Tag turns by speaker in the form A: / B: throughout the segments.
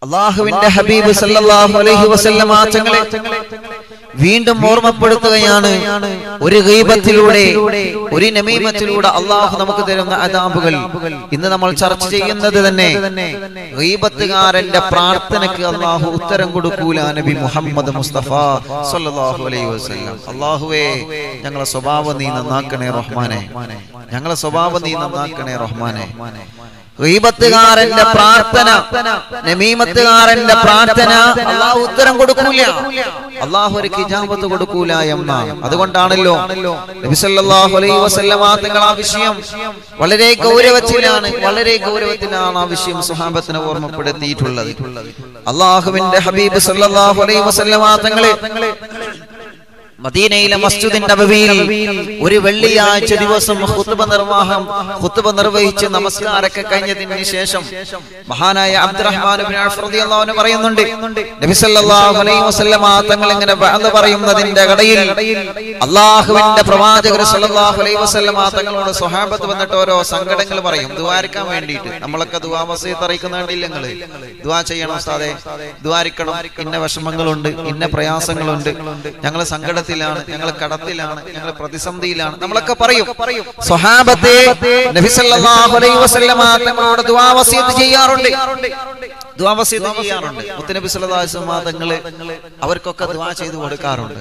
A: അല്ലാഹുവിന്റെ ഹബീബ് സല്ലല്ലാഹു അലൈഹി വസല്ലമ തങ്ങളെ വീണ്ടും ഓർമ്മപ്പെടുത്തുകയാണ്. ഒരു ഗീബത്തിലൂടെ, ഒരു നമീമത്തിലൂടെ അല്ലാഹു നമുക്ക് തരുന്ന അദാബുകൾ. ഇന്ന് നമ്മൾ ചർച്ച ചെയ്യുന്നത് തന്നെ ഗീബത്തുകാരന്റെ പ്രാർത്ഥനയ്ക്ക് അല്ലാഹു ഉത്തരം കൊടുക്കൂല. നബി മുഹമ്മദ് മുസ്തഫ സല്ലല്ലാഹു അലൈഹി വസല്ലം. അല്ലാഹുവേ, ഞങ്ങളെ സ്വഭാവം നീ നന്നാക്കണേ റഹ്മാനെ, ഞങ്ങളെ സ്വഭാവം നീ നന്നാക്കണേ റഹ്മാനെ. ഗീബത്തുകാരന്റെ പ്രാർത്ഥന, നമീമത്തുകാരന്റെ പ്രാർത്ഥന അല്ലാഹു ഉത്തരം കൊടുക്കൂല, അല്ലാഹു ഒരു ഇജാബത്ത് കൊടുക്കൂല എന്നാണ്. അതുകൊണ്ടാണല്ലോ നബി സല്ലല്ലാഹു അലൈഹി വസല്ലമ തങ്ങൾ ആ വിഷയം വളരെ ഗൗരവത്തിലാണ് ആ വിഷയം സ്വഹാബത്തിനെ ഓർമ്മപ്പെടുത്തിയിട്ടുള്ളത്. അല്ലാഹുവിന്റെ ഹബീബ് സല്ലല്ലാഹു അലൈഹി വസല്ലമ തങ്ങളെ മദീനയിലെ മസ്ജിദുൻ നബവിയിൽ ഒരു വെള്ളിയാഴ്ച ദിവസം ഖുത്ബ നിർവഹിച്ച് നമസ്കാരമൊക്കെ കഴിഞ്ഞതിന് ശേഷം മഹാനായ അബ്ദുറഹ്മാൻ ഇബ്നു ഔഫ് റളിയല്ലാഹു അൻഹു പറയുന്നുണ്ട്, നബി സല്ലല്ലാഹു അലൈഹി വസല്ലമ തങ്ങൾ ഇങ്ങനെ വഅദ് പറയുന്നതിന്റെ ഇടയിൽ അല്ലാഹുവിന്റെ പ്രവാചകർ സല്ലല്ലാഹു അലൈഹി വസല്ലമ തങ്ങളോട് സ്വഹാബത്ത് വന്നിട്ട് ഓരോ സങ്കടങ്ങൾ പറയും, ദുആരിക്കാൻ വേണ്ടിയിട്ട്. നമ്മളൊക്കെ ദുആ വസിയത്ത് അറിയിക്കുന്നുണ്ടില്ല, നിങ്ങൾ ദുആ ചെയ്യണം ഉസ്താദേ, ദുആരിക്കണം, ഇന്ന വിഷമങ്ങളുണ്ട്, ഇന്ന പ്രയാസങ്ങളുണ്ട്, ഞങ്ങൾ സങ്കട ഞങ്ങൾ കടത്തിലാണ്, ഞങ്ങൾ പ്രതിസന്ധിയിലാണ്, നമ്മളൊക്കെ പറയും. സ്വഹാബത്തെ നബി സല്ലല്ലാഹു അലൈഹി വസല്ലമ തങ്ങളോട് ദുആ വസിയത്ത് ചെയ്യാറുണ്ട്. മുത്തുനബി സല്ലല്ലാഹു അലൈഹി വസല്ലമ തങ്ങൾ അവർക്കൊക്കെ ദുആ ചെയ്തു കൊടുക്കാറുണ്ട്.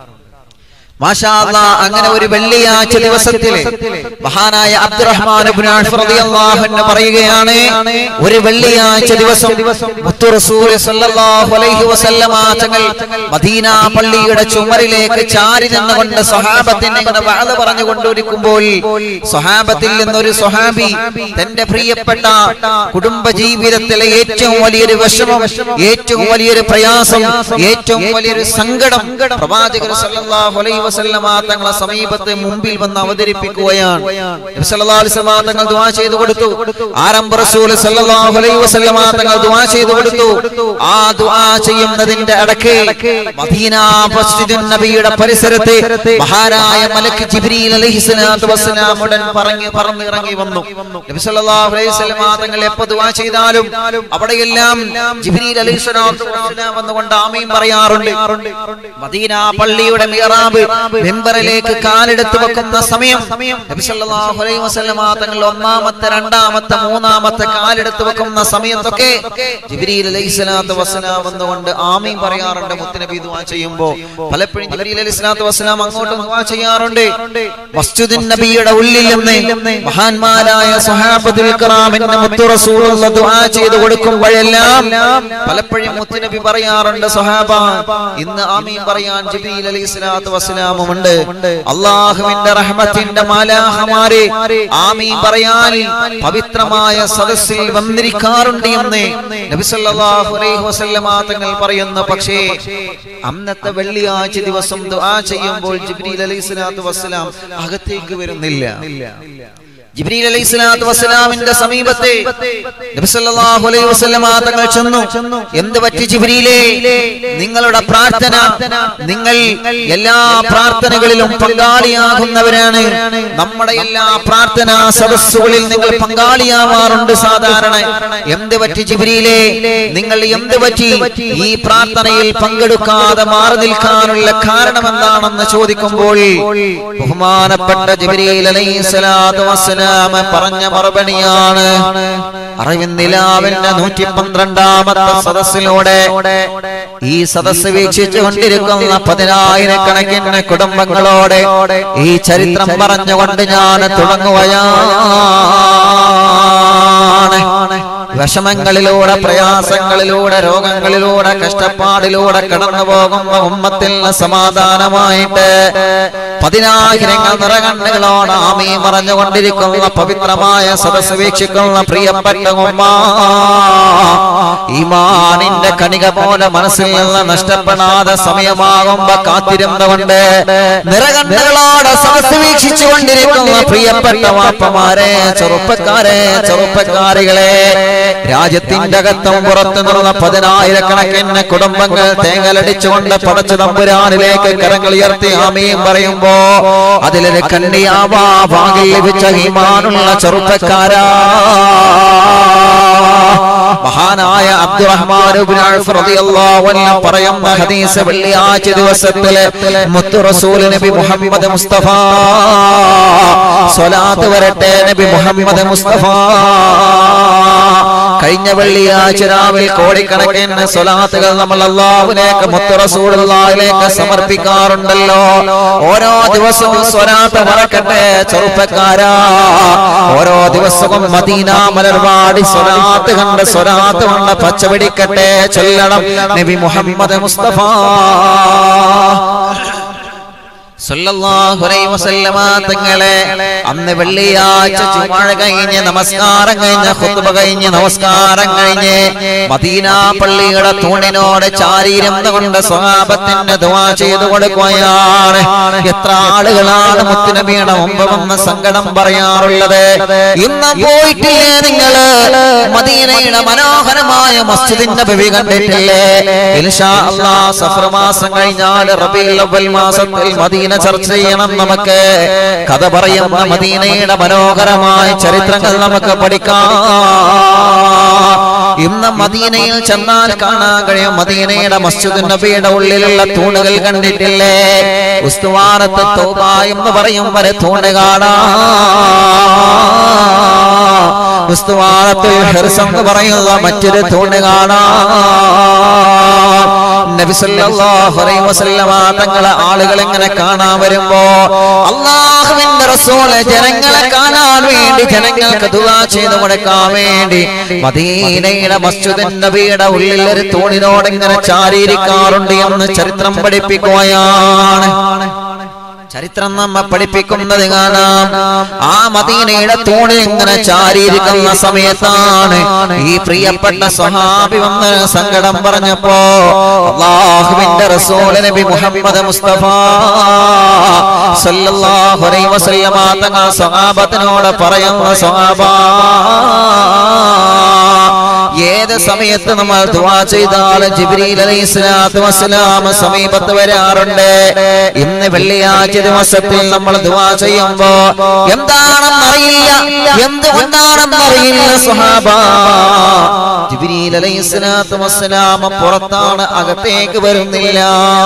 A: മാഷാ അല്ലാഹ്. അങ്ങനെ ഒരു വെള്ളിയാഴ്ച ദിവസത്തിലെ മഹാനായ അബ്ദുറഹ്മാൻ ഇബ്നു ഔഫ് റളിയല്ലാഹു അൻഹു പറയുകയാണ്, ഒരു വെള്ളിയാഴ്ച ദിവസം മുത്തു റസൂൽ സല്ലല്ലാഹു അലൈഹി വസല്ലമ തങ്ങൾ മദീന പള്ളിയുടെ ചുമരിലേക്ക് ചാരി നിന്നുകൊണ്ട് സ്വഹാബത്തിനെ ഇങ്ങനെ വഅദ് പറഞ്ഞുകൊണ്ടിരിക്കുമ്പോൾ സ്വഹാബത്തിൽ നിന്നൊരു സ്വഹാബി തന്റെ പ്രിയപ്പെട്ട കുടുംബ ജീവിതത്തിലെ ഏറ്റവും വലിയൊരു വിഷമം, ഏറ്റവും വലിയൊരു പ്രയാസം, ഏറ്റവും വലിയൊരു സങ്കടം പ്രവാചകർ സല്ലല്ലാഹു അലൈഹി വസല്ലമ തങ്ങളെ സമീപത്തെ മുമ്പിൽ വന്ന് അവതരിപ്പിക്കുകയാണ്. നബി സല്ലല്ലാഹു അലൈഹി വസല്ലമ തങ്ങൾ ദുആ ചെയ്തു കൊടുത്തു. ആരംഭ റസൂൽ സല്ലല്ലാഹു അലൈഹി വസല്ലമ തങ്ങൾ ദുആ ചെയ്തു കൊടുത്തു. ആ ദുആ ചെയ്യുന്നതിന്റെ ഇടയ്ക്ക് മദീന മസ്ജിദുൻ നബിയുടെ പരിസരത്തെ മഹാനായ മലക്ക് ജിബ്രീൽ അലൈഹിസ്സലാത്തു വസ്സലാം ഉടൻ പറന്നിറങ്ങി വന്നു. നബി സല്ലല്ലാഹു അലൈഹി വസല്ലമ തങ്ങൾ എപ്പോൾ ദുആ ചെയ്താലും അവിടെയെല്ലാം ജിബ്രീൽ അലൈഹിസ്സലാത്തു വസ്സലാം വന്നുകൊണ്ട് ആമീൻ പറയാറുണ്ട്. മദീന പള്ളിയുടെ മിഹ്റാബ് മിമ്പറിലേക്ക് കാലെടുത്ത് വെക്കുന്ന സമയം നബി സല്ലല്ലാഹു അലൈഹി വസല്ലമ തങ്ങൾ ഒന്നാമത്തെ, രണ്ടാമത്തെ, മൂന്നാമത്തെ കാലെടുത്ത് വെക്കുന്ന സമയത്തൊക്കെ ജിബ്രീൽ അലൈഹിസ്സലാത്തു വസ്സലാം വന്നുകൊണ്ട് ആമീൻ പറയാറുണ്ട്. മുത്തുനബി ദുആ ചെയ്യുമ്പോൾ പലപ്പോഴും ജിബ്രീൽ അലൈഹിസ്സലാത്തു വസ്സലാം അങ്ങോട്ട് ദുആ ചെയ്യാറുണ്ട്. മസ്ജിദുൻ നബിയുടെ ഉള്ളിൽ നിന്ന് മഹാന്മാരായ സ്വഹാബത്തുൽ കിറാമിന്റെ മുത്തു റസൂലുള്ളാഹി ദുആ ചെയ്തു കൊടുക്കുമ്പോഴെല്ലാം പലപ്പോഴും മുത്തുനബി പറയാറുണ്ട്, സ്വഹാബ ഇന്ന് ആമീൻ പറയാൻ ജിബ്രീൽ അലൈഹിസ്സലാത്തു വസ്സലാമുണ്ട്. അല്ലാഹുവിന്റെ റഹ്മത്തിന്റെ മാലാഖമാരെ ആമീൻ പറയാൻ പവിത്രമായ സദസ്സിൽ വന്നിരിക്കാറുണ്ട് എന്ന് നബി സല്ലല്ലാഹു അലൈഹി വസല്ലമ തങ്ങൾ പറയുന്നു. പക്ഷേ അന്നത്തെ വെള്ളിയാഴ്ച ദിവസം ദുആ ചെയ്യുമ്പോൾ ജിബ്രീൽ അലൈഹിസ്സലാത്തു വസ്സലാം അകത്തേക്ക് വരുന്നില്ല. ജിബ്രീൽ അലൈഹിസ്സലാത്തു വസ്സലാമിന്റെ സമീപത്തെ നബി സല്ലല്ലാഹു അലൈഹി വസല്ലമ തങ്ങൾ ചെന്നു. എന്ത് പറ്റി ജിബ്രീലേ? നിങ്ങളുടെ പ്രാർത്ഥന, നിങ്ങൾ എല്ലാ പ്രാർത്ഥനകളിലും പങ്കാളിയാകുന്നവരാണ്. നമ്മുടെ എല്ലാ പ്രാർത്ഥനാ സദസ്സുകളിൽ നിങ്ങൾ പങ്കാളിയാവാറുണ്ട് സാധാരണ. എന്ത് പറ്റി ജിബ്രീലേ? നിങ്ങൾ എന്ത് പറ്റി ഈ പ്രാർത്ഥനയിൽ പങ്കെടുക്കാതെ മാറി നിൽക്കാനുള്ള കാരണം എന്താണെന്ന് ചോദിക്കുമ്പോൾ ബഹുമാനപ്പെട്ട ജിബ്രീൽ അലൈഹിസ്സലാത്തു വസ്സലാം പറഞ്ഞ മറുപടിയാണ്, അറിവിന്ദിലാവിന്റെ 112ാമത്തെ സദസ്സിലൂടെ ഈ സദസ്സ് വീക്ഷിച്ചു കൊണ്ടിരിക്കുന്ന 10,000-കണക്കിന് കുടുംബങ്ങളോടെ ഈ ചരിത്രം പറഞ്ഞുകൊണ്ട് ഞാൻ തുടങ്ങുകയാണ്. വിഷമങ്ങളിലൂടെ, പ്രയാസങ്ങളിലൂടെ, രോഗങ്ങളിലൂടെ, കഷ്ടപ്പാടിലൂടെ കടന്നു പോകുന്ന ഉമ്മത്തിൽ സമാധാനമായിട്ട് 10,000 നിറകണ്ണുകളോട് ആമീൻ പറഞ്ഞുകൊണ്ടിരിക്കുന്ന പവിത്രമായ സദസ്സ് വീക്ഷിക്കുന്ന പ്രിയപ്പെട്ട ഉമ്മ, ഈമാനിന്റെ കണിക പോലെ മനസ്സിൽ നിന്ന് നഷ്ടപ്പെടാതെ സമയമാകുമ്പോ കാത്തിരുന്നുകൊണ്ട് നിറകണ്ണുകളോടെ സദസ്സ് വീക്ഷിച്ചു കൊണ്ടിരിക്കുന്ന പ്രിയപ്പെട്ട വാപ്പമാരെ, ചെറുപ്പക്കാരെ, ചെറുപ്പക്കാരികളെ, രാജ്യത്തിന്റെ അകത്തും പുറത്തു നിന്നുള്ള 10,000-കണക്കിന് കുടുംബങ്ങൾ തേങ്ങലടിച്ചുകൊണ്ട് പടച്ച തമ്പുരാനിലേക്ക് കരങ്ങൾ ഉയർത്തി ആമീൻ പറയുമ്പോ അതിലൊരു കണ്ണിയാവാ ഭാഗ്യം ലഭിച്ച ഈമാനുള്ള ചെറുപ്പക്കാരാ, മഹാനായ അബ്ദുറഹ്മാൻ ഇബ്നു ഔഫ് റളിയല്ലാഹു അൻഹു പറയുന്ന ഹദീസ് വെള്ളിയാഴ്ച ദിവസത്തിലെ മുത്തു റസൂൽ നബി മുഹമ്മദ് മുസ്തഫ സ്വലാത്ത് വരട്ടെ നബി മുഹമ്മദ് മുസ്തഫ കഴിഞ്ഞ വെള്ളിയാഴ്ച രാവിലെ കോടിക്കണക്കിന് സ്വലാത്തുകൾ നമ്മൾ അല്ലാഹുവിലേക്ക് മുത്തു റസൂലുള്ളാഹിലേക്ക് സമർപ്പിക്കാറുണ്ടല്ലോ. ഓരോ ദിവസവും സ്വലാത്ത് മറക്കട്ടെ ചെറുപ്പക്കാരാ. ഓരോ ദിവസവും മദീന മലർവാടി സ്വലാത്ത് കണ്ട് സ്വലാത്ത് കൊണ്ട് പച്ചപിടിക്കട്ടെ ചൊല്ലണം നബി മുഹമ്മദ് മുസ്തഫ സല്ലല്ലാഹു അലൈഹി വസല്ലമ തങ്ങളെ അന്ന് വെള്ളിയാഴ്ച ജുമുഅ കഴിഞ്ഞ് നമസ്കാരം കഴിഞ്ഞ് ഖുത്ബ കഴിഞ്ഞ് നമസ്കാരം കഴിഞ്ഞ് മദീന പള്ളിയുടെ തൂണിനോട് ചാരിയിരുന്നുകൊണ്ട് സ്വഹാബത്തിന് ദുആ ചെയ്തു കൊടുക്കുകയാണ്. എത്ര ആളുകളാണ് മുത്തുനബിയുടെ മുമ്പ് വന്ന് സങ്കടം പറയാറുള്ളത്. ഇന്ന് പോയിട്ടില്ലേ നിങ്ങള് മദീനയുടെ മനോഹരമായ മസ്ജിദ് നബവി കണ്ടിട്ടില്ലേ? ഇൻഷാ അല്ലാഹ് സഫർ മാസം കഴിഞ്ഞാൽ റബീഉൽ അവ്വൽ മാസത്തിൽ മദീന ചർച്ച ചെയ്യണം. നമുക്ക് കഥ പറയുന്ന മദീനയുടെ മനോഹരമായ ചരിത്രങ്ങൾ നമുക്ക് പഠിക്കാം. ഇന്ന് മദീനയിൽ ചെന്നാൽ കാണാൻ കഴിയും മദീനയുടെ മസ്ജിദ് നബിയുടെ ഉള്ളിലുള്ള തൂണുകൾ കണ്ടിട്ടില്ലേ? ഉസ്തുവാനത്ത് തൗബ എന്ന് പറയും വരെ തൂണ് കാണാം. ഉസ്തുവാനത്തുൽ ഹിർസ് എന്ന് പറയുന്ന മറ്റൊരു തൂണ് കാണാം. നബി സല്ലല്ലാഹു അലൈഹി വസല്ലമ തങ്ങളെ ആളുകൾ എങ്ങനെ കാണാൻ വരുമ്പോ അല്ലാഹുവിന്റെ റസൂൽ ജനങ്ങളെ കാണാൻ വേണ്ടി ജനങ്ങൾക്ക് ദുആ ചെയ്തു കൊടുക്കാൻ വേണ്ടി മദീനയുടെ മസ്ജിദ് നബിയുടെ ഉള്ളിൽ ഒരു തൂണിനോട് ഇങ്ങനെ ചാരിയിരിക്കാറുണ്ട് എന്ന് ചരിത്രം പഠിപ്പിക്കുകയാണ്. ചരിത്രം നമ്മെ പഠിപ്പിക്കുന്നത് കാണാം. ആ മദീനയുടെ തൂണിൽ ഇങ്ങനെ ചാരിയിരിക്കുന്ന സമയത്താണ് ഈ പ്രിയപ്പെട്ട സ്വഹാബി വന്ന് സങ്കടം പറഞ്ഞപ്പോ അല്ലാഹുവിന്റെ റസൂൽ നബി മുഹമ്മദ് മുസ്തഫ സല്ലല്ലാഹു അലൈഹി വസല്ലമ തങ്ങൾ സ്വഹാബത്തിനോട് പറയുന്ന സ്വഹാബാ, ഏത് സമയത്ത് നമ്മൾ ദുആ ചെയ്താലും ജിബ്രീൽ അലൈഹിസ്സലാത്തു വസ്സലാം സമീപത്ത് വരാറുണ്ട്. ഇന്ന് വെള്ളിയാഴ്ച ദിവസത്തിൽ നമ്മൾ ദുആ ചെയ്യുമ്പോ എന്താണെന്നറിയില്ല, എന്തുകൊണ്ടാണെന്നറിയില്ല സ്വഹാബാ, ജിബ്രീൽ അലൈഹിസ്സലാത്തു വസ്സലാം പുറത്താണ്, അകത്തേക്ക് വരുന്നില്ല.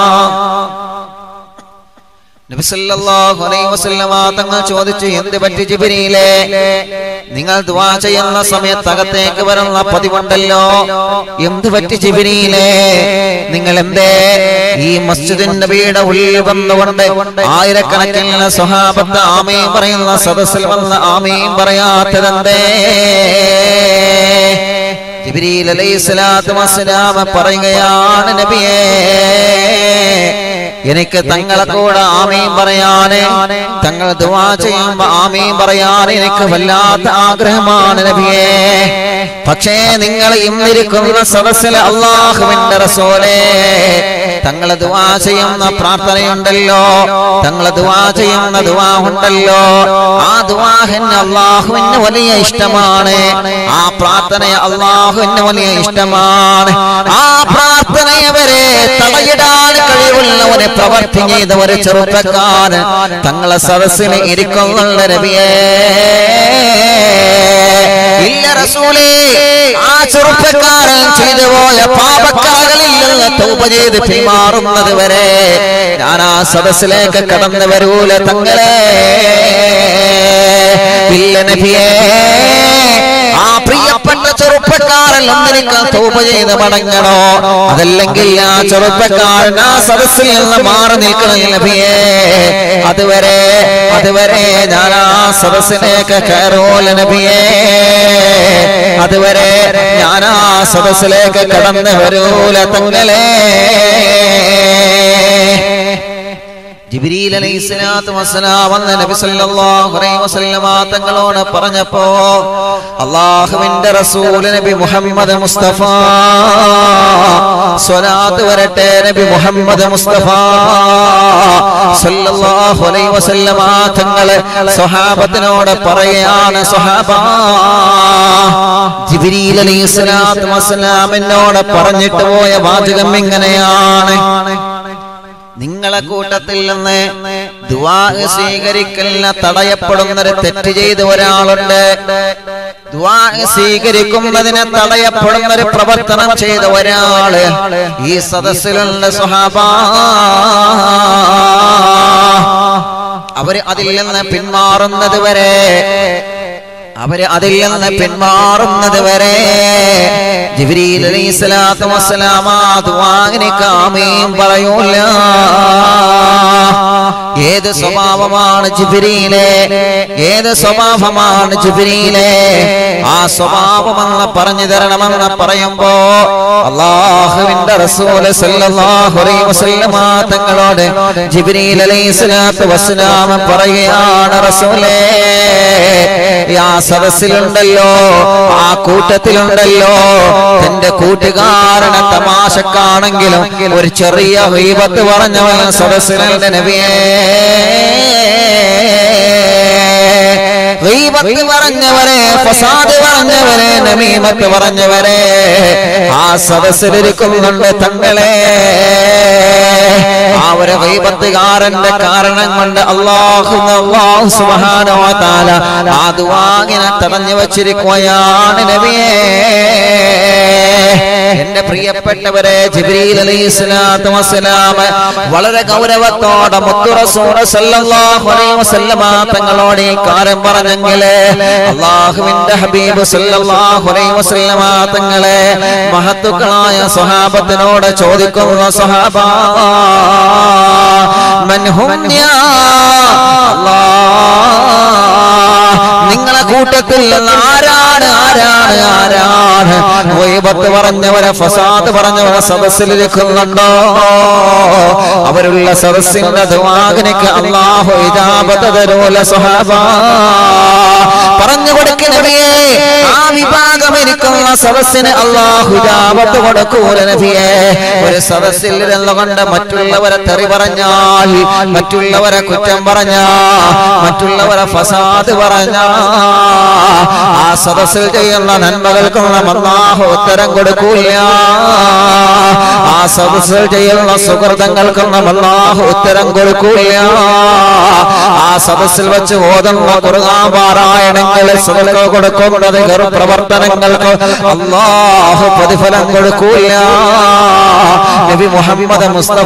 A: നബി സല്ലല്ലാഹു അലൈഹി വസല്ലമ തങ്ങൾ ചോദിച്ചു, എന്ത് പറ്റി ജിബ്രീലേ? നിങ്ങൾ ദുആ ചെയ്യുന്ന സമയത്ത് അകത്തേക്ക് വരുന്ന പതിവുണ്ടല്ലോ, എന്ത് പറ്റി ജിബ്രീലേ? നിങ്ങൾ എന്തേ ഈ മസ്ജിദ് നബിയുടെ ഉള്ളിൽ വന്നുകൊണ്ട് ആയിരക്കണക്കിന് സ്വഹാബത്ത് ആമീൻ പറയുന്ന സദസ്സിൽ വന്ന് ആമീൻ പറയാത്തതെന്തേ? ജിബ്രീൽ അലൈഹിസ്സലാത്തു വസ്സലാം പറയുകയാണ്, നബിയേ, എനിക്ക് തങ്ങളെ കൂടെ ആമീൻ പറയാന്, തങ്ങൾ ദുആ ചെയ്യുമ്പോ ആമീൻ പറയാൻ എനിക്ക് വല്ലാത്ത ആഗ്രഹമാണ് നബിയേ. പക്ഷേ നിങ്ങൾ ഇന്നിരിക്കുന്ന സദസ്സിലെ അല്ലാഹുവിന്റെ റസൂലേ, തങ്ങൾ ദുആ ചെയ്യുന്ന പ്രാർത്ഥനയുണ്ടല്ലോ, തങ്ങൾ ദുആ ചെയ്യുന്ന ദുആ ഉണ്ടല്ലോ, ആ ദുആഹിന് അല്ലാഹുവിന് വലിയ ഇഷ്ടമാണ്, ആ പ്രാർത്ഥനയെ അല്ലാഹുവിന് വലിയ ഇഷ്ടമാണ്. ആ പ്രാർത്ഥനയെ വരെ തടയിടാൻ കഴിവുള്ളവരെ പ്രവർത്തി ചെയ്ത ഒരു ചെറുപ്പക്കാരൻ തങ്ങളെ സദസ്സിൽ ഇരിക്കുന്നുള്ള നബിയേ. ഇല്ല റസൂലേ, ആ ചെറുപ്പക്കാരൻ ചെയ്തു പോയ പാപക്കറകളിൽ നിന്ന് തൗബ ചെയ്ത് പിന്മാറുന്നത് വരെ ഞാൻ ആ സദസ്സിലേക്ക് കടന്നു വരൂല തങ്ങളെ. ഇല്ല നബിയേ, ആ പ്രിയപ്പെട്ട ചെറുപ്പക്കാരൻ ഒന്നിരിക്ക തൗബ ചെയ്ത് മടങ്ങണോ, അതല്ലെങ്കിൽ ആ ചെറുപ്പക്കാരൻ ആ സദസ്സിൽ നിന്ന് മാറി നിൽക്കണം നബിയേ. അതുവരെ ഞാൻ ആ സദസ്സിലേക്ക് കയറൂല നബിയേ, അതുവരെ ഞാൻ ആ സദസ്സിലേക്ക് കടന്നു വരൂല തങ്ങളെ. ജിബ്രീൽ അലൈഹിസ്സലാത്തു വസ്സലാം വന്ന് നബി സല്ലല്ലാഹു അലൈഹി വസല്ലമ തങ്ങളോട് പറഞ്ഞപ്പോ അല്ലാഹുവിന്റെ റസൂൽ നബി മുഹമ്മദ് മുസ്തഫ സ്വലാത്ത് വരട്ടെ നബി മുഹമ്മദ് മുസ്തഫ സല്ലല്ലാഹു അലൈഹി വസല്ലമ തങ്ങളെ സ്വഹാബത്തിനോട് പറയുകയാണ്, സ്വഹാബാ, ജിബ്രീൽ അലൈഹിസ്സലാത്തു വസ്സലാം എന്നോട് പറഞ്ഞിട്ട് പോയ വാചകം ഇങ്ങനെയാണ്, നിങ്ങളെ കൂട്ടത്തിൽ നിന്ന് ദുആ സ്വീകരിക്കലിന് തടയപ്പെടുന്നൊരു തെറ്റ് ചെയ്ത ഒരാളുണ്ട്. ദുആ സ്വീകരിക്കുന്നതിനെ തടയപ്പെടുന്നൊരു പ്രവർത്തനം ചെയ്ത ഒരാള് ഈ സദസ്സിലുള്ള സ്വഹാബാ. അവര് അതിൽ നിന്ന് പിന്മാറുന്നത് വരെ ജിബ്രീൽ അലൈഹിസ്സലാത്തു വസ്സലാം ദുആഇനെ ആമീൻ പറയൂല. ഏത് സ്വഭാവമാണ് ജിബ്രീലേ, ആ സ്വഭാവമെന്ന് പറഞ്ഞു തരണമെന്ന് പറയുമ്പോ അല്ലാഹുവിന്റെ റസൂൽ സല്ലല്ലാഹു അലൈഹി വസല്ലം തങ്ങളോട് ജിബ്രീൽ അലൈഹിസ്സലാത്തു വസ്സലാം പറയുകയാണ്, റസൂലേ, ആ സദസ്സിലുണ്ടല്ലോ, ആ കൂട്ടത്തിലുണ്ടല്ലോ, തന്റെ കൂട്ടുകാരനെ തമാശക്കാണെങ്കിലും ഒരു ചെറിയ ഗീബത്ത് പറഞ്ഞവൻ സദസ്സിലുണ്ട് നബിയേ. ഗീബത്ത് പറഞ്ഞവരെ, ഫസാദ് പറഞ്ഞവരെ, നമീമത്ത് പറഞ്ഞവരെ ആ സദസ്സിലിരിക്കുന്നുണ്ട് തങ്ങളെ. ആ ഒരു ഗീബത്തുകാരന്റെ കാരണം കൊണ്ട് അല്ലാഹു സുബ്ഹാനഹു വ തആല ആ ദുആഇനെ തടഞ്ഞു വച്ചിരിക്കുകയാണ് നബിയേ. എന്റെ പ്രിയപ്പെട്ടവരെ, ജിബ്രീൽ അലൈഹിസ്സലാത്തു വസ്സലാം വളരെ ഗൗരവത്തോടെ മുത്തു റസൂൽ സല്ലല്ലാഹു അലൈഹി വസല്ലം തങ്ങളോട് ഈ കാര്യം പറഞ്ഞെങ്കിൽ അല്ലാഹുവിന്റെ ഹബീബ് സല്ലല്ലാഹു അലൈഹി വസല്ലം തങ്ങളെ മഹത്തുക്കളായ സ്വഹാബത്തിനോട് ചോദിക്കുന്ന, സ്വഹാബാ മൻ ഹും യാ അല്ലാഹ്, നിങ്ങളെ കൂട്ടത്തിൽ ആരാണ് ഗീബത്ത് പറഞ്ഞവരെ, ഫസാദ് പറഞ്ഞവരെ സദസ്സിലിരിക്കുന്നുണ്ടോ? അവരുള്ള സദസ്സിന്റെ ദുആഇനക്ക് അല്ലാഹു ഇജാബത്ത് തരൂല സ്വഹാബാ. പറഞ്ഞു കൊടുക്കുന്ന നബിയേ, ആ വിഭാഗം ഇരിക്കുന്ന സദസ്സിന് അല്ലാഹു ഇജാബത്ത് കൊടുക്കൂല നബിയേ. ഒരു സദസ്സിൽ ഇരുന്നുകൊണ്ട് മറ്റുള്ളവരെ തെറി പറഞ്ഞാൽ, മറ്റുള്ളവരെ കുറ്റം പറഞ്ഞാൽ, മറ്റുള്ളവരെ ഫസാദ് പറഞ്ഞാൽ ആ സദസ്സിൽ ചെയ്യുന്ന നന്മകൾക്കൊന്നും അല്ലാഹു ഉത്തരം കൊടുക്കൂല. ആ സദസ്സിൽ ചെയ്യുന്ന സുഹൃതങ്ങൾക്കൊന്നും അല്ലാഹു ഉത്തരം കൊടുക്കൂല. ആ സദസ്സിൽ വെച്ച് ഓതുന്ന ഖുർആൻ പാരായണങ്ങൾ സദഖ കൊടുക്കുന്നത് പ്രവർത്തനങ്ങൾക്ക് അല്ലാഹു പ്രതിഫലം കൊടുക്കൂല. നബി മുഹമ്മദ് മുസ്തഫ.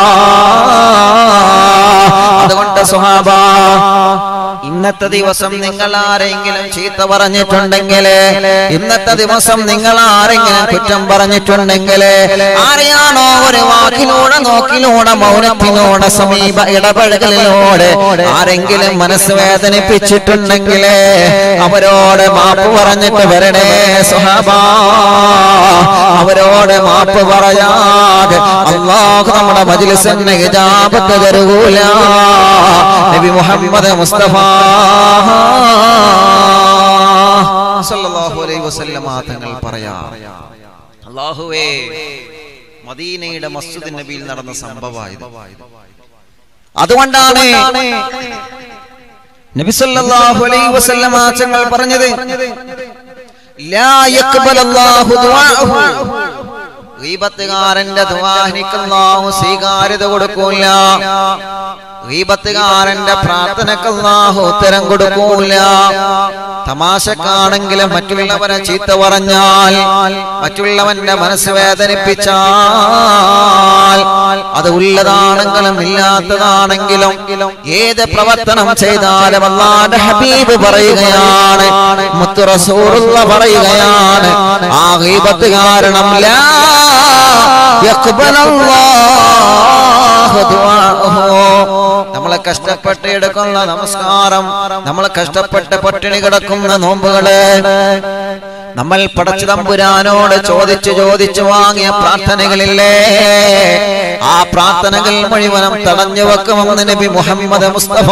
A: അതുകൊണ്ട് സ്വഹാബാ, ഇന്നത്തെ ദിവസം നിങ്ങൾ ആരെങ്കിലും ചീത്ത പറഞ്ഞിട്ടുണ്ടെങ്കിൽ, ഇന്നത്തെ ദിവസം നിങ്ങൾ ആരെങ്കിലും കുറ്റം പറഞ്ഞിട്ടുണ്ടെങ്കിൽ, ആരെയാണോ ഒരു വാക്കിലൂടെ, നോക്കിലൂടെ, മൗനത്തിലൂടെ, സമീപ ഇടപഴകലിലൂടെ ആരെങ്കിലും മനസ്സ് വേദനിപ്പിച്ചിട്ടുണ്ടെങ്കിൽ അവരോട് മാപ്പ് പറഞ്ഞിട്ട് വരണേ സ്വഹാബാ. അവരോട് മാപ്പ് പറയാതെ അല്ലാഹു നമ്മുടെ മജ്ലിസിന് ഇജാബത്ത് തരൂല. നബി മുഹമ്മദ് മുസ്തഫ സല്ലല്ലാഹു അലൈഹി വസല്ലം തങ്ങൾ പറയാ, അല്ലാഹുവേ, മദീനയുടെ മസ്ജിദ് നബിയിൽ നടന്ന സംഭവമായത്. അതുകൊണ്ടാണ് നബി സല്ലല്ലാഹു അലൈഹി വസല്ലം തങ്ങൾ പറഞ്ഞത്, ലാ യഖ്ബലല്ലാഹു ദുആഅഹു, ഗീബത്തുകാരന്റെ ദുആഇന് അല്ലാഹു സ്വീകാര്യത കൊടുക്കൂല. ഗീബത്തുകാരന്റെ പ്രാർത്ഥനക്ക് അല്ലാഹു ഉത്തരം കൊടുക്കൂല. തമാശക്കാണെങ്കിലും മറ്റുള്ളവരെ ചീത്ത പറഞ്ഞാൽ, മറ്റുള്ളവന്റെ മനസ്സ് വേദനിപ്പിച്ചാൽ, അത് ഉള്ളതാണെങ്കിലും ഇല്ലാത്തതാണെങ്കിലും ഏത് പ്രവർത്തനം ചെയ്താലും അല്ലാഹുവിന്റെ ഹബീബ് പറയുകയാണ്, മുത്തു റസൂലുള്ളാഹി പറയുകയാണ്, ആ ഗീബത്ത് കാരണം ലാ യഖ്ബലല്ലാഹു ദുആഅഹു. നമ്മളെ കഷ്ടപ്പെട്ട് എടുക്കുന്ന നമസ്കാരം, നമ്മളെ കഷ്ടപ്പെട്ട് പട്ടിണി കിടക്കുന്ന നോമ്പുകള്, നമ്മൾ പടച്ച തമ്പുരാനോട് ചോദിച്ചു വാങ്ങിയ പ്രാർത്ഥനകളില്ലേ, ആ പ്രാർത്ഥനകൾ മുഴുവനും തടഞ്ഞു വെക്കുമെന്ന് നബി മുഹമ്മദ് മുസ്തഫ.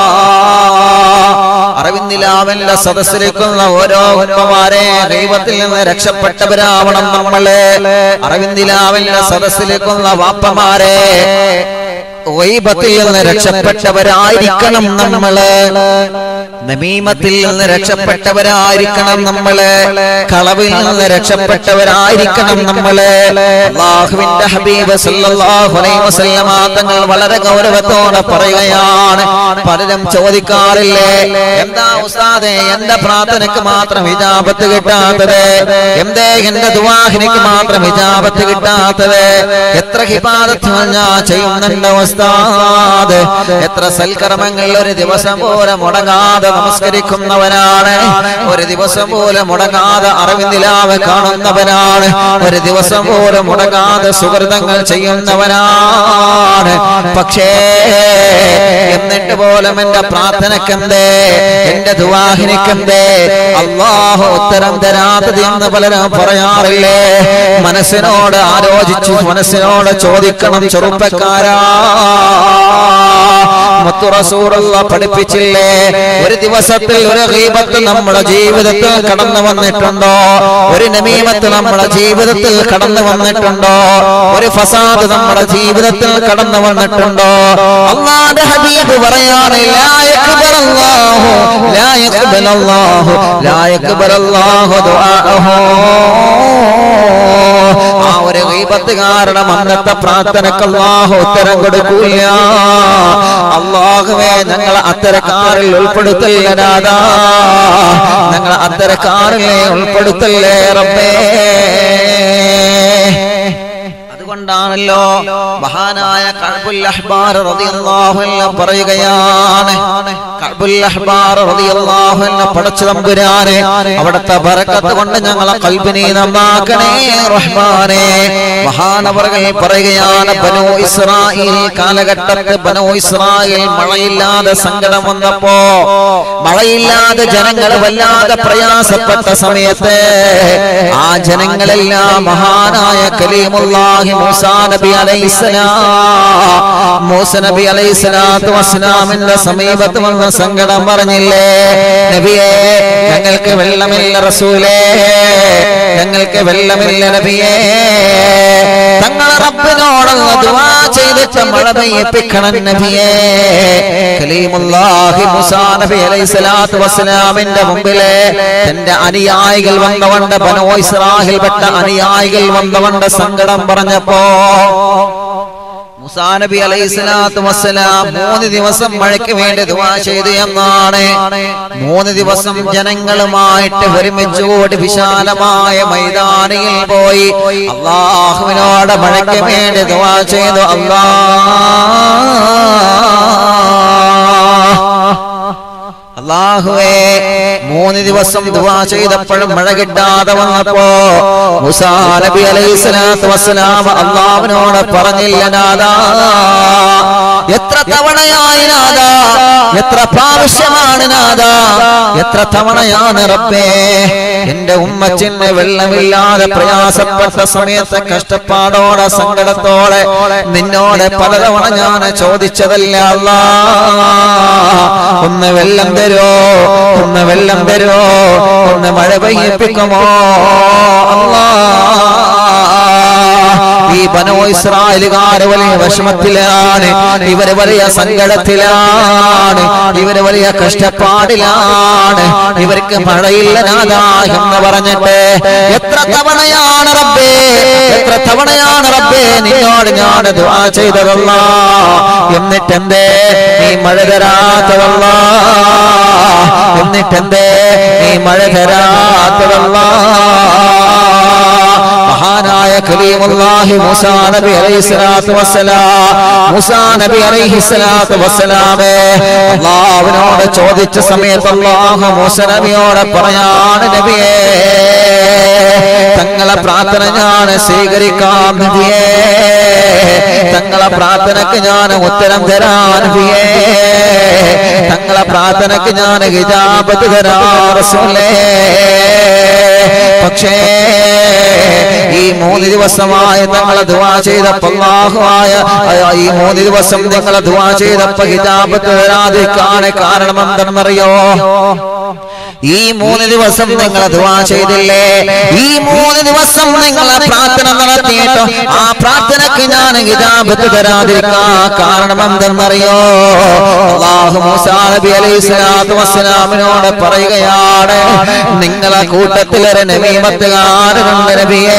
A: അറിവിന്ദിലാവല്ല സദസ്സിലേക്കുന്ന ഓരോ ഉമ്മമാരെ ദൈവത്തിൽ നിന്ന് രക്ഷപ്പെട്ടവരാവണം നമ്മള്. അറിവിന്ദിലാവല്ല സദസ്സിലേക്കുന്ന വാപ്പമാരെ ഗൈബത്തിൽ നിന്ന് രക്ഷപ്പെട്ടവരായിരിക്കണം നമ്മള്. നമീമത്തിൽ നിന്ന് രക്ഷപ്പെട്ടവരായിരിക്കണം നമ്മള്. കളവിൽ നിന്ന് രക്ഷപ്പെട്ടവരായിരിക്കണം നമ്മള്. അല്ലാഹുവിന്റെ ഹബീബ് സല്ലല്ലാഹു അലൈഹി വസല്ലമ തങ്ങൾ വളരെ ഗൗരവത്തോടെ പറയുകയാണ്. പലരും ചോദിക്കാറില്ലേ, എന്താ ഉസ്താദേ എന്റെ പ്രാർത്ഥനയ്ക്ക് മാത്രം ഇജാബത്ത് കിട്ടാത്തത്, എന്തേ എന്റെ ദുആഹിനിക്ക് മാത്രം ഇജാബത്ത് കിട്ടാത്തത്? എത്ര ഇബാദത്തുകൾ ഞാൻ ചെയ്യുന്നുണ്ട് ഉസ്താദ്, എത്ര സൽക്കർമ്മങ്ങൾ ഒരു ദിവസം പോലെ മുടങ്ങാതെ നമസ്കരിക്കുന്നവനാണ്, ഒരു ദിവസം പോലെ മുടങ്ങാതെ അറിവിന്ദിലാവ് കാണുന്നവനാണ്, ഒരു ദിവസം പോലെ മുടങ്ങാതെ സുഹൃതങ്ങൾ ചെയ്യുന്നവനാണ്. പക്ഷേ എന്നിട്ട് പോലും എന്റെ പ്രാർത്ഥനക്കെന്തേ, എന്റെ ദുആഹിനിക്കെന്തേ അല്ലാഹു ഉത്തരം തരാത്തത് എന്ന് പലരും പറയാറില്ലേ? മനസ്സിനോട് ആലോചിച്ചു, മനസ്സിനോട് ചോദിക്കണം ചെറുപ്പക്കാരാ. മുത്തു റസൂലുള്ളാഹി പഠിപ്പിച്ചില്ലേ, ഒരു ദിവസത്തിൽ ഒരു ഗീബത്ത് നമ്മുടെ ജീവിതത്തിൽ കടന്നു വന്നിട്ടുണ്ടോ? ഒരു നമീമത്ത് നമ്മുടെ ജീവിതത്തിൽ കടന്നു വന്നിട്ടുണ്ടോ? ഒരു ഫസാദ് നമ്മുടെ ജീവിതത്തിൽ കടന്നു വന്നിട്ടുണ്ടോ? അല്ലാഹുവിന്റെ ഹബീബ് പറയാണ്, ലാ യഖ്ബലല്ലാഹു ദുആഅഹു. ആ ഒരു ഗീബത്ത് കാരണം അന്നത്തെ പ്രാർത്ഥനയ്ക്ക് അല്ലാഹു ഉത്തരം കൊടുക്കൂല. അല്ലാഹുവേ ഞങ്ങൾ അത്തരക്കാരിൽ ഉൾപ്പെടുത്തല്ല നാഥാ, ഞങ്ങൾ അത്തരക്കാരിലെ ഉൾപ്പെടുത്തല്ലേ റബ്ബേ. അതുകൊണ്ടാണല്ലോ മഹാനായ കഅബുൽ അഹ്ബാർ റളിയല്ലാഹു അൻഹു പറയുകയാണ്, കഅബുൽ അഹ്ബാർ റളിയല്ലാഹു അൻഹു പടച്ച തമ്പുരാനെ അവിടുത്തെ ബറക്കത്ത് കൊണ്ട് ഞങ്ങളെ ഖൽബിനെ നന്നാക്കണേ റഹ്മാനേ. മഹാനവറുകൾ പറയുകയാണ്, ബനൂ ഇസ്രായേൽ കാലഘട്ടത്തിൽ ബനൂ ഇസ്രായേൽ മഴയില്ലാതെ സങ്കടം വന്നപ്പോ, മഴയില്ലാതെ ജനങ്ങൾ വല്ലാതെ പ്രയാസപ്പെട്ട സമയത്ത് ആ ജനങ്ങളെല്ലാം മഹാനായ കലീമുല്ലാഹി മൂസാ നബി അലൈഹിസ്സലാം, മൂസ നബി അലൈഹിസ്സലാത്തു വസ്സലാമിന്റെ സമീപത്ത് വന്ന സങ്കടം പറഞ്ഞില്ലേ, നബിയേ ഞങ്ങൾക്ക് വെള്ളമില്ല റസൂലേ, ഞങ്ങൾക്ക് വെള്ളമില്ല നബിയേ, തങ്ങളെ റബ്ബിനോടുള്ള ദുആ ചെയ്തിട്ട് മഴ പെയ്യിപ്പിക്കണം നബിയേ. കലീമുല്ലാഹി മൂസാ നബി അലൈഹിസ്സലാത്തു വസ്സലാമിന്റെ മുമ്പിലെ തന്റെ അനുയായികൾ വന്നവന്റെ ബനൂ ഇസ്രായേൽ പെട്ട അനുയായികൾ വന്നവന്റെ സങ്കടം പറഞ്ഞപ്പോ മൂസാ നബി അലൈഹിസ്സലാത്തു വസ്സലാം 3 ദിവസം മഴയ്ക്ക് വേണ്ടി ദുആ ചെയ്തു എന്നാണ്. 3 ദിവസം ജനങ്ങളുമായിട്ട് ഒരുമിച്ച് കൂടി വിശാലമായ മൈതാനിയിൽ പോയി അല്ലാഹുവിനോട് മഴയ്ക്ക് വേണ്ടി ദുആ ചെയ്തു. അല്ലാഹുവേ 3 ദിവസം ദുആ ചെയ്തപ്പോഴും മഴ കിട്ടാതെ വന്നപ്പോ മൂസാ നബി അലൈഹിസ്സലാത്തു വസ്സലാം അല്ലാഹുവിനോട് പറഞ്ഞില്ല, നാഥാ എത്ര തവണയായി നാഥാ, എത്ര പ്രാവശ്യമാണ് നാഥാ, എത്ര തവണയാണ് റബ്ബേ എന്റെ ഉമ്മച്ചിന് വെള്ളമില്ലാതെ പ്രയാസപ്പെട്ട സമയത്ത് കഷ്ടപ്പാടോടെ സങ്കടത്തോടെ നിന്നോട് പലതവണ ഞാൻ ചോദിച്ചതല്ല അല്ലാഹ്, ഒന്ന് വെള്ളം തരോ, ഒന്ന് വെള്ളം തരോ, ഒന്ന് മഴ പെയ്യിപ്പിക്കുമോ അല്ലാഹ്. ഈ ബനൂ ഇസ്രായേലുകാർ വലിയ വിഷമത്തിലാണ്, ഇവര് വലിയ സങ്കടത്തിലാണ്, ഇവര് വലിയ കഷ്ടപ്പാടിലാണ്, ഇവർക്ക് മഴയില്ല നാഥാ എന്ന് പറഞ്ഞിട്ട് എത്ര തവണയാണ് റബ്ബേ, എത്ര തവണയാണ് റബ്ബേ നിന്നോട് ഞാൻ ദുആ ചെയ്തതല്ലാ, എന്നിട്ടെന്തേ നീ മഴ തരാത്തതല്ലാ, എന്നിട്ടെന്തേ നീ മഴ തരാത്തതല്ലാ. മഹാനായ കലീമുല്ലാഹി മൂസാ നബി അലൈഹിസ്സലാത്തു വസ്സലാം, മൂസാ നബി അലൈഹിസ്സലാത്തു വസ്സലാമേ അല്ലാഹുവിനോട് ചോദിച്ച സമയത്ത് അല്ലാഹു മൂസാ നബിയോട് പറയാണ്, നബിയേ തങ്ങളെ പ്രാർത്ഥന ഞാൻ സ്വീകരിക്കാം നബിയേ, തങ്ങളെ പ്രാർത്ഥനക്ക് ഞാൻ ഉത്തരം തരാൻ നബിയേ, തങ്ങളെ പ്രാർത്ഥനക്ക് ഞാൻ ഇജാബത്ത് തരാൻ റസൂലേ. പക്ഷേ ഈ 3 ദിവസമായി തങ്ങളെ ദുആ ചെയ്തപ്പോൾ അല്ലാഹുവായ ഈ 3 ദിവസം തങ്ങളെ ദുആ ചെയ്തപ്പോൾ ഇജാബത്ത് തരാതിരിക്കാൻ കാരണം എന്തെന്നറിയോ? ഈ 3 ദിവസം നിങ്ങൾ ദുആ ചെയ്തില്ലേ, ഈ 3 ദിവസം നിങ്ങളെ പ്രാർത്ഥന നടത്തി നടത്തിയിട്ട് ആ പ്രാർത്ഥനയ്ക്ക് ഞാൻ ഇജാബത്ത് തരാതിരിക്കാൻ കാരണം എന്തെന്നറിയോ? അല്ലാഹു മൂസാ നബി അലൈഹിസ്സലാത്തു വസ്സലാമിനോട് പറയുകയാണ്, നിങ്ങളെ കൂട്ടത്തിൽ ഒരു നമീമത്തുകാരനുണ്ട് നബിയേ,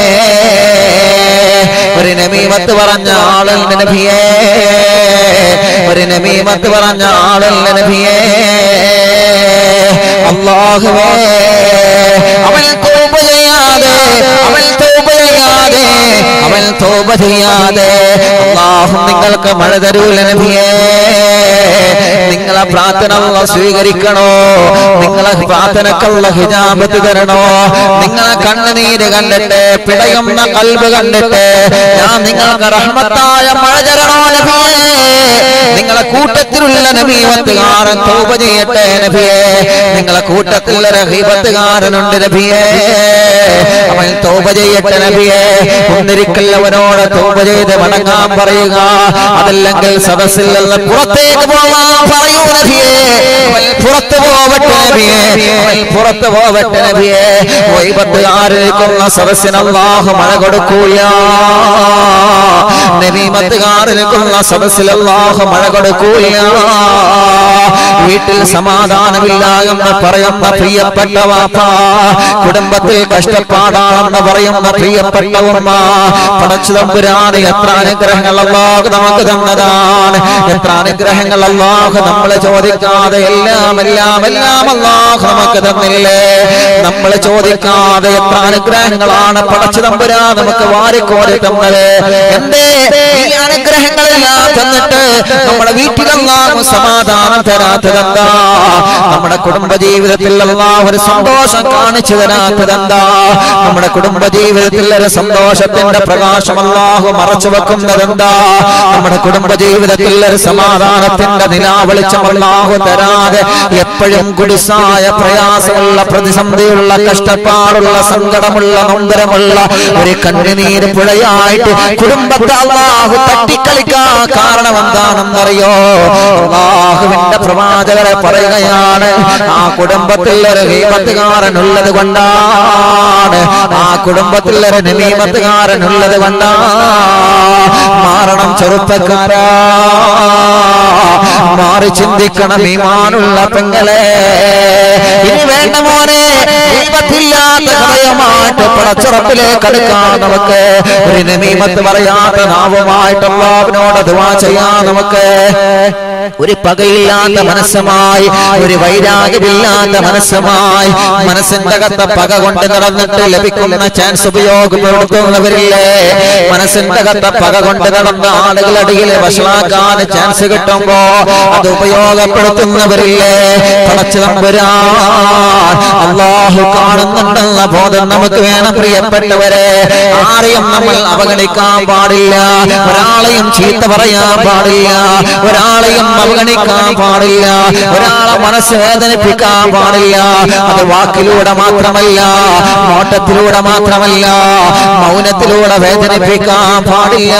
A: ഒരു നമീമത്ത് പറഞ്ഞ ആളുണ്ട് നബിയേ, ഒരു നമീമത്ത് പറഞ്ഞ ആളുണ്ട് നബിയേ. അല്ലാഹുവേ, അവൻ തൗബ ചെയ്യാതെ അല്ലാഹു നിങ്ങൾക്ക് മഴ തരൂല നബിയേ. നിങ്ങളെ പ്രാർത്ഥന അല്ലാഹു സ്വീകരിക്കണോ? നിങ്ങളെ പ്രാർത്ഥനക്കുള്ള ഹിജാബത്ത് തരണോ? നിങ്ങളെ കണ്ണുനീര് കണ്ടിട്ട്, പിടയുന്ന ഖൽബ് കണ്ടിട്ട് ഞാൻ നിങ്ങൾക്ക് റഹ്മത്തായ മഴ തരണോ നബിയേ? നിങ്ങളെ കൂട്ടത്തിലുള്ള നബീവത്തുകാരൻ തൗബ ചെയ്യട്ടെ നബിയേ. നിങ്ങളെ കൂട്ടത്തിലുള്ള റഹീബത്തുകാരനുണ്ട് നബിയേ, അവൻ തൗബ ചെയ്യട്ടെ നബിയേ. ഒന്നിരിക്കൽ അവനോട് തൗബ ചെയ്ത് മടങ്ങാൻ പറയുക, അതല്ലെങ്കിൽ സദസ്സിൽ നിന്ന് പുറത്തേക്ക് പോകാൻ പറയൂ നബിയേ. അവൻ പുറത്തു പോവട്ടെ നബിയേ, അവൻ പുറത്തു പോവട്ടെ നബിയേ. വൈബത്തുകാരിലേക്കുള്ള സദസ്സിന് അല്ലാഹു മഴ കൊടുക്കൂല, നബീമത്തുകാരിലേക്കുള്ള സദസ്സിൽ അല്ലാഹു മഴ കൊടുക്കൂല. വീട്ടിൽ സമാധാനമില്ല എന്ന് പറയുന്ന പ്രിയപ്പെട്ട വാപ്പ, കുടുംബത്തിൽ കഷ്ടപ്പാടാണെന്ന് പറയുന്ന പ്രിയപ്പെട്ട ഉമ്മ, പടച്ച തമ്പുരാന് എത്ര അനുഗ്രഹങ്ങൾ അല്ലാഹു നമുക്ക് തന്നതാണ്, എത്ര അനുഗ്രഹങ്ങൾ അല്ലാഹു നമ്മളെ ചോദിക്കാതെ എല്ലാം അല്ലാഹു നമുക്ക് തന്നില്ലേ? നമ്മൾ ചോദിക്കാതെ എത്ര അനുഗ്രഹങ്ങളാണ് പടച്ച തമ്പുരാൻ നമുക്ക് വാരിക്കോരി തന്നത്. എന്തേ ഈ അനുഗ്രഹങ്ങളെല്ലാം തന്നിട്ട് നമ്മുടെ വീട്ടിലല്ലാഹു സമാധാനം തരാത്തതെന്താ? നമ്മുടെ കുടുംബ ജീവിതത്തിൽ അല്ലാഹു ഒരു സന്തോഷം കാണിച്ചു തരാത്തതെന്താ? നമ്മുടെ കുടുംബ ജീവിതത്തിൽ ഒരു സന്തോഷത്തിന്റെ പ്രകാശം അല്ലാഹു മറച്ചു വെക്കുന്നതെന്താ? നമ്മുടെ കുടുംബ ജീവിതത്തിൽ ഒരു സമാധാനത്തിന്റെ നിലാവെളിച്ചം അല്ലാഹു തരാതെ എപ്പോഴും കുടിസായ പ്രയാസമുള്ള, പ്രതിസന്ധിയുള്ള, കഷ്ടപ്പാടുള്ള, സങ്കടമുള്ള, നൊമ്പരമുള്ള ഒരു കണ്ണുനീര് പുഴയായിട്ട് കുടുംബത്തെ അല്ലാഹു തട്ടിക്കളിക്കാൻ കാരണം എന്താണെന്നറിയോ? അല്ലാഹുവിന്റെ പ്രവാചകരെ പറയുകയാണ്, ആ കുടുംബത്തിൽ ഒരു ഗീബത്തുകാരനുള്ളത് കൊണ്ടാണ്, ആ കുടുംബത്തിൽ ഒരു നമീമത്തുകാരനുള്ളത് കൊണ്ടാണ്. മാറണം ചെറുപ്പക്കാരാ, മാറി ചിന്തിക്കണം ഈമാനുള്ള പെങ്ങളെ. ഇനി വേണ്ട മോനെ, ഗീബത്തില്ലാത്ത ഹൃദയമായിട്ട് പടച്ചുറപ്പിലേക്ക് അടുക്കാൻ നമുക്ക്, ഒരു നമീമത്ത് പറയാത്ത നാവുമായിട്ട് അല്ലാഹുവിനോട് ദുആ ചെയ്യാൻ നമുക്ക്, ഒരു പകയില്ലാത്ത മനസ്സുമായി, ഒരു വൈരാഗ്യമില്ലാത്ത മനസ്സുമായി, മനസ്സിന്റെ അകത്ത പക കൊണ്ട് നടന്നിട്ട് ലഭിക്കുന്ന ചാൻസ് ഉപയോഗപ്പെടുത്തുന്നവരില്ലേ? മനസ്സിന്റെ അകത്ത പക കൊണ്ട് നടന്ന ആളുകളടിയിൽ വഷളാക്കാൻ ചാൻസ് കിട്ടുമ്പോ അത് ഉപയോഗപ്പെടുത്തുന്നവരില്ലേ? പടച്ച തമ്പുരാൻ അല്ലാഹു കാണുന്നുണ്ടെന്ന ബോധം നമുക്ക് വേണം പ്രിയപ്പെട്ടവരെ. ആരെയും നമ്മൾ അവഗണിക്കാൻ പാടില്ല, ഒരാളെയും ചീത്ത പറയാൻ പാടില്ല, ഒരാളെയും അവഗണിക്കാൻ പാടില്ല, ഒരാളെ മനസ്സ് വേദനിപ്പിക്കാൻ പാടില്ല. അത് വാക്കിലൂടെ മാത്രമല്ല, നോട്ടത്തിലൂടെ മാത്രമല്ല, മൗനത്തിലൂടെ വേദനിപ്പിക്കാൻ പാടില്ല.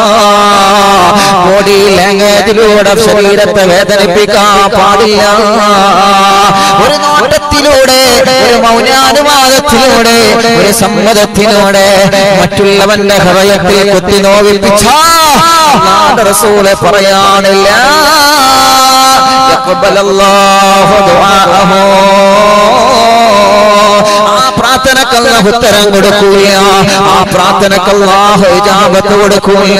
A: ബോഡി ലാംഗ്വേജിലൂടെ ശരീരത്തെ വേദനിപ്പിക്കാൻ പാടില്ല. ഒരു നോട്ടത്തിലൂടെ, ഒരു മൗനാനുവാദത്തിലൂടെ, ഒരു സമ്മതത്തിലൂടെ മറ്റുള്ളവന്റെ ഹൃദയത്തിൽ കുത്തി നോവിപ്പിച്ച റസൂലെ പറയാനില്ല, യഖ്ബലല്ലാഹു ദുആഅഹു. ആ പ്രാർത്ഥനക്ക് അല്ലാഹു ഉത്തരം കൊടുക്കൂല, ആ പ്രാർത്ഥനക്ക് അല്ലാഹു ഇജാബത്ത് കൊടുക്കൂല.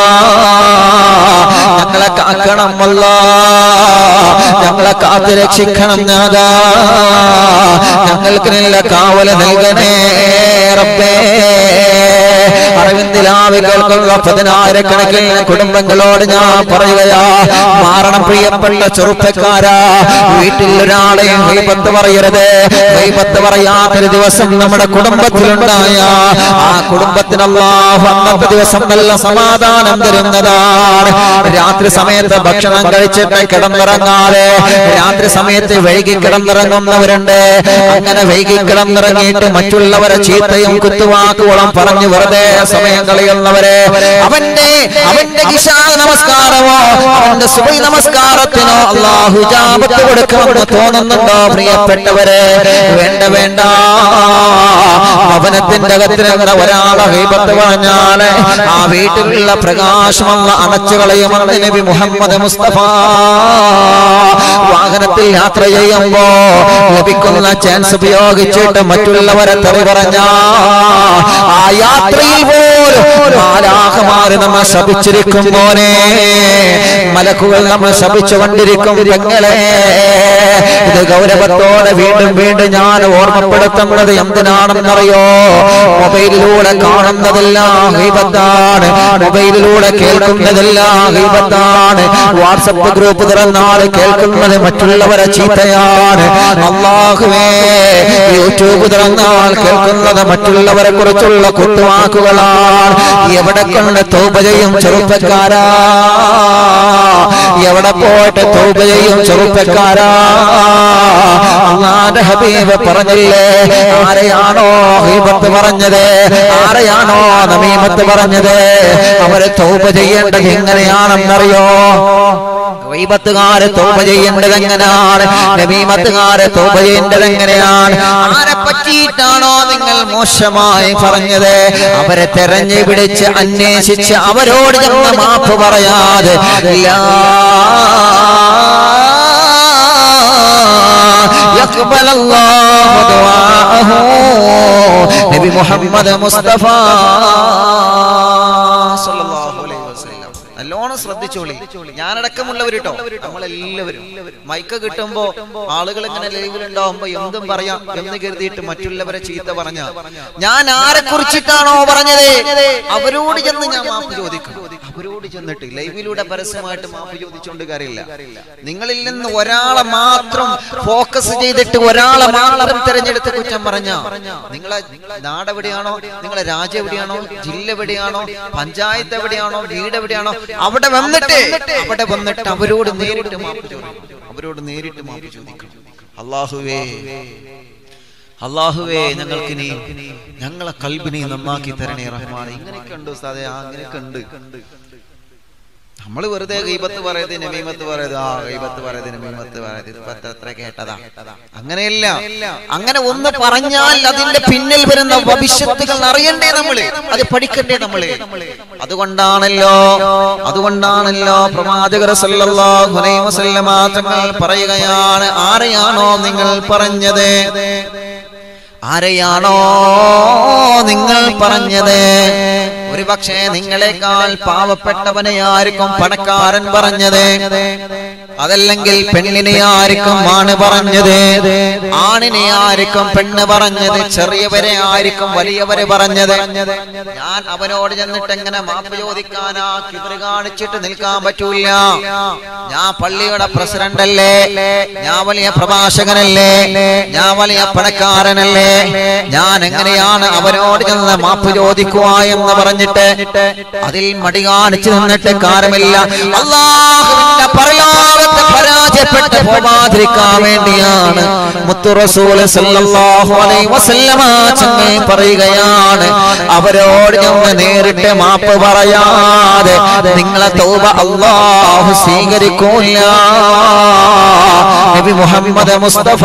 A: ഞങ്ങളെ കാക്കണം അല്ലാഹ്, ഞങ്ങളെ കാത്ത് രക്ഷിക്കണം നാഥാ, ഞങ്ങൾക്ക് നല്ല കാവല് നൽകണേ റബ്ബേ. അറിവിന്ദിലാവി കേൾക്കുന്ന 10,000 കുടുംബങ്ങളോട് ഞാൻ പറയുകയാ, മാറണം പ്രിയപ്പെട്ട ചെറുപ്പക്കാരാ. വീട്ടിൽ ഒരാളെയും ഗീബത്ത് പറയരുത്. ഗീബത്ത് പറയാത്തൊരു ദിവസം നമ്മുടെ കുടുംബത്തിലുണ്ടായ ആ കുടുംബത്തിന് അല്ലാഹു അന്നത്തെ ദിവസം നല്ല സമാധാനം തരുന്നതാണ്. രാത്രി സമയത്ത് ഭക്ഷണം കഴിച്ചിട്ട് കിടന്നിറങ്ങാതെ രാത്രി സമയത്ത് വൈകി കിടന്നിറങ്ങുന്നവരുണ്ട്. അങ്ങനെ വൈകി കിടന്നിറങ്ങിയിട്ട് മറ്റുള്ളവരെ ചീത്തയും കുത്തുവാക്കുകളും പറഞ്ഞു വെറുതെ സമയം കളയുന്ന കേൾക്കുന്നവരെ, അവന്റെ ഇശാ നമസ്കാരമോ അവന്റെ സുബഹി നമസ്കാരത്തിനോ അല്ലാഹു ഇജാബത്ത് കൊടുക്കുമെന്ന് തോന്നുന്നുണ്ടോ പ്രിയപ്പെട്ടവരെ? വേണ്ട വേണ്ട. ഭവനത്തിന്റെ അകത്ത് നിന്ന് ഒരാളെ ഗീബത്ത് പറഞ്ഞാൽ ആ വീട്ടിലുള്ള പ്രകാശം അല്ലാഹു അണച്ചു കളയുമെന്ന് നബി മുഹമ്മദ് മുസ്തഫ. വാഹനത്തിൽ യാത്ര ചെയ്യുമ്പോ ലഭിക്കുന്ന ചാൻസ് ഉപയോഗിച്ചിട്ട് മറ്റുള്ളവരെ തെറി പറഞ്ഞ ആ യാത്രയിൽ പോലും മാലാഖമാര് നമ്മെ ശപിച്ചിരിക്കും പോലെ, മലക്കുകൾ നമ്മെ ശപിച്ചുകൊണ്ടിരിക്കും. പെങ്ങളെ, ഇത് ഗൗരവത്തോടെ വീണ്ടും വീണ്ടും ഞാൻ ഓർമ്മപ്പെടുത്തുന്നത് എന്തിനാണെന്നറിയോ? മൊബൈലിലൂടെ കാണുന്നതെല്ലാം ഗീബത്താണ്, മൊബൈലിലൂടെ കേൾക്കുന്നതെല്ലാം ഗീബത്താണ്. വാട്സപ്പ് ഗ്രൂപ്പ് തുറന്നാൽ കേൾക്കുന്നത് മറ്റുള്ളവരെ ചീത്തയാണ്. അല്ലാഹുവേ, യൂട്യൂബ് തുറന്നാൽ കേൾക്കുന്നത് മറ്റുള്ളവരെ കുറിച്ചുള്ള കുത്തുവാക്കുകളാണ്. എവിടെ കൊണ്ട് തൗബ ചെയ്യും ചെറുപ്പക്കാരാ? എവിടെ പോയിട്ട് തൗബ ചെയ്യും ചെറുപ്പക്കാരാ? അല്ലാഹുവിന്റെ ഹബീബ് പറഞ്ഞില്ലേ, ആരെയാണോ ഗീബത്ത് പറഞ്ഞത്, ആരെയാണോ നമീമത്ത് പറഞ്ഞത്, അവരെ തൗബ ചെയ്യേണ്ടത് എങ്ങനെയാണെന്നറിയോ? ഗീബത്തുകാരെ തൗബ ചെയ്യേണ്ടത് എങ്ങനെയാണ്? നമീമത്തുകാരെ തൗബ ചെയ്യേണ്ടത് എങ്ങനെയാണ്? ആരെ പറ്റിയിട്ടാണോ നിങ്ങൾ മോശമായി പറഞ്ഞത്, അവരെ തെരഞ്ഞു പിടിച്ച് അന്വേഷിച്ച് അവരോട് ചെന്ന് മാപ്പ് പറയാതെ നബി മുഹമ്മദ് മുസ്തഫ നല്ലോണം ശ്രദ്ധിച്ചോളി. ഞാനടക്കമുള്ളവർ കേട്ടോ, നമ്മളെല്ലാവരും മൈക്ക് കിട്ടുമ്പോ ആളുകൾ ഇങ്ങനെ ലൈവിലുണ്ടാവുമ്പോ എന്തും പറയാം എന്ന് കരുതിയിട്ട് മറ്റുള്ളവരെ ചീത്ത പറഞ്ഞ, ഞാൻ ആരെ കുറിച്ചിട്ടാണോ പറഞ്ഞത് അവരോട് ചെന്ന് ഞാൻ മാപ്പ് ചോദിക്കും. അവരോട് ചെന്നിട്ട് ലൈവിലൂടെ പരസ്യമായിട്ട് മാപ്പ് ചോദിച്ചുകൊണ്ട് കാര്യമില്ല. നിങ്ങളിൽ നിന്ന് ഒരാളെ മാത്രം ഫോക്കസ് ചെയ്തിട്ട് ഒരാളെ മാത്രം തിരഞ്ഞെടുത്ത് കുറ്റം പറഞ്ഞ, നിങ്ങളെ നാടെവിടെയാണോ, നിങ്ങളെ രാജ്യം എവിടെയാണോ, ജില്ല എവിടെയാണോ, പഞ്ചായത്ത് എവിടെയാണോ, വീട് എവിടെയാണോ, അവിടെ വന്നിട്ട് അവരോട് നേരിട്ട് മാപ്പ് ചോദിക്കും. അവരോട് നേരിട്ട് മാപ്പ് ചോദിക്കും. അല്ലാഹുവേ, ഞങ്ങൾക്കിനി ഞങ്ങളെ കൽബിനെ നന്നാക്കി തരണേ റഹ്മാനെ. ഇങ്ങനെയൊക്കെ ഉണ്ട് ഉസ്താദേ, അങ്ങനെയൊക്കെ ഉണ്ട്. നമ്മൾ വെറുതെ ഗീബത്ത് പറയത്, നമീമത്ത് പറയത്, ഗീബത്ത് പറയത്, നമീമത്ത് പറയത്, അത്ര കേട്ടതാ. അങ്ങനെയല്ല. അങ്ങനെ ഒന്ന് പറഞ്ഞാൽ അതിന്റെ പിന്നിൽ വരുന്ന ഭവിഷ്യത്തുകൾ അറിയണ്ടേ നമ്മള്, അത് പഠിക്കണ്ടേ നമ്മള്. അതുകൊണ്ടാണല്ലോ പ്രവാചകർ സല്ലല്ലാഹു അലൈഹി വസല്ലമ തങ്ങൾ പറയുകയാണ്, ആരെയാണോ നിങ്ങൾ പറഞ്ഞത്, ആരെയാണോ നിങ്ങൾ പറഞ്ഞത്, ഒരു പക്ഷേ നിങ്ങളെക്കാൾ പാവപ്പെട്ടവനെ ആയിരിക്കും പണക്കാരൻ പറഞ്ഞത്, അതല്ലെങ്കിൽ പെണ്ണിനെ ആയിരിക്കും ആണ് പറഞ്ഞത്, ആണിനെ ആയിരിക്കും പെണ്ണ് പറഞ്ഞത്, ചെറിയവരെ ആയിരിക്കും വലിയവരെ പറഞ്ഞത്. ഞാൻ അവനോട് ചെന്നിട്ട് എങ്ങനെ മാപ്പ് ചോദിക്കാനാ? കിബറ് കാണിച്ചിട്ട് നിൽക്കാൻ പറ്റൂല. ഞാൻ പള്ളിയുടെ പ്രസിഡന്റ് അല്ലേ, ഞാൻ വലിയ പ്രഭാഷകനല്ലേ, ഞാൻ വലിയ പണക്കാരനല്ലേ, ഞാൻ എങ്ങനെയാണ് അവനോട് ചെന്ന് മാപ്പ് ചോദിക്കുക എന്ന് പറഞ്ഞിട്ട് അതിൽ മടി കാണിച്ചു നിന്നിട്ട് കാര്യമില്ല. അല്ലാഹുവിന്റെ പരലോകത്തെ പരാജയപ്പെട്ട് പോവാതിരിക്കാൻ വേണ്ടിയാണ് മുത്തു റസൂൽ സല്ലല്ലാഹു അലൈഹി വസല്ലമ തങ്ങൾ പറയുകയാണ്, അവരോട് ഞങ്ങൾ നേരിട്ട് മാപ്പ് പറയാതെ നിങ്ങളെ തൗബ അല്ലാഹു സ്വീകരിക്കൂല. നബി മുഹമ്മദ് മുസ്തഫ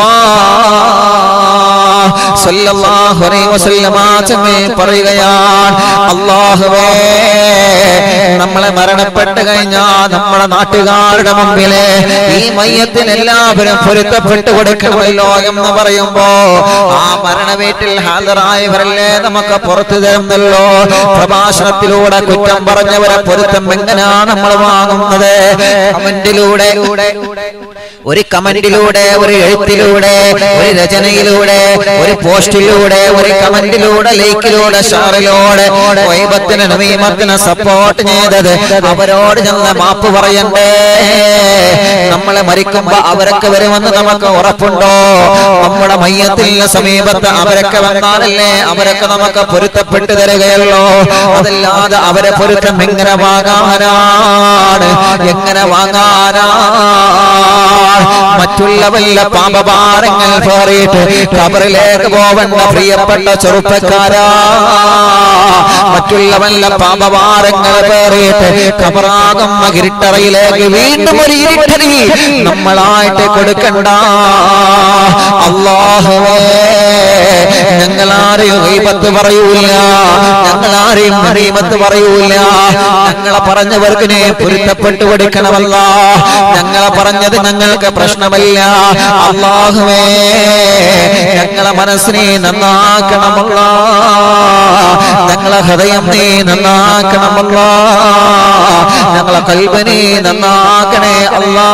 A: സല്ലല്ലാഹു അലൈഹി വസല്ലമ തങ്ങൾ പറയുകയാണ്, അല്ലാഹുവേ, നമ്മളെ മരണപ്പെട്ട് കഴിഞ്ഞാൽ നമ്മുടെ നാട്ടുകാരുടെ മുമ്പില് ഈ മയ്യത്തിന് എല്ലാവരും പൊരുത്തപ്പെട്ടു കൊടുക്കണമല്ലോ എന്ന് പറയുമ്പോ ആ മരണ വീട്ടിൽ ഹാജരായവരല്ലേ നമുക്ക് പുറത്തു തരുന്നല്ലോ. പ്രഭാഷണത്തിലൂടെ കുറ്റം പറഞ്ഞവരെ പൊരുത്തം എങ്ങനെയാണ് നമ്മൾ വാങ്ങുന്നത്? കമന്റിലൂടെ, ഒരു കമന്റിലൂടെ, ഒരു എഴുത്തിലൂടെ, ഒരു രചനയിലൂടെ, ഒരു പോസ്റ്റിലൂടെ, ഒരു കമന്റിലൂടെ, ലൈക്കിലൂടെ, ഷെയറിലൂടെ ഗീബത്തിന് നമീമത്തിന് സപ്പോർട്ട് സപ്പോർട്ട് ചെയ്തത് അവരോട് ഞങ്ങൾ മാപ്പ് പറയണ്ടേ? നമ്മളെ മരിക്കുമ്പോ അവരൊക്കെ വരുമെന്ന് നമുക്ക് ഉറപ്പുണ്ടോ? നമ്മുടെ മയ്യത്തിന് സമീപത്ത് അവരൊക്കെ വന്നാലല്ലേ അവരൊക്കെ നമുക്ക് പൊരുത്തപ്പെട്ടു തരികയുള്ളൂ. അതല്ലാതെ അവരെ പൊരുത്തം എങ്ങനെ വാങ്ങാനാണ്? എങ്ങനെ വാങ്ങാനാണ്? മറ്റുള്ള വല്ല പാപഭാരങ്ങൾ പേറിയിട്ട് ഖബറിലേക്ക് പോവണ്ട പ്രിയപ്പെട്ട ചെറുപ്പക്കാരാ. മറ്റുള്ള വല്ല പാപഭാരങ്ങൾ പേറിയിട്ട് ഖബറാകുന്ന ഇരുട്ടറയിലേക്ക് വീണ്ടും ഒരു ഇരുട്ടടി നമ്മളായിട്ട് കൊടുക്കണ്ട. അല്ലാഹുവേ, ഞങ്ങളാരെയും ഗീബത്ത് പറയൂല, ഞങ്ങളാരെയും ഗീബത്ത് പറയൂല. ഞങ്ങളെ പറഞ്ഞവർക്ക് നീ പൊരുത്തപ്പെട്ടു കൊടുക്കണമല്ല. ഞങ്ങളെ പറഞ്ഞത് ഞങ്ങൾക്ക് പ്രശ്നമല്ല. അല്ലാഹുവേ, ഞങ്ങളെ മനസ്സിനെ നന്നാക്കണമല്ല, ഞങ്ങളെ ഹൃദയം നീ നന്നാക്കണമല്ല, ഞങ്ങളെ കൽബിനെ നന്നാക്കണേ അല്ലാ.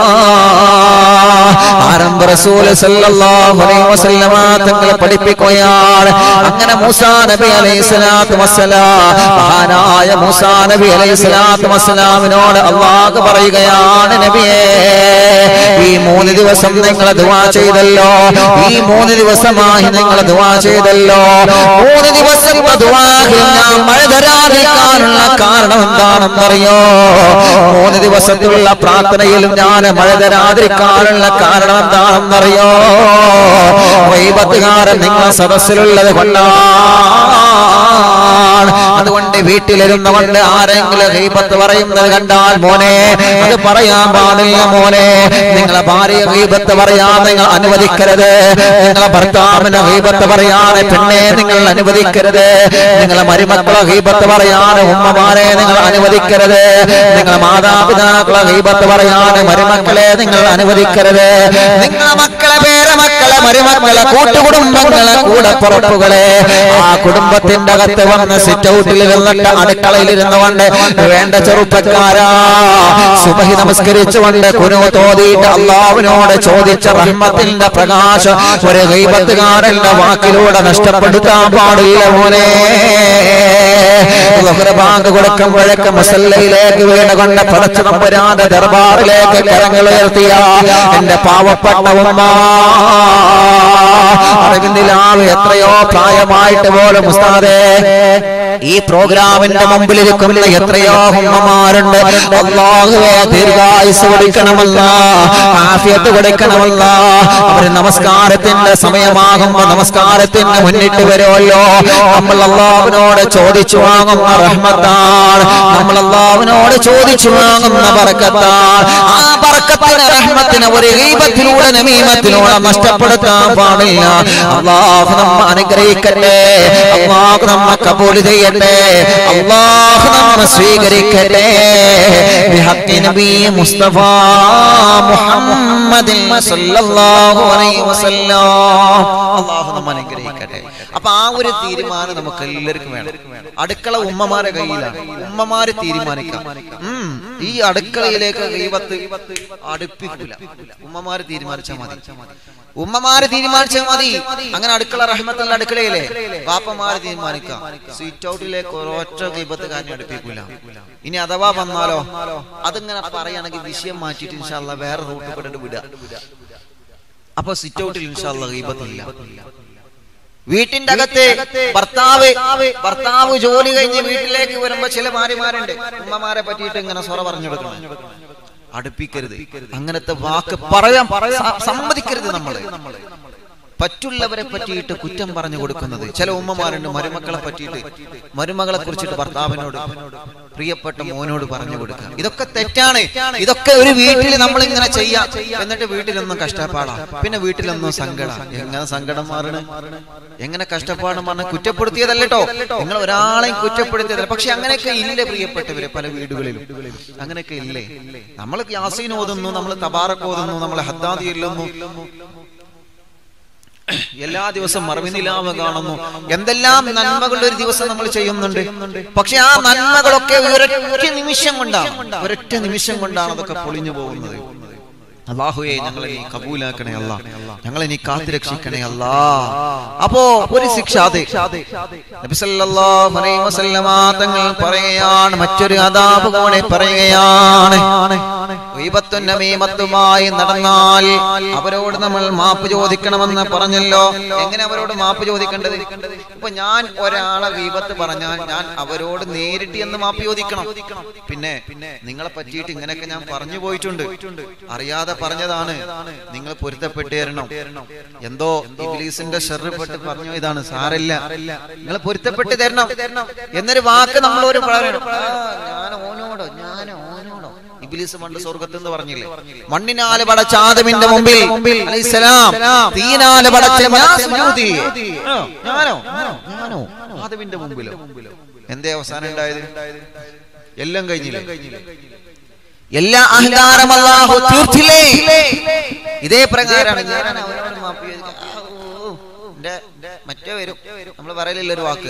A: ആരംഭ റസൂൽ സല്ലല്ലാഹു അലൈഹി വസല്ലമ തങ്ങൾ പഠിപ്പിക്കുകയാണ്. അങ്ങനെ മൂസാ നബി അലൈഹിസ്സലാത്തു വസ്സലാം, മഹാനായ മൂസാ നബി അലൈഹിസ്സലാത്തു വസ്സലാമിനോട് അല്ലാഹു പറയുകയാണ്, നബിയേ, ഈ 3 ദിവസം നിങ്ങൾ ദുആ ചെയ്തല്ലോ, ഈ 3 ദിവസമായി നിങ്ങൾ ദുആ ചെയ്തല്ലോ. 3 ദിവസത്തെ ദുആയിൽ ഞാൻ മഴ തരാതിരിക്കാനുള്ള കാരണം എന്താണെന്നറിയോ? 3 ദിവസത്തുള്ള പ്രാർത്ഥനയിലും ഞാൻ മഴ തരാതിരിക്കാനുള്ള കാരണം എന്താണെന്നറിയോ? ഗീബത്തുകാരൻ നിങ്ങൾ സദസ്സിലുള്ളത് കൊണ്ടാണ്. അതുകൊണ്ട് വീട്ടിലിരുന്ന കൊണ്ട് ആരെങ്കിലും ഗീബത്ത് പറയുന്നത് കണ്ടാൽ, മോനെ അത് പറയാൻ പാടില്ല മോനെ. നിങ്ങളെ ഭാര്യ ഗീബത്ത് പറയാൻ നിങ്ങൾ അനുവദിക്കരുത്. നിങ്ങളെ ഭർത്താവിനെ ഗീബത്ത് പറയാൻ പെണ്ണെ നിങ്ങൾ അനുവദിക്കരുത്. നിങ്ങളെ മരുമക്കളെ ഗീബത്ത് പറയാൻ ഉമ്മമാരെ നിങ്ങൾ അനുവദിക്കരുത്. നിങ്ങളെ മാതാപിതാക്കളെ ഗീബത്ത് പറയാൻ മരുമക്കളെ നിങ്ങൾ അനുവദിക്കരുത്. നിങ്ങളെ മക്കളെ, പേരമക്കളെ, മരുമക്കളെ, കൂട്ടുകുടുംബങ്ങളെ, കൂടപ്പുറപ്പുകളെ, ആ കുടുംബത്തിന്റെ അകത്ത് വന്ന് സിറ്റ് ഔട്ടിൽ ഇരുന്നിട്ട് അടുക്കളയിൽ ഇരുന്നുകൊണ്ട് വേണ്ട ചെറുപ്പക്കാരാ, സുബഹി നമസ്കരിച്ചുകൊണ്ട് ഖുനൂത്ത് ഓതിയിട്ട് അല്ലാഹുവിനോട് ചോദിച്ച റഹ്മത്തിന്റെ പ്രകാശം ഒരു ഗീബത്തുകാരന്റെ വാക്കിലൂടെ നഷ്ടപ്പെടുത്താൻ പാടില്ല മോനെ. ബാങ്ക് കൊടുക്കുമ്പോഴേക്ക് മുസല്ലയിലേക്ക് വീണുകൊണ്ട് പടച്ച തമ്പുരാന്റെ ദർബാറിലേക്ക് കരങ്ങൾ ഉയർത്തിയ എന്റെ പാവപ്പെട്ട ഉമ്മ, അറിവിന്ദിലാവ് എത്രയോ പ്രായമായിട്ട് പോലും ഉസ്താദേ ഈ പ്രോഗ്രാമിന്റെ മുമ്പിലിരിക്കുന്ന എത്രയോ ഉമ്മമാരുണ്ട്. അല്ലാഹുവേ, ദീർഘായുസ് കൊടുക്കണമല്ല, ആഫിയത്ത് കൊടുക്കണമല്ല. അവർ നമസ്കാരത്തിന്റെ സമയമാകുമ്പോ നമസ്കാരത്തിന് മുന്നിട്ട് വരുമല്ലോ. നമ്മൾ അല്ലാഹുവിനോട് ചോദിച്ചു വാങ്ങുന്ന റഹ്മത്താണ്, നമ്മൾ അല്ലാഹുവിനോട് ചോദിച്ചു വാങ്ങുന്ന ബർക്കത്താണ്. ആ ബർക്കത്തിന് റഹ്മത്തിന് ഒരു ഗീബത്തിലൂടെ നമീമത്തിലൂടെ നഷ്ടപ്പെടുത്താൻ പാടില്ല. അല്ലാഹു നമ്മെ അനുഗ്രഹിക്കട്ടെ, അല്ലാഹു നമ്മെ കബൂൽ ചെയ്യട്ടെ, അല്ലാഹു നമ്മെ സ്വീകരിക്കട്ടെ. ബിഹഖി നബി മുസ്തഫ മുഹമ്മദ് സല്ലല്ലാഹു അലൈഹി വസല്ലം. അല്ലാഹു നമ്മെ അനുഗ്രഹിക്കട്ടെ. അപ്പൊ ആ ഒരു തീരുമാനം നമുക്ക് എല്ലാവർക്കും വേണം. അടുക്കള ഉമ്മമാരെ കയ്യിലാണ്, ഉമ്മമാര് തീരുമാനിക്കാം. ഈ അടുക്കളയിലേക്ക് ഗീബത്ത് അടുപ്പിക്കില്ല, ഉമ്മമാര് തീരുമാനിച്ചാൽ മതി, ഉമ്മമാര് തീരുമാനിച്ചാൽ മതി. അങ്ങനെ അടുക്കള റഹ്മത്തുള്ള അടുക്കളയിലെ വാപ്പമാര് തീരുമാനിക്കാം. സീറ്റ് ഔട്ടിലേക്ക് ഒരൊറ്റ ഗീബത്തുകാരനെ അടുപ്പിക്കില്ല. ഇനി അഥവാ വന്നാലോ, അതിങ്ങനെ പറയുകയാണെങ്കിൽ വിഷയം മാറ്റിയിട്ട് ഇൻഷാ അല്ലാഹ് വേറെ റൂട്ട് പെട്ടിട്ട് വിടുക. അപ്പൊ സിറ്റ് ഔട്ടിൽ ഇൻഷാ അല്ലാഹ് ഗീബത്തില്ല. വീട്ടിന്റെ അകത്ത് ഭർത്താവ് ജോലി കഴിഞ്ഞ് വീട്ടിലേക്ക് വരുമ്പോ ചില ഭാര്യമാരുണ്ട് ഉമ്മമാരെ പറ്റിയിട്ട് ഇങ്ങനെ സ്വറ പറഞ്ഞു കൊടുക്കണം. അടുപ്പിക്കരുത്, അങ്ങനത്തെ വാക്ക് പറയാൻ സമ്മതിക്കരുത്. നമ്മള് പറ്റുള്ളവരെ പറ്റിയിട്ട് കുറ്റം പറഞ്ഞു കൊടുക്കുന്നത് ചില ഉമ്മമാരുണ്ട്. മരുമക്കളെ പറ്റിയിട്ട്, മരുമകളെ കുറിച്ചിട്ട് ഭർത്താവിനോട്, പ്രിയപ്പെട്ട മോനോട് പറഞ്ഞു കൊടുക്കുക. ഇതൊക്കെ തെറ്റാണ്. ഇതൊക്കെ ഒരു വീട്ടിൽ നമ്മൾ ഇങ്ങനെ ചെയ്യാം. എന്നിട്ട് വീട്ടിലൊന്നും കഷ്ടപ്പാടാ, പിന്നെ വീട്ടിലൊന്നും സങ്കടം. എങ്ങനെ സങ്കടം മാറണ്, എങ്ങനെ കഷ്ടപ്പാടും പറഞ്ഞ കുറ്റപ്പെടുത്തിയതല്ലോ. നിങ്ങൾ ഒരാളെയും കുറ്റപ്പെടുത്തിയതല്ല. പക്ഷെ അങ്ങനെയൊക്കെ ഇല്ലേ പ്രിയപ്പെട്ടവരെ, പല വീടുകളിലും അങ്ങനെയൊക്കെ ഇല്ലേ. നമ്മൾ യാസീൻ ഓതുന്നു, നമ്മൾ തബാറക് ഓതുന്നു, നമ്മൾ ഹദ്ദാദി എല്ലുന്നു, എല്ലാ ദിവസവും മറവിനിലാവ് കാണുന്നു, എന്തെല്ലാം നന്മകളുടെ ഒരു ദിവസം നമ്മൾ ചെയ്യുന്നുണ്ട്. പക്ഷെ ആ നന്മകളൊക്കെ ഒരൊറ്റ നിമിഷം കൊണ്ടാണ് അതൊക്കെ പൊളിഞ്ഞു പോകുന്നത്. അല്ലാഹുവേ ഞങ്ങളെ നീ കബൂലാക്കണേ അല്ലാ, ഞങ്ങളെ നീ കാത്തുരക്ഷിക്കണേ അല്ലാ. അപ്പോ ഒരു ശിക്ഷ നബി സല്ലല്ലാഹു അലൈഹി വസല്ലമ തങ്ങൾ പറയുകയാണ്, മറ്റൊരു അദാബ് കൂടെ പറയുകയാണ്. ഗീബത്തും നമീമത്തുമായി നടന്നാൽ അവരോട് നമ്മൾ മാപ്പ് ചോദിക്കണമെന്ന് പറഞ്ഞല്ലോ. എങ്ങനെ അവരോട് മാപ്പ് ചോദിക്കേണ്ടത്? ഇപ്പൊ ഞാൻ ഒരാളെ ഗീബത്ത് പറഞ്ഞാൽ ഞാൻ അവരോട് നേരിട്ട് എന്ന് മാപ്പ് ചോദിക്കണം. പിന്നെ നിങ്ങളെ പറ്റിയിട്ട് ഇങ്ങനെയൊക്കെ ഞാൻ പറഞ്ഞു പോയിട്ടുണ്ട്, അറിയാതെ പറഞ്ഞതാണ്, നിങ്ങൾ പൊരുത്തപ്പെട്ട് തരണം. എന്തോ ഇബ്ലീസിന്റെ ശർറിൽപ്പെട്ട് പറഞ്ഞു ഇതാണ്, സാരല്ല, നിങ്ങൾ പൊരുത്തപ്പെട്ട് തരണം എന്നൊരു വാക്ക് നമ്മളൊരു ഇബ്ലീസ് പണ്ട് സ്വർഗത്ത് എന്ന് പറഞ്ഞില്ലേ, മണ്ണിനാല് പടച്ച ആദമിന്റെ മുമ്പിൽ അലൈഹിസ്സലാം തീനാല് പടച്ച ഞാനോ ആദമിന്റെ മുമ്പിലോ. എന്തേ അവസാനം ഉണ്ടായത്? എല്ലാം കഴിഞ്ഞില്ലേ? എല്ലാ അഹങ്കാരം അല്ലാഹു തീർത്തില്ലേ? ഇതേ പ്രകാരമാണ് ഞാൻ അവനോട് മാപ്പ് മറ്റേ വരും നമ്മൾ പറയലില്ല ഒരു വാക്ക്,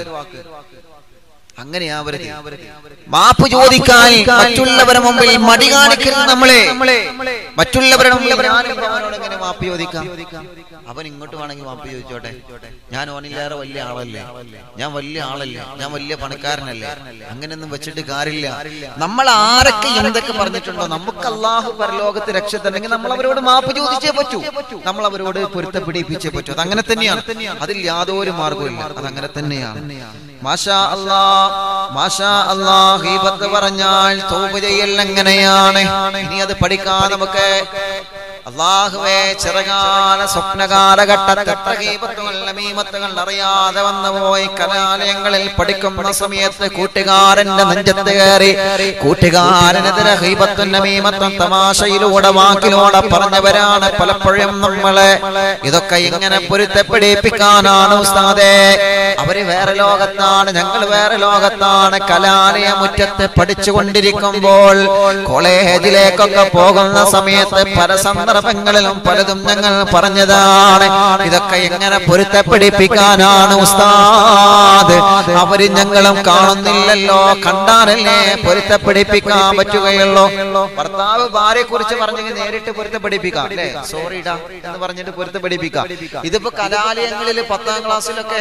A: അങ്ങനെയാ മാപ്പ് ചോദിക്കാൻ മറ്റുള്ളവരുടെ മുമ്പിൽ മടി കാണിക്കരുത്. മറ്റുള്ളവരുടെ മുമ്പിൽ അവനോട് എങ്ങനെ മാപ്പ് ചോദിക്കാം? അവൻ ഇങ്ങോട്ട് വേണമെങ്കിൽ മാപ്പ് ചോദിച്ചോട്ടെ, ഞാൻ ഓനില്ലാതെ വലിയ ആളല്ലേ, ഞാൻ വലിയ ആളല്ലേ, ഞാൻ വലിയ പണക്കാരനല്ലേ, അങ്ങനെയൊന്നും വെച്ചിട്ട് കാര്യമില്ല. നമ്മൾ ആരൊക്കെ എന്തൊക്കെ പറഞ്ഞിട്ടുണ്ടോ, നമുക്ക് അല്ലാഹു പരലോകത്ത് രക്ഷ തന്നെങ്കിൽ നമ്മൾ അവരോട് മാപ്പ് ചോദിച്ചേ പറ്റൂ, നമ്മൾ അവരോട് പൊരുത്തപ്പെടിപ്പിച്ചേ പറ്റൂ. അത് അങ്ങനെ തന്നെയാണ്, അതിൽ യാതൊരു മാർഗവും ഇല്ല, അത് അങ്ങനെ തന്നെയാണ്. മാഷാ അല്ലാഹ്, മാഷാ അല്ലാഹ്. ഗീബത്ത് പറഞ്ഞാൽ തൗബ ചെയ്യൽ എങ്ങനെയാണ്? ഇനി അത് പഠിക്കാൻ നമുക്ക് അല്ലാഹുവേ ചെറുകാല സ്വപ്നകാലഘട്ടത്തെ ഗീബത്തുകൾ നമീമത്തുകൾ അറിയാതെ വന്നുപോയി കലാലയങ്ങളിൽ പഠിക്കുന്ന സമയത്ത് കൂട്ടുകാരന്റെ നെഞ്ചത്ത് കയറി കൂട്ടുകാരനെതിരെ ഗീബത്തും നമീമത്തും തമാശയിലൂടെ വാക്കിലൂടെ പറഞ്ഞവരാണ് പലപ്പോഴും നമ്മളെ. ഇതൊക്കെ ഇങ്ങനെ പൊരുത്തപ്പെടിപ്പിക്കാനാണ് ഉസ്താദേ. അവര് വേറെ ലോകത്താണ്, ഞങ്ങൾ വേറെ ലോകത്താണ്. കലാലയ മുറ്റത്ത് പഠിച്ചുകൊണ്ടിരിക്കുമ്പോൾ കോളേജിലേക്കൊക്കെ പോകുന്ന സമയത്ത് പല സന്ദർഭങ്ങളിലും പലതും ഞങ്ങൾ പറഞ്ഞതാണ്. ഇതൊക്കെ എങ്ങനെ പൊരുത്തപ്പെടിപ്പിക്കാനാണ് ഉസ്താദ്? അവര് ഞങ്ങളും കാണുന്നില്ലല്ലോ, കണ്ടാലല്ലേ പൊരുത്തപ്പെടിപ്പിക്കാൻ പറ്റുകയുള്ളൂ. ഭർത്താവ് ഭാര്യയെ കുറിച്ച് പറഞ്ഞെങ്കിൽ നേരിട്ട് പൊരുത്തപ്പെടിപ്പിക്കാം അല്ലേ, സോറിടാ എന്ന് പറഞ്ഞിട്ട് പൊരുത്തപ്പെടിപ്പിക്കാം. ഇതിപ്പോ കലാലയങ്ങളിൽ 10ാം ക്ലാസ്സിലൊക്കെ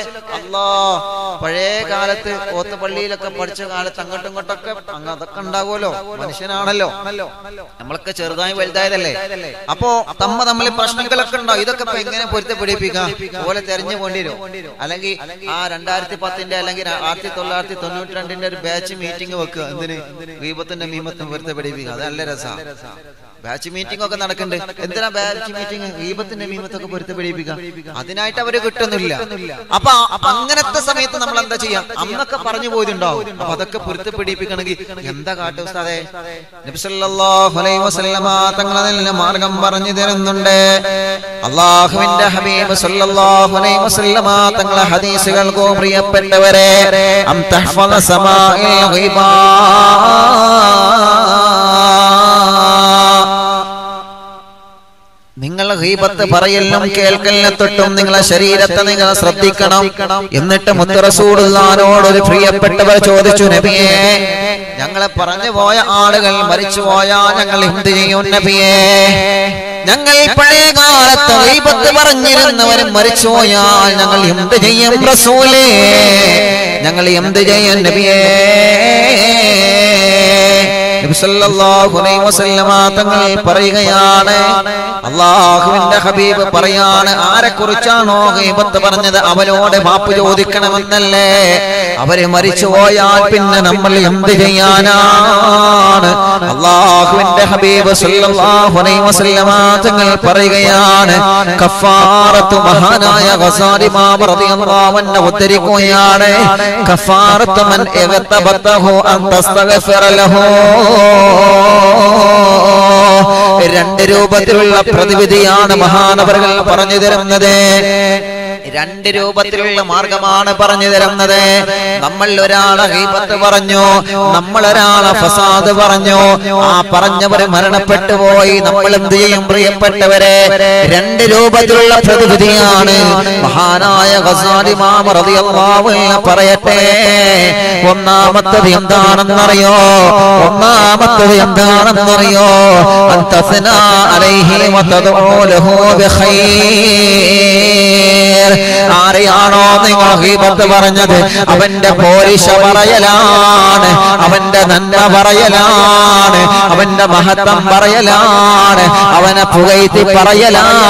A: പഴയ കാലത്ത് ഓത്തുപള്ളിയിലൊക്കെ പഠിച്ച കാലത്ത് അങ്ങോട്ടും ഇങ്ങോട്ടൊക്കെ അതൊക്കെ ഉണ്ടാവുമല്ലോ, മനുഷ്യനാണല്ലോ, നമ്മളൊക്കെ ചെറുതായി വലുതായതല്ലേ. അപ്പോ തമ്മിൽ പ്രശ്നങ്ങളൊക്കെ ഉണ്ടാവും. ഇതൊക്കെ ഇപ്പൊ എങ്ങനെ പൊരുത്തപ്പെടിപ്പിക്കാം? പോലെ തെരഞ്ഞു കൊണ്ടിരും. അല്ലെങ്കിൽ ആ 2010 അല്ലെങ്കിൽ 1992 ഒരു ബാച്ച് മീറ്റിംഗ് വെക്കുക. എന്തിന്? ഗീബത്തിന്റെ മീമത്തും പൊരുത്തപ്പെടിപ്പിക്കുക. അത് നല്ല രസമാണ്. ബാച്ച് മീറ്റിംഗ് ഒക്കെ നടക്കുന്നുണ്ട്. എന്തിനാ ബാച്ച് മീറ്റിംഗ്? ഗീബത്തിന്റെ മീമത്തൊക്കെ പൊരുത്തപ്പെടിപ്പിക്കുക. അതിനായിട്ട് അവര് കിട്ടുന്നില്ല. അപ്പൊ അങ്ങനത്തെ സമയത്ത് നമ്മൾ എന്താ ചെയ്യാം? അന്നൊക്കെ പറഞ്ഞു പോയിട്ടുണ്ടാവും. അപ്പൊ അതൊക്കെ പൊരുത്തപ്പെടിപ്പിക്കണമെങ്കിൽ എന്താ കാട്ടും ഉസ്താദേ? നബി സല്ലല്ലാഹു അലൈഹി വസല്ലമ തങ്ങൾ അതിന്റെ മാർഗം പറഞ്ഞു തരുന്നുണ്ട്. അല്ലാഹുവിന്റെ ഹബീബ് സല്ലല്ലാഹു അലൈഹി വസല്ലമ തങ്ങളെ ഹദീസുകൾക്കോ പ്രിയപ്പെട്ടവരെ, അം തഹ്ഫള സമാഇൽ ഗൈബാ, നിങ്ങൾ ഗീബത്ത് പറയലും കേൾക്കലിനെ തൊട്ടും നിങ്ങളെ ശരീരത്തെ നിങ്ങൾ ശ്രദ്ധിക്കണം. എന്നിട്ട് മുത്ത് റസൂലുള്ളാഹിനോട് ഒരു പ്രിയപ്പെട്ടവർ ചോദിച്ചു, നബിയേ, ഞങ്ങളെ പറഞ്ഞു പോയ ആളുകൾ മരിച്ചുപോയാൽ ഞങ്ങൾ എന്ത് ചെയ്യും നബിയേ? ഞങ്ങൾ പഴയ കാലത്ത് ഗീബത്ത് പറഞ്ഞിരുന്നവരും മരിച്ചുപോയാൽ ഞങ്ങൾ എന്ത് ചെയ്യും റസൂലേ? ഞങ്ങൾ എന്ത് ചെയ്യും നബിയേ? നബി സല്ലല്ലാഹു അലൈഹി വസല്ലമ തങ്ങൾ പറയുകയാണ്, അല്ലാഹുവിന്റെ ഹബീബ് പറയാണ്, ആരെക്കുറിച്ചാണോ ഗീബത്ത് പറഞ്ഞത് അവനോട് മാപ്പ് ചോദിക്കണമെന്നല്ലേ? അവര് മരിച്ചുപോയാൽ പിന്നെ നമ്മൾ എന്ത് ചെയ്യാനാണ്? അല്ലാഹുവിന്റെ ഹബീബ് സല്ലല്ലാഹു അലൈഹി വസല്ലമ തങ്ങൾ പറയുകയാണ്, കഫാറത്തു മഹാനായ ഗസാലി ഇമാം റളിയല്ലാഹു അൻഹു ഉദ്ധരിക്കുകയാണ്, കഫാറത്തു മൻ ഇഗ്തബതഹു അൻ തസ്തഗ്ഫിറ ലഹു. രണ്ട് രൂപത്തിലുള്ള പ്രതിവിധിയാണ് മഹാനവറുകൾ പറഞ്ഞു തരുന്നത്. രണ്ട് രൂപത്തിലുള്ള മാർഗമാണ് പറഞ്ഞു തരുന്നത്. നമ്മൾ ഒരാളെ ഗീബത്ത് പറഞ്ഞു, നമ്മൾ ഒരാളെ ഫസാദ് പറഞ്ഞു, ആ പറഞ്ഞവര് മരണപ്പെട്ടു പോയി. നമ്മൾ എന്ത് ചെയ്യും പ്രിയപ്പെട്ടവരെ? രണ്ട് രൂപത്തിലുള്ള പ്രതിവിധിയാണ് മഹാനായ ഗസാലി ഇമാം റളിയല്ലാഹു അൻഹു പറയട്ടെ. ഒന്നാമത്തത് എന്താണെന്നറിയോ? ഒന്നാമത്തത് എന്താണെന്നറിയോ? അന്തസ്നാ അലൈഹി വതദഉ ലഹു ബിഖൈർ. ആരെയാണോ നിങ്ങൾ ഗീബത്ത് പറഞ്ഞത് അവന്റെ പോരിശ പറയലാണ്, അവന്റെ നന്മ പറയലാണ്, അവന്റെ മഹത്വം പറയലാണ്, അവനെ പുകഴ്ത്തി പറയലാണ്.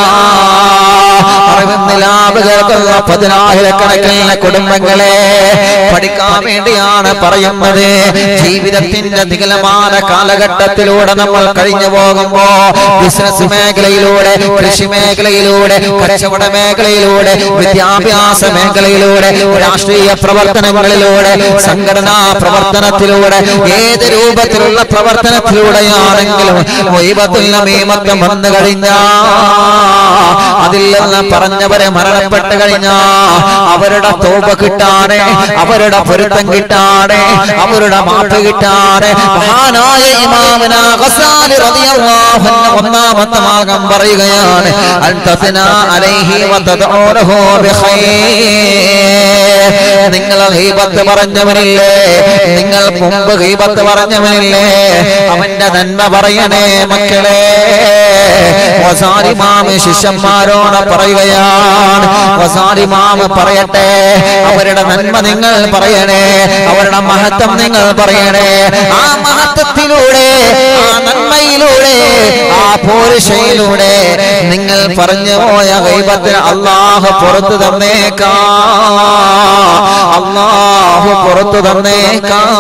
A: കേൾക്കുന്ന 10,000 കുടുംബങ്ങളെ പഠിക്കാൻ വേണ്ടിയാണ് പറയുന്നത്. ജീവിതത്തിന്റെ നികലമായ കാലഘട്ടത്തിലൂടെ നമ്മൾ കഴിഞ്ഞു പോകുമ്പോ ബിസിനസ് മേഖലയിലൂടെ, കൃഷി മേഖലയിലൂടെ, കച്ചവട മേഖലയിലൂടെ, വിദ്യാഭ്യാസ മേഖലയിലൂടെ, രാഷ്ട്രീയ പ്രവർത്തനങ്ങളിലൂടെ, സംഘടനാ പ്രവർത്തനത്തിലൂടെ, ഏത് രൂപത്തിലുള്ള പ്രവർത്തനത്തിലൂടെയാണെങ്കിലും ഗീബത്തുൽ നമീമത്ത് വന്നു കഴിഞ്ഞാൽ അതിൽ നിന്ന് പറഞ്ഞവരെ മരണപ്പെട്ട് കഴിഞ്ഞാൽ അവരുടെ തൗബ കിട്ടാതെ, അവരുടെ പൊരുത്തം കിട്ടാതെ, അവരുടെ മാപ്പ് കിട്ടാതെ മഹാനായ ഇമാമുന ഗസാലി റളിയല്ലാഹു അൻഹു ഒന്നാമത്തെ മാർഗം പറയുകയാണ്. അൻതസ്നാ അലൈഹി വതദഉ ലഹു ബിഖൈർ. നിങ്ങൾ ഗീബത്ത് പറഞ്ഞവനില്ലേ, നിങ്ങൾ മുമ്പ് ഗീബത്ത് പറഞ്ഞവനില്ലേ, അവന്റെ നന്മ പറയണേ മക്കളെ. ഗസാലി ഇമാം ശിഷ്യന്മാരോട് പറയുകയാണ്, ഗസാലി ഇമാം പറയട്ടെ, അവരുടെ നന്മ നിങ്ങൾ പറയണേ, അവരുടെ മഹത്വം നിങ്ങൾ പറയണേ. ആ മഹത്വത്തിലൂടെ, ആ നന്മയിലൂടെ, ആ പോരിശയിലൂടെ നിങ്ങൾ പറഞ്ഞു പോയ ഗീബത്തിന് അല്ലാഹു പുറത്തു തന്നേക്കാം, അല്ലാഹു പുറത്തു തന്നേക്കാം.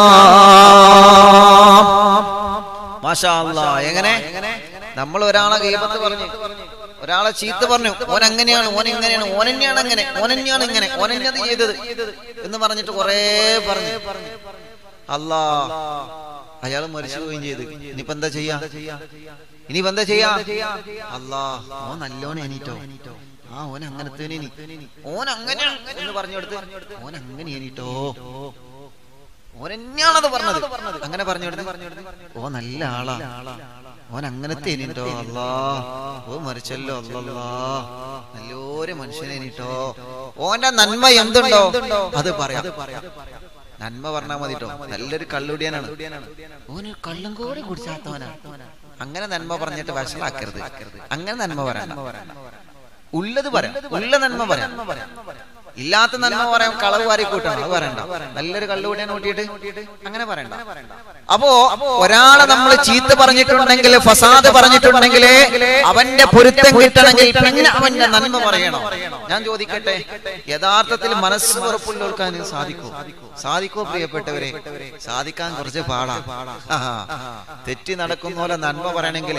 A: മാഷാ അല്ലാഹ്. എങ്ങനെ നമ്മൾ ഒരാളെ ഗീബത്ത് പറഞ്ഞു, ഒരാളെ ചീത്ത പറഞ്ഞു, ഓൻ അങ്ങനെയാണ്, ഓൻ ഇങ്ങനെയാണ്, ഓനെന്നെയാണ് അങ്ങനെ, ഓനെന്നെയാണ് ഇങ്ങനെ, ഓനെന്നത് ചെയ്തത് എന്ന് പറഞ്ഞിട്ട് കൊറേ പറഞ്ഞു. അല്ലാ, അയാൾ മരിച്ചു പോവുകയും ചെയ്ത്. ഇനിയിപ്പോ എന്താ ചെയ്യാ? ഇനിയിപ്പോ എന്താ ചെയ്യാ? അല്ലാ, ഓൻ നല്ലോണം എണീറ്റോ, ആ ഓൻ അങ്ങനത്തെ ഓൻ അങ്ങനെയാണ് എന്ന് പറഞ്ഞു കൊടുത്ത്, ഓൻ അങ്ങനെ എണീറ്റോ, ഓനെന്നെയാണത് പറഞ്ഞത്, അങ്ങനെ പറഞ്ഞു കൊടുത്ത്, ഓ നല്ല ആളാ, ഓൻ അങ്ങനത്തെ എണീറ്റോ, അല്ലാ ഓ മരിച്ചല്ലോ, അല്ലല്ലാ നല്ലൊരു മനുഷ്യനെ എണീറ്റോ. ഓന്റെ നന്മ എന്തുണ്ടോ അത് പറയാം. നന്മ പറഞ്ഞാൽ മതിട്ടോ. നല്ലൊരു കള്ളുടിയാനാണ്, ഓന് കള്ളും കൂടി കുടിച്ചാത്തവനാ, അങ്ങനെ നന്മ പറഞ്ഞിട്ട് വഷളാക്കരുത്. അങ്ങനെ നന്മ പറയാം, ഉള്ളത് പറയാം, ഉള്ള നന്മ പറയാം. ഇല്ലാത്ത നന്മ പറയാം, കളവ് വാരി കൂട്ടണം, അത് പറയണ്ട. നല്ലൊരു കള്ളുകൂടിയാൻ കൂട്ടിയിട്ട് അങ്ങനെ പറയണ്ട. അപ്പോ ഒരാളെ നമ്മൾ ചീത്ത പറഞ്ഞിട്ടുണ്ടെങ്കിൽ, ഫസാദ് പറഞ്ഞിട്ടുണ്ടെങ്കിൽ അവന്റെ പൊരുത്തം കിട്ടണമെങ്കിൽ പിന്നെ അവന്റെ നന്മ പറയണം. ഞാൻ ചോദിക്കട്ടെ, യഥാർത്ഥത്തിൽ മനസ്സ് ഉറപ്പുള്ളവർക്ക് സാധിക്കോ പ്രിയപ്പെട്ടവരെ? സാധിക്കാൻ കുറച്ച് പാടാ. തെറ്റി നടക്കുന്ന പോലെ നന്മ പറയണമെങ്കിൽ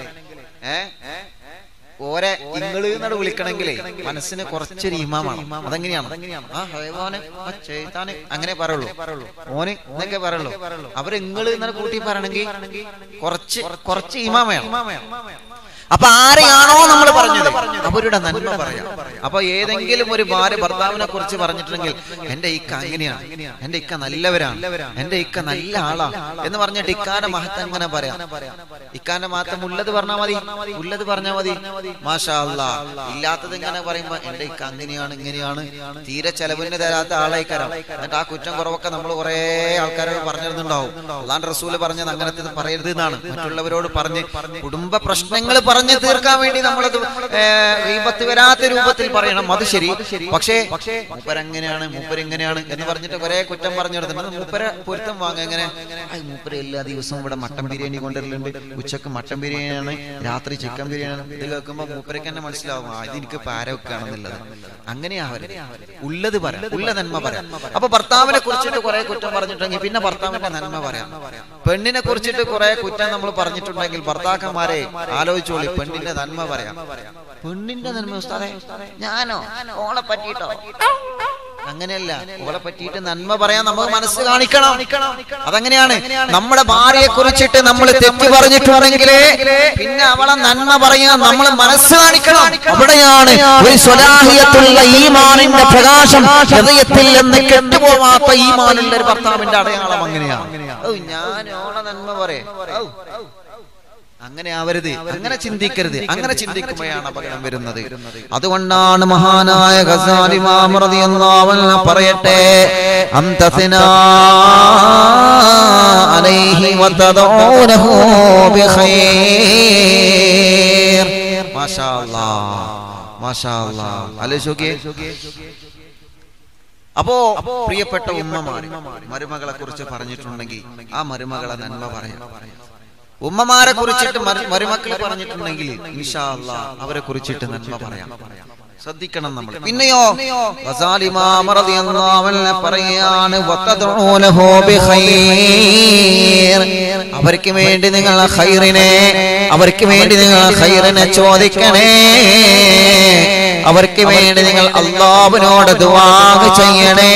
A: ഓരെ ഇങ്ങള് എന്നോട് വിളിക്കണമെങ്കിലേ മനസ്സിന് കുറച്ചൊരു ഇമാമാണ്. അതെങ്ങനെയാണ്? ആ ഹൈവാന്, ആ ചെയ്താന് അങ്ങനെ പറയുള്ളൂ, ഓന് എന്നൊക്കെ പറയുള്ളൂ. അവര് ഇങ്ങള് എന്നോട് കൂട്ടി പറയണമെങ്കിൽ കുറച്ച് ഇമാമയാണ്. അപ്പൊ ആരെയാണോ നമ്മൾ പറഞ്ഞത് അവരുടെ നന്മ പറയാം. അപ്പൊ ഏതെങ്കിലും ഒരു ഭാര്യ ഭർത്താവിനെ കുറിച്ച് പറഞ്ഞിട്ടുണ്ടെങ്കിൽ എന്റെ ഇക്ക അങ്ങനെയാണ്, എന്റെ ഇക്ക നല്ലവരാണ്, എന്റെ ഇക്ക നല്ല ആളാ എന്ന് പറഞ്ഞിട്ട് ഇക്കാന്റെ മഹത്വം എങ്ങനെ പറയാം? ഇക്കാന്റെ മഹത്വം ഉള്ളത് പറഞ്ഞാൽ മതി, ഉള്ളത് പറഞ്ഞാൽ മതി. മാഷാ അല്ലാഹ്. ഇല്ലാത്തത് ഇങ്ങനെ പറയുമ്പോ എന്റെ ഇക്ക അങ്ങനെയാണ്, ഇങ്ങനെയാണ്, തീരെ ചെലവിന് തരാത്ത ആളായിക്കാരം. എന്നിട്ട് ആ കുറ്റം കുറവൊക്കെ നമ്മൾ കുറെ ആൾക്കാരോട് പറഞ്ഞിരുന്നുണ്ടാവും. അല്ലാഹുവിന്റെ റസൂല് പറഞ്ഞത് അങ്ങനത്തെ പറയരുത് എന്നാണ്. മറ്റുള്ളവരോട് പറഞ്ഞ് കുടുംബ പ്രശ്നങ്ങൾ പറഞ്ഞു തീർക്കാൻ വേണ്ടി നമ്മളത് ഗീബത്ത് വരാത്ത രൂപത്തിൽ പറയണം, അത് ശരി. പക്ഷേ മൂപ്പരെങ്ങനെയാണ്, മൂപ്പരെങ്ങനെയാണ് എന്ന് പറഞ്ഞിട്ട് കുറെ കുറ്റം പറഞ്ഞു കൊടുത്തിട്ടുണ്ട്. മൂപ്പരെ പൊരുത്തം വാങ്ങുക എങ്ങനെ? മൂപ്പര് എല്ലാ ദിവസവും ഇവിടെ മട്ടൻ ബിരിയാണി കൊണ്ടുവരലുണ്ട്, ഉച്ചക്ക് മട്ടൻ ബിരിയാണിയാണ്, രാത്രി ചിക്കൻ ബിരിയാണിയാണ്. ഇത് കേൾക്കുമ്പോൾ മൂപ്പരക്ക് തന്നെ മനസ്സിലാവും ഇതെനിക്ക് പാരൊക്കെയാണെന്നുള്ളത്. അങ്ങനെയാവരുത്, ഉള്ളത് പറയാം, ഉള്ള നന്മ പറയാം. അപ്പൊ ഭർത്താവിനെ കുറിച്ചിട്ട് കുറെ കുറ്റം പറഞ്ഞിട്ടുണ്ടെങ്കിൽ പിന്നെ ഭർത്താവിന്റെ നന്മ പറയാം. പെണ്ണിനെ കുറിച്ചിട്ട് കുറെ കുറ്റം നമ്മൾ പറഞ്ഞിട്ടുണ്ടെങ്കിൽ ഭർത്താക്കന്മാരെ ആലോചിച്ചോളി, പെണ്ണിന്റെ നന്മ പറയാം. പെണ്ണിന്റെ നന്മ ഉസ്താദേ, ഞാനോ ഓളെ പറ്റിട്ടോ അങ്ങനെയല്ല. അവളെ പറ്റിയിട്ട് നന്മ പറയാൻ നമുക്ക് മനസ്സ് കാണിക്കണം. അതങ്ങനെയാണ്. നമ്മുടെ ഭാര്യയെ കുറിച്ചിട്ട് നമ്മൾ തെറ്റ് പറഞ്ഞിട്ടുണ്ടെങ്കിൽ പിന്നെ അവളെ നന്മ പറയാൻ നമ്മൾ മനസ്സ് കാണിക്കണം. അവിടെയാണ് ഒരു സ്വലാഹിയത്തുള്ള ഈമാനിന്റെ പ്രകാശം ഹൃദയത്തിൽ നിന്ന് കെട്ടുപോവാത്ത ഈമാനുള്ള ഒരു ഭർത്താവിന്റെ അടയാളം. അങ്ങനെയാണ്. ഞാൻ ഓളെ നന്മ പറയാം, അങ്ങനെ ആവരുത്, അങ്ങനെ ചിന്തിക്കരുത്. അങ്ങനെ ചിന്തിക്കുമ്പോഴാണ് അപകടം വരുന്നത്. അതുകൊണ്ടാണ് മഹാനായ ഗസാലി ഇമാം റളിയല്ലാഹു അൻഹു പറയട്ടെ, അന്തസിനാ അലൈഹി വതദഊനഹു ബിഖൈർ. മാഷാ അല്ലാഹ്, മാഷാ അല്ലാഹ്. അലശോകെ. അപ്പോ പ്രിയപ്പെട്ട ഉമ്മമാര് മരുമകളെ കുറിച്ച് പറഞ്ഞിട്ടുണ്ടെങ്കിൽ ആ മരുമകളെ നന്മ പറയാം. ഉമ്മമാരെ കുറിച്ചിട്ട് മരുമക്കളെ പറഞ്ഞിട്ടുണ്ടെങ്കിൽ ഇൻഷാ അല്ലാഹ് അവരെ കുറിച്ചിട്ട് നന്മ പറയാം. ശ്രദ്ധിക്കണം നമ്മൾ. പിന്നെയോ ഗസാലി ഇമാം റളിയല്ലാഹു അൻഹു പറയാണ്, വതദഊനഹു ബിഖൈർ. അവർക്ക് വേണ്ടി നിങ്ങൾ ഖൈറിനെ, അവർക്ക് വേണ്ടി നിങ്ങൾ ഖൈറിനെ ചോദിക്കണേ. അവർക്ക് വേണ്ടി നിങ്ങൾ അല്ലാഹുവിനോട് ദുആ ചെയ്യണേ.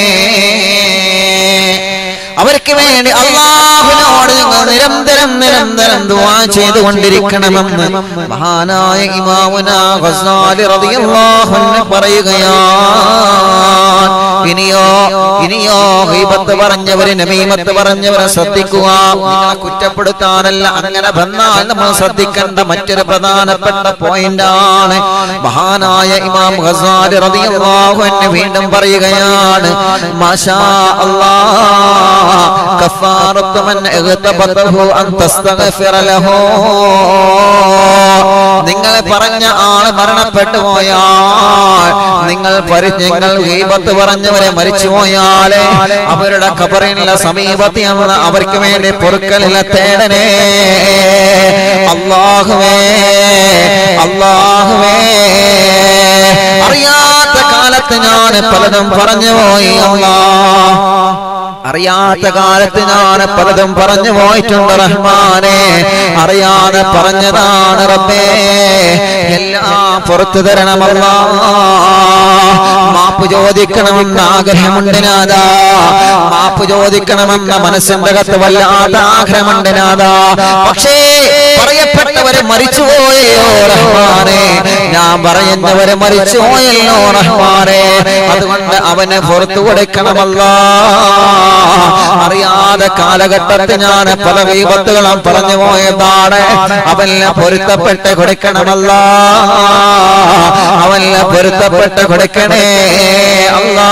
A: അവർക്ക് വേണ്ടി അല്ലാഹുവിനോട് നിങ്ങൾ നിരന്തരം ദുആ ചെയ്തുകൊണ്ടിരിക്കണമെന്ന് മഹാനായ ഇമാമുനാ ഗസാലി റളിയല്ലാഹു അൻഹു പറയുകയാണ്. ഇനിയോ ഗീബത്ത് പറഞ്ഞവര്, നമീമത്ത് പറഞ്ഞവരെ ശ്രദ്ധിക്കുക. നിങ്ങളെ കുറ്റപ്പെടുത്താനല്ല, അങ്ങനെ വന്നാൽ നമ്മൾ ശ്രദ്ധിക്കേണ്ട മറ്റൊരു പ്രധാനപ്പെട്ട പോയിന്റാണ്. മഹാനായ ഇമാം ഗസാലി റളിയല്ലാഹു അൻഹു വീണ്ടും പറയുകയാണ്, മാഷാ അല്ലാഹ് കഫാറത്തു മൻ ഇഗ്തബതഹു അൻ തസ്തഗ്ഫിറ ലഹു. നിങ്ങൾ പറഞ്ഞ ആള് മരണപ്പെട്ടു പോയാൽ, നിങ്ങൾ ഗീബത്ത് പറഞ്ഞവരെ മരിച്ചു പോയാൽ അവരുടെ ഖബറിന്റെ സമീപത്ത് നിന്ന് അവർക്ക് വേണ്ടി പൊറുക്കലിനെ തേടണേ. അല്ലാഹുവേ, അല്ലാഹുവേ, അറിയാത്ത കാലത്ത് ഞാൻ പലതും പറഞ്ഞു പോയി. അല്ലാഹ്, അറിയാത്ത കാലത്ത് ഞാൻ പലതും പറഞ്ഞു പോയിട്ടുണ്ട് റഹ്മാനെ. അറിയാതെ പറഞ്ഞതാണ് റബ്ബേ. എല്ലാം പുറത്തു തരണമല്ലാ. മാപ്പ് ചോദിക്കണമെന്ന ആഗ്രഹമുണ്ട് നാഥാ. മാപ്പ് ചോദിക്കണമെന്ന മനസ്സിന്റെ അകത്ത് വല്ലാത്ത ആഗ്രഹമുണ്ട് നാഥാ. പക്ഷേ പറയപ്പെട്ടവരെ മരിച്ചുപോയോ റഹ്മാനെ. ഞാൻ പറയുന്നവരെ മരിച്ചുപോയല്ലോ റഹ്മാനെ. അതുകൊണ്ട് അവനെ പുറത്തു കൊടുക്കണമല്ലാ. അറിയാതെ കാലഘട്ടത്തിൽ ഞാൻ പല ഗീബത്തുകളും പറഞ്ഞു പോയതാണ്. അവനെ പൊരുത്തപ്പെട്ട് കൊടുക്കണമല്ലാ. അവനെ പൊരുത്തപ്പെട്ട് കൊടുക്കണേ അല്ലാ.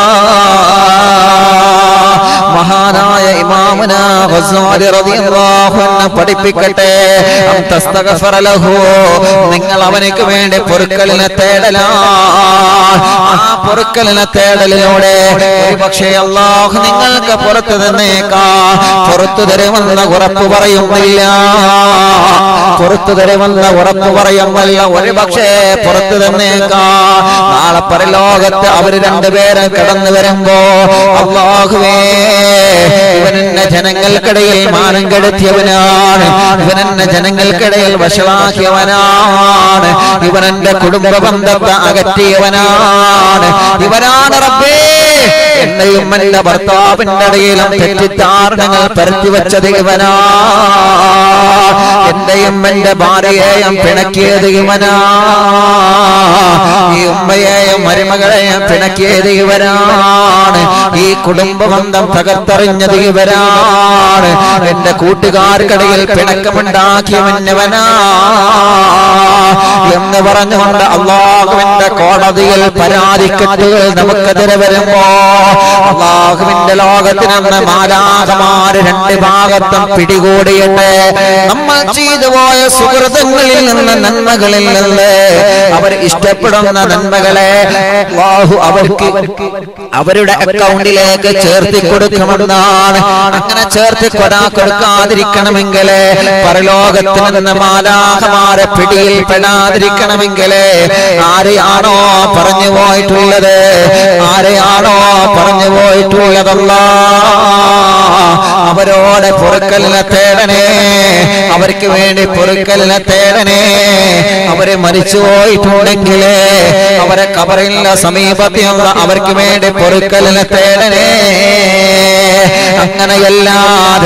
A: മഹാനായ ഇമാമുനാ ഗസാലി റളിയല്ലാഹു അൻഹു പഠിപ്പിക്കട്ടെ, തസ്തഗ്ഫിറ ലഹു. നിങ്ങൾ അവനക്ക് വേണ്ടി പൊറുക്കലിനെ തേടലാണ്. ആ പൊറുക്കലിനെ തേടലിലൂടെ ഒരുപക്ഷേ അല്ലാഹു നിങ്ങൾക്ക് പുറത്തു തന്നേക്കാം. പുറത്തു തരുമെന്ന ഉറപ്പ് പറയുന്നില്ല, പുറത്തു തരുമെന്ന ഉറപ്പ് പറയുന്നില്ല. ഒരുപക്ഷേ പുറത്തു തന്നേക്കാം. നാളെ പരലോകത്ത് അവര് രണ്ടുപേരും കടന്നു വരുമ്പോ, അല്ലാഹുവേ, ഇവനെന്നെ ജനങ്ങൾക്കിടയിൽ മാനം കെടുത്തിയവനാണ്, ഇവനെന്നെ ജനങ്ങൾക്കിടയിൽ വഷളാക്കിയവനാണ്, ഇവനെന്റെ കുടുംബ ബന്ധത്തെ അകറ്റിയവനാണ്, ഇവനാണ് റബ്ബേ എന്നെയും എന്റെ ഭർത്താവിന്റെ ഇടയിലും തെറ്റിദ്ധാരണകൾ പരത്തിവെച്ചത് ഇവനാ. എന്റെയും എന്റെ ഭാര്യയെയും പിണക്കിയത് ഇവനാ. ഈ ഉമ്മയെയും മരുമകളെയും പിണക്കിയത് ഇവരാണ്. ഈ കുടുംബ ബന്ധം തകർത്തെറിഞ്ഞത് ഇവരാണ്. എന്റെ കൂട്ടുകാർക്കിടയിൽ പിണക്കമുണ്ടാക്കിയവനവനാ എന്ന് പറഞ്ഞുകൊണ്ട് അല്ലാഹുവിന്റെ കോടതിയിൽ പരാതിക്കെട്ടുകൾ നമുക്കെതിരെ വരുമ്പോ, അല്ലാഹുവിന്റെ ലോകത്തിനെന്ന് മാലാഖമാര് രണ്ട് ഭാഗത്തും പിടികൂടിയിട്ട് നമ്മൾ ചെയ്തു പോയ സുഹൃത്തുക്കളിൽ നിന്ന്, നന്മകളിൽ നിന്ന് അവർ ഇഷ്ടപ്പെടുന്ന നന്മകളെ അല്ലാഹു അവർക്ക് അവരുടെ അക്കൗണ്ടിലേക്ക് ചേർത്തി കൊടുക്കുമെന്നാണ്. അങ്ങനെ ചേർത്തി കൊടുക്കാതിരിക്കണമെങ്കിൽ, പരലോകത്തിൽ നിന്ന് മാലാഖമാരെ പിടിയിൽ പെടാതിരിക്കണമെങ്കിൽ ആരെയാണോ പറഞ്ഞു പോയിട്ടുള്ളത്, ആരെയാണോ പറഞ്ഞു പോയിട്ടുള്ളതല്ല. അവരോട് പൊറുക്കലിനെ തേടണേ, അവർക്ക് വേണ്ടി പൊറുക്കലിനെ തേടണേ. അവര് മരിച്ചു പോയിട്ടുണ്ടെങ്കിൽ അവരെ ഖബറിന്റെ സമീപത്തിൽ അവർക്ക് വേണ്ടി പൊറുക്കലിനെ തേടണേ. അങ്ങനെയല്ലാതെ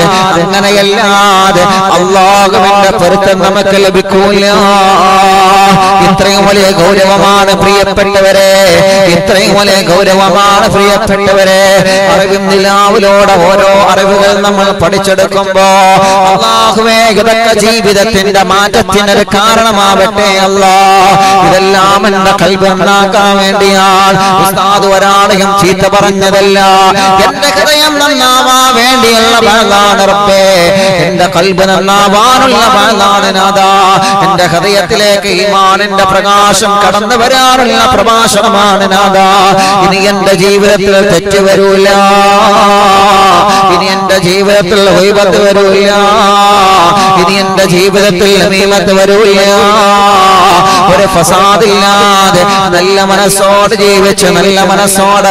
A: അല്ലാഹുവിന്റെ പൊരുത്തം നമുക്ക് ലഭിക്കൂല. ഇത്രയും വലിയ ഗൗരവമാണ് പ്രിയപ്പെട്ടവരെ, ഇത്രയും വലിയ ഗൗരവമാണ് പ്രിയപ്പെട്ടവരെ. അറിവിൻ നിലാവിലൂടെ ഓരോ അറിവുകൾ നമ്മൾ പഠിച്ചെടുക്കുമ്പോ അല്ലാഹുവേ ഇതൊക്കെ ജീവിതത്തിന്റെ മാറ്റത്തിനൊരു കാരണമാവട്ടെ അല്ലാഹ്. ഇതെല്ലാം എന്റെ ഖൽബ് നന്നാക്കാൻ വേണ്ടിയാണ്. ഉസ്താദ് ഒരാളെയും ചീത്ത പറഞ്ഞതല്ല, എന്റെ ഹൃദയം നന്നാവാൻ വേണ്ടിയുള്ള ബഅലാണ് റബ്ബേ. എന്റെ ഖൽബ് നന്നാവാനുള്ള ബഅലാണ് നാദാ. എന്റെ ഹൃദയത്തിലേക്ക് ഈമാനിന്റെ പ്രകാശം കടന്നു വരാനുള്ള പ്രഭാഷണമാണ് നാദാ. ഇനി എന്റെ ജീവിതത്തിൽ തെറ്റ് വരൂല, ഇനി എന്റെ ജീവിതത്തിൽ ഗീബത്ത് വരൂല, ഇനി എന്റെ ജീവിതത്തിൽ നമീമത്ത് വരൂല. ഒരു ഫസാദില്ലാതെ നല്ല മനസ്സോടെ ജീവിച്ച് നല്ല മനസ്സോടെ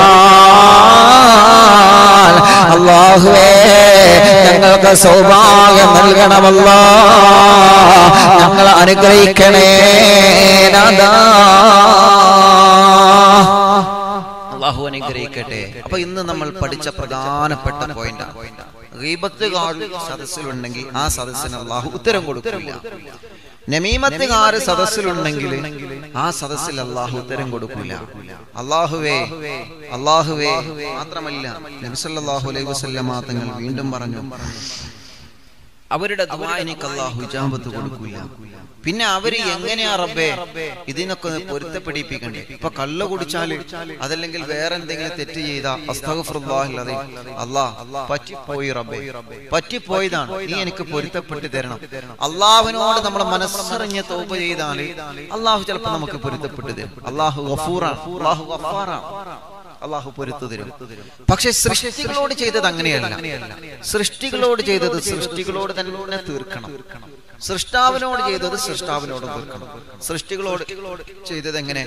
A: ഭരിക്കാൻ അല്ലാഹുവേ ഞങ്ങൾക്ക് സൗഭാഗ്യം നൽകണമല്ലാ. ഞങ്ങളെ അനുഗ്രഹിക്കണേ നാദാ. അല്ലാഹു അനുഗ്രഹിക്കട്ടെ. അപ്പൊ ഇന്ന് നമ്മൾ പഠിച്ച പ്രധാനപ്പെട്ട പോയിന്റാണ്, ഗീബത്തുകാർ സദസ്സിലുണ്ടെങ്കിൽ ആ സദസ്സിന് അല്ലാഹു ഉത്തരം കൊടുക്കില്ല. നമീമത്തുകാർ സദസ്സിലുണ്ടെങ്കിൽ ആ സദസ്സിൽ അല്ലാഹു ഉത്തരം കൊടുക്കില്ല. അല്ലാഹുവേ മാത്രമല്ല നബി സല്ലല്ലാഹു അലൈഹി വസല്ലമ തങ്ങൾ വീണ്ടും പറഞ്ഞു, അവരുടെ ദുആഇനിക്ക് അല്ലാഹു ഇജാബത്ത് കൊടുക്കില്ല. പിന്നെ അവര് എങ്ങനെയാ റബ്ബേ ഇതിനൊക്കെ പൊരുത്തപ്പെടിപ്പിക്കണ്ടേ? ഇപ്പൊ കള്ളു കുടിച്ചാല് അതല്ലെങ്കിൽ വേറെ എന്തെങ്കിലും തെറ്റ് ചെയ്താ അസ്തഗ്ഫിറുല്ലാഹ് അല്ലാഹ് പറ്റിപ്പോയി റബ്ബേ, പറ്റിപ്പോയതാണ്, നീ എനിക്ക് പൊരുത്തപ്പെട്ട് തരണം. അള്ളാഹുവിനോട് നമ്മൾ മനസ്സറിഞ്ഞ് തൗബ ചെയ്താല് അള്ളാഹു ചിലപ്പോൾ നമുക്ക് പൊരുത്തപ്പെട്ട് തരും. അള്ളാഹു ഗഫൂറാണ്, അള്ളാഹു ഗഫാറാണ്, അള്ളാഹു പൊരുത്തു തരും. പക്ഷെ സൃഷ്ടികളോട് ചെയ്തത് അങ്ങനെയല്ല. സൃഷ്ടികളോട് ചെയ്തത് സൃഷ്ടികളോട് തന്നെ തീർക്കണം. സൃഷ്ടാവിനോട് ചെയ്തത് സൃഷ്ടാവിനോട് തീർക്കണം. സൃഷ്ടികളോട് ചെയ്തത് എങ്ങനെ?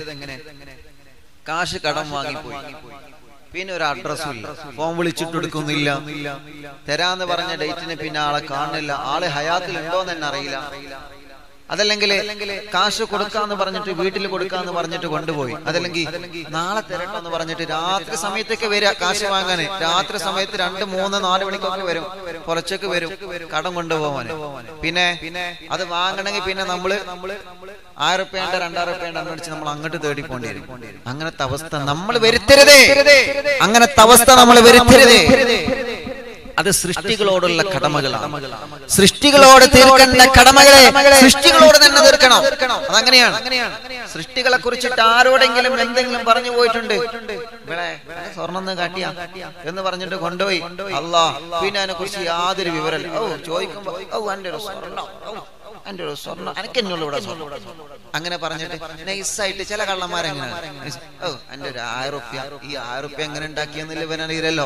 A: കാശ് കടം വാങ്ങിപ്പോയി, പിന്നെ ഒരു അഡ്രസ്സും ഇല്ല, ഫോൺ വിളിച്ചിട്ടെടുക്കുന്നില്ല, തരാന്ന് പറഞ്ഞ ഡേറ്റിന് പിന്നെ ആളെ കാണുന്നില്ല, ആള് ഹയാത്തിൽ ഉണ്ടോന്ന് തന്നെ അറിയില്ല. അതല്ലെങ്കിൽ കാശ് കൊടുക്കാന്ന് പറഞ്ഞിട്ട് വീട്ടിൽ കൊടുക്കാന്ന് പറഞ്ഞിട്ട് കൊണ്ടുപോയി, അതല്ലെങ്കിൽ നാളെ തരട്ടെന്ന് പറഞ്ഞിട്ട് രാത്രി സമയത്തൊക്കെ വരിക കാശ് വാങ്ങാന്. രാത്രി സമയത്ത് 2, 3, 4 മണിക്കൊക്കെ വരും, പുറച്ചൊക്കെ വരും കടം കൊണ്ടുപോകാന്. പിന്നെ അത് വാങ്ങണമെങ്കിൽ പിന്നെ നമ്മള് 1000 രൂപയുടെ 2000 രൂപയുടെ അടിച്ച് നമ്മൾ അങ്ങോട്ട് തേടി പോണ്ടി വരും. അങ്ങനത്തെ അവസ്ഥ നമ്മൾ വരുത്തരുതേ, അങ്ങനത്തെ അവസ്ഥ നമ്മൾ വരുത്തരുതേ. അത് സൃഷ്ടികളോടുള്ള കടമകളാണ്. സൃഷ്ടികളോട് തീർക്കേണ്ട കടമകളെ സൃഷ്ടികളോട് തന്നെ തീർക്കണം. അതങ്ങനെയാണ്. സൃഷ്ടികളെ കുറിച്ചിട്ട് ആരോടെങ്കിലും എന്തെങ്കിലും പറഞ്ഞു പോയിട്ടുണ്ട്, ഇവിടെ സ്വർണ്ണം കാട്ടിയാ എന്ന് പറഞ്ഞിട്ട് കൊണ്ടുപോയി, അല്ലാ പിന്നെ അതിനെ കുറിച്ച് യാതൊരു വിവരമില്ല. ചോദിക്കുമ്പോ എന്റെ ഒരു സ്വർണ്ണം, എന്റെ ഒരു സ്വർണ്ണം എനിക്കെന്നുള്ളൂ ഇവിടെ സ്വർണ്ണം അങ്ങനെ പറഞ്ഞിട്ട് നൈസായിട്ട് ചില കള്ളന്മാരെങ്ങനെയാണ്, എന്റെ ഒരു 1000 രൂപ, ഈ 1000 രൂപ എങ്ങനെ ഉണ്ടാക്കിയെന്നില്ല ഇവനറിയില്ലല്ലോ.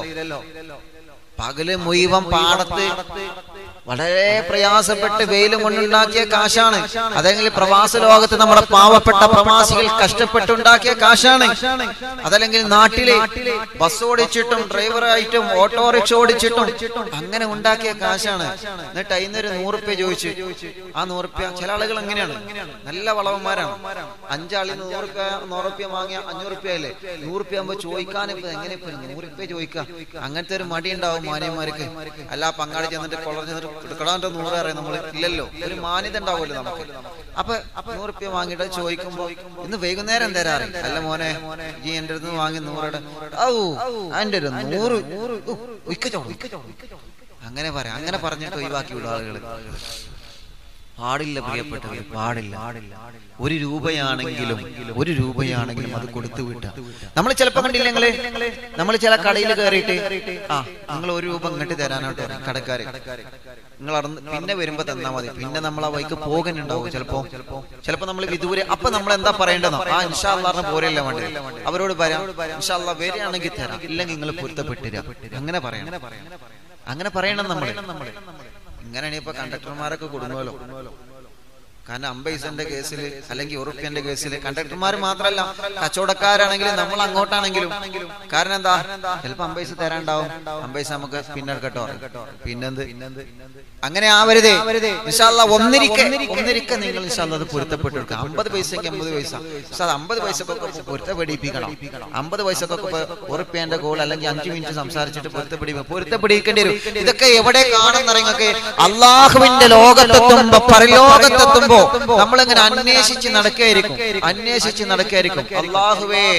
A: പകല് മുഴുവൻ പാടത്ത് വളരെ പ്രയാസപ്പെട്ട് വെയിലും കൊണ്ടുണ്ടാക്കിയ കാശാണ്. അതല്ലെങ്കിൽ പ്രവാസ ലോകത്ത് നമ്മുടെ പാവപ്പെട്ട പ്രവാസികൾ കഷ്ടപ്പെട്ടുണ്ടാക്കിയ കാശാണ്. അതല്ലെങ്കിൽ നാട്ടിലെ ബസ് ഓടിച്ചിട്ടും ഡ്രൈവറായിട്ടും ഓട്ടോറിക്ഷ ഓടിച്ചിട്ടും അങ്ങനെ ഉണ്ടാക്കിയ കാശാണ്. എന്നിട്ട് അതിനൊരു 100 രൂപ ചോദിച്ചു. ആ 100 രൂപ ചില ആളുകൾ എങ്ങനെയാണ്, നല്ല വളവന്മാരാണ്. 5 ആളിന് 100 രൂപ വാങ്ങിയ 500 രൂപയല്ലേ. 100 രൂപ ആകുമ്പോ ചോദിക്കാൻ ഇപ്പൊ എങ്ങനെ 100 രൂപ ചോദിക്കാം? അങ്ങനത്തെ ഒരു മടി ഉണ്ടാവും മാന്യന്മാർക്ക്. അല്ല പങ്കാളി ചെന്നിട്ട് കൊളർ ചെന്നിട്ട് എടുക്കടാൻ്റെ 100 അറിയാം നമ്മൾ ഇല്ലല്ലോ, ഒരു മാന്യത ഉണ്ടാവുമല്ലോ നമുക്ക്. അപ്പൊ 100 രൂപ വാങ്ങിയിട്ട് ചോദിക്കുമ്പോ ഇന്ന് വൈകുന്നേരം തരാറ്, അല്ല മോനെ ഈ എന്റെ അടുത്ത് വാങ്ങി 100 അതിന്റെ ഒരു 100 അങ്ങനെ പറയാം. അങ്ങനെ പറഞ്ഞിട്ട് ഒഴിവാക്കി വിടും ആളുകൾ. പാടില്ല പ്രിയപ്പെട്ടവർ, പാടില്ല. 1 രൂപയാണെങ്കിലും അത് കൊടുത്തു വിട്ട. നമ്മൾ ചിലപ്പോ കണ്ടില്ല നിങ്ങള്, നമ്മൾ ചില കടയിൽ കയറിയിട്ട് നിങ്ങൾ 1 രൂപ ഇങ്ങോട്ട് തരാനായിട്ട് കടക്കാര്, നിങ്ങൾ പിന്നെ വരുമ്പോ തന്നാ മതി. പിന്നെ നമ്മൾ ആ വൈക്ക് പോകാനുണ്ടാവും ചിലപ്പോ നമ്മൾ വിദൂരെ. അപ്പൊ നമ്മൾ എന്താ പറയേണ്ടതോ, ഇൻഷാ അല്ലാഹ് പോരല്ല വേണ്ടി അവരോട് പറയാം, ഇൻഷാ അല്ലാഹ് വരികയാണെങ്കിൽ തരാം, ഇല്ലെങ്കിൽ നിങ്ങൾ പൊരുത്തപ്പെട്ടിര. അങ്ങനെ പറയണം, അങ്ങനെ പറയണം നമ്മൾ. ഇങ്ങനെയാണ് ഇപ്പൊ കണ്ടക്ടർമാരൊക്കെ കൊടുങ്ങുമല്ലോ. കാരണം 50 പൈസന്റെ കേസിൽ അല്ലെങ്കിൽ ഉറുപ്പ്യന്റെ കേസിൽ കണ്ടക്ടർമാർ മാത്രമല്ല കച്ചവടക്കാരാണെങ്കിലും നമ്മൾ അങ്ങോട്ടാണെങ്കിലും കാരണം എന്താ ചിലപ്പോ 50 പൈസ തരാണ്ടാവും 50 പൈസ നമുക്ക് പിന്നെ എടുക്കട്ടോ പിന്നെന്ത് അങ്ങനെ ആവരുതേ ഇൻഷാ അല്ലാഹ് ഒന്നിരിക്കെ നിങ്ങൾ ഇൻഷാ അല്ലാഹ് അത് പൊരുത്തപ്പെട്ടെടുക്കുക 50 പൈസക്ക് 50 പൈസ പക്ഷെ അത് 50 പൈസക്കൊക്കെ പൊരുത്തപ്പെടിപ്പിക്കണം 50 പൈസക്കൊക്കെ ഉറുപ്പ്യന്റെ കോൾ അല്ലെങ്കിൽ 5 മിനിറ്റ് സംസാരിച്ചിട്ട് പൊരുത്തപ്പെടിക്കേണ്ടി വരും ഇതൊക്കെ എവിടെ കാണുന്നറിയൊക്കെ അള്ളാഹുവിന്റെ ലോകത്തെത്തുമ്പോ പരലോകത്തെത്തുമ്പോ നമ്മളിങ്ങനെ അന്വേഷിച്ച് നടക്കായിരിക്കും അല്ലാഹുവേ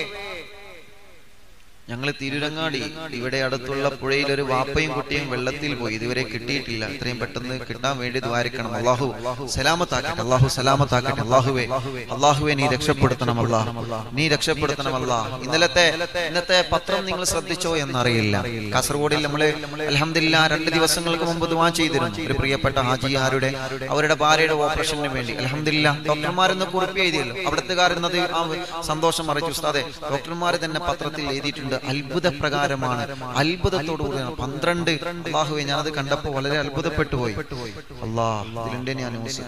A: ഞങ്ങൾ തിരുരങ്ങാടി ഇവിടെ അടുത്തുള്ള പുഴയിൽ ഒരു വാപ്പയും കുട്ടിയും വെള്ളത്തിൽ പോയി ഇതുവരെ കിട്ടിയിട്ടില്ല എത്രയും പെട്ടെന്ന് കിട്ടാൻ വേണ്ടി ദ്വാരിക്കണം അല്ലാഹു സലാമത്താക്കട്ടെ അല്ലാഹുവേ നീ രക്ഷപ്പെടുത്തണം ഇന്നത്തെ പത്രം നിങ്ങൾ ശ്രദ്ധിച്ചോ എന്നറിയില്ല കാസർഗോഡിൽ നമ്മള് അൽഹംദുലില്ലാ 2 ദിവസങ്ങൾക്ക് മുമ്പ് ദുആ ചെയ്തിരുന്നു ഒരു പ്രിയപ്പെട്ട ഹാജിയാരുടെ അവരുടെ ഭാര്യയുടെ ഓപ്പറേഷന് വേണ്ടി അൽഹംദുലില്ലാ ഡോക്ടർമാരെന്ന് കുറിപ്പ് എഴുതിയല്ലോ അവിടുത്തുകാരുന്നത് ആ സന്തോഷം അറിയിച്ചു ഉസ്താദെ ഡോക്ടർമാർ തന്നെ പത്രത്തിൽ എഴുതിയിട്ടുണ്ട് അത്ഭുത പ്രകാരമാണ് അത്ഭുതത്തോടുകൂടിയാണ് 12 അല്ലാഹുവേ ഞാനത് കണ്ടപ്പോൾ വളരെ അത്ഭുതപ്പെട്ടു പോയി ഇതിലുണ്ട് ഞാൻ ന്യൂസ്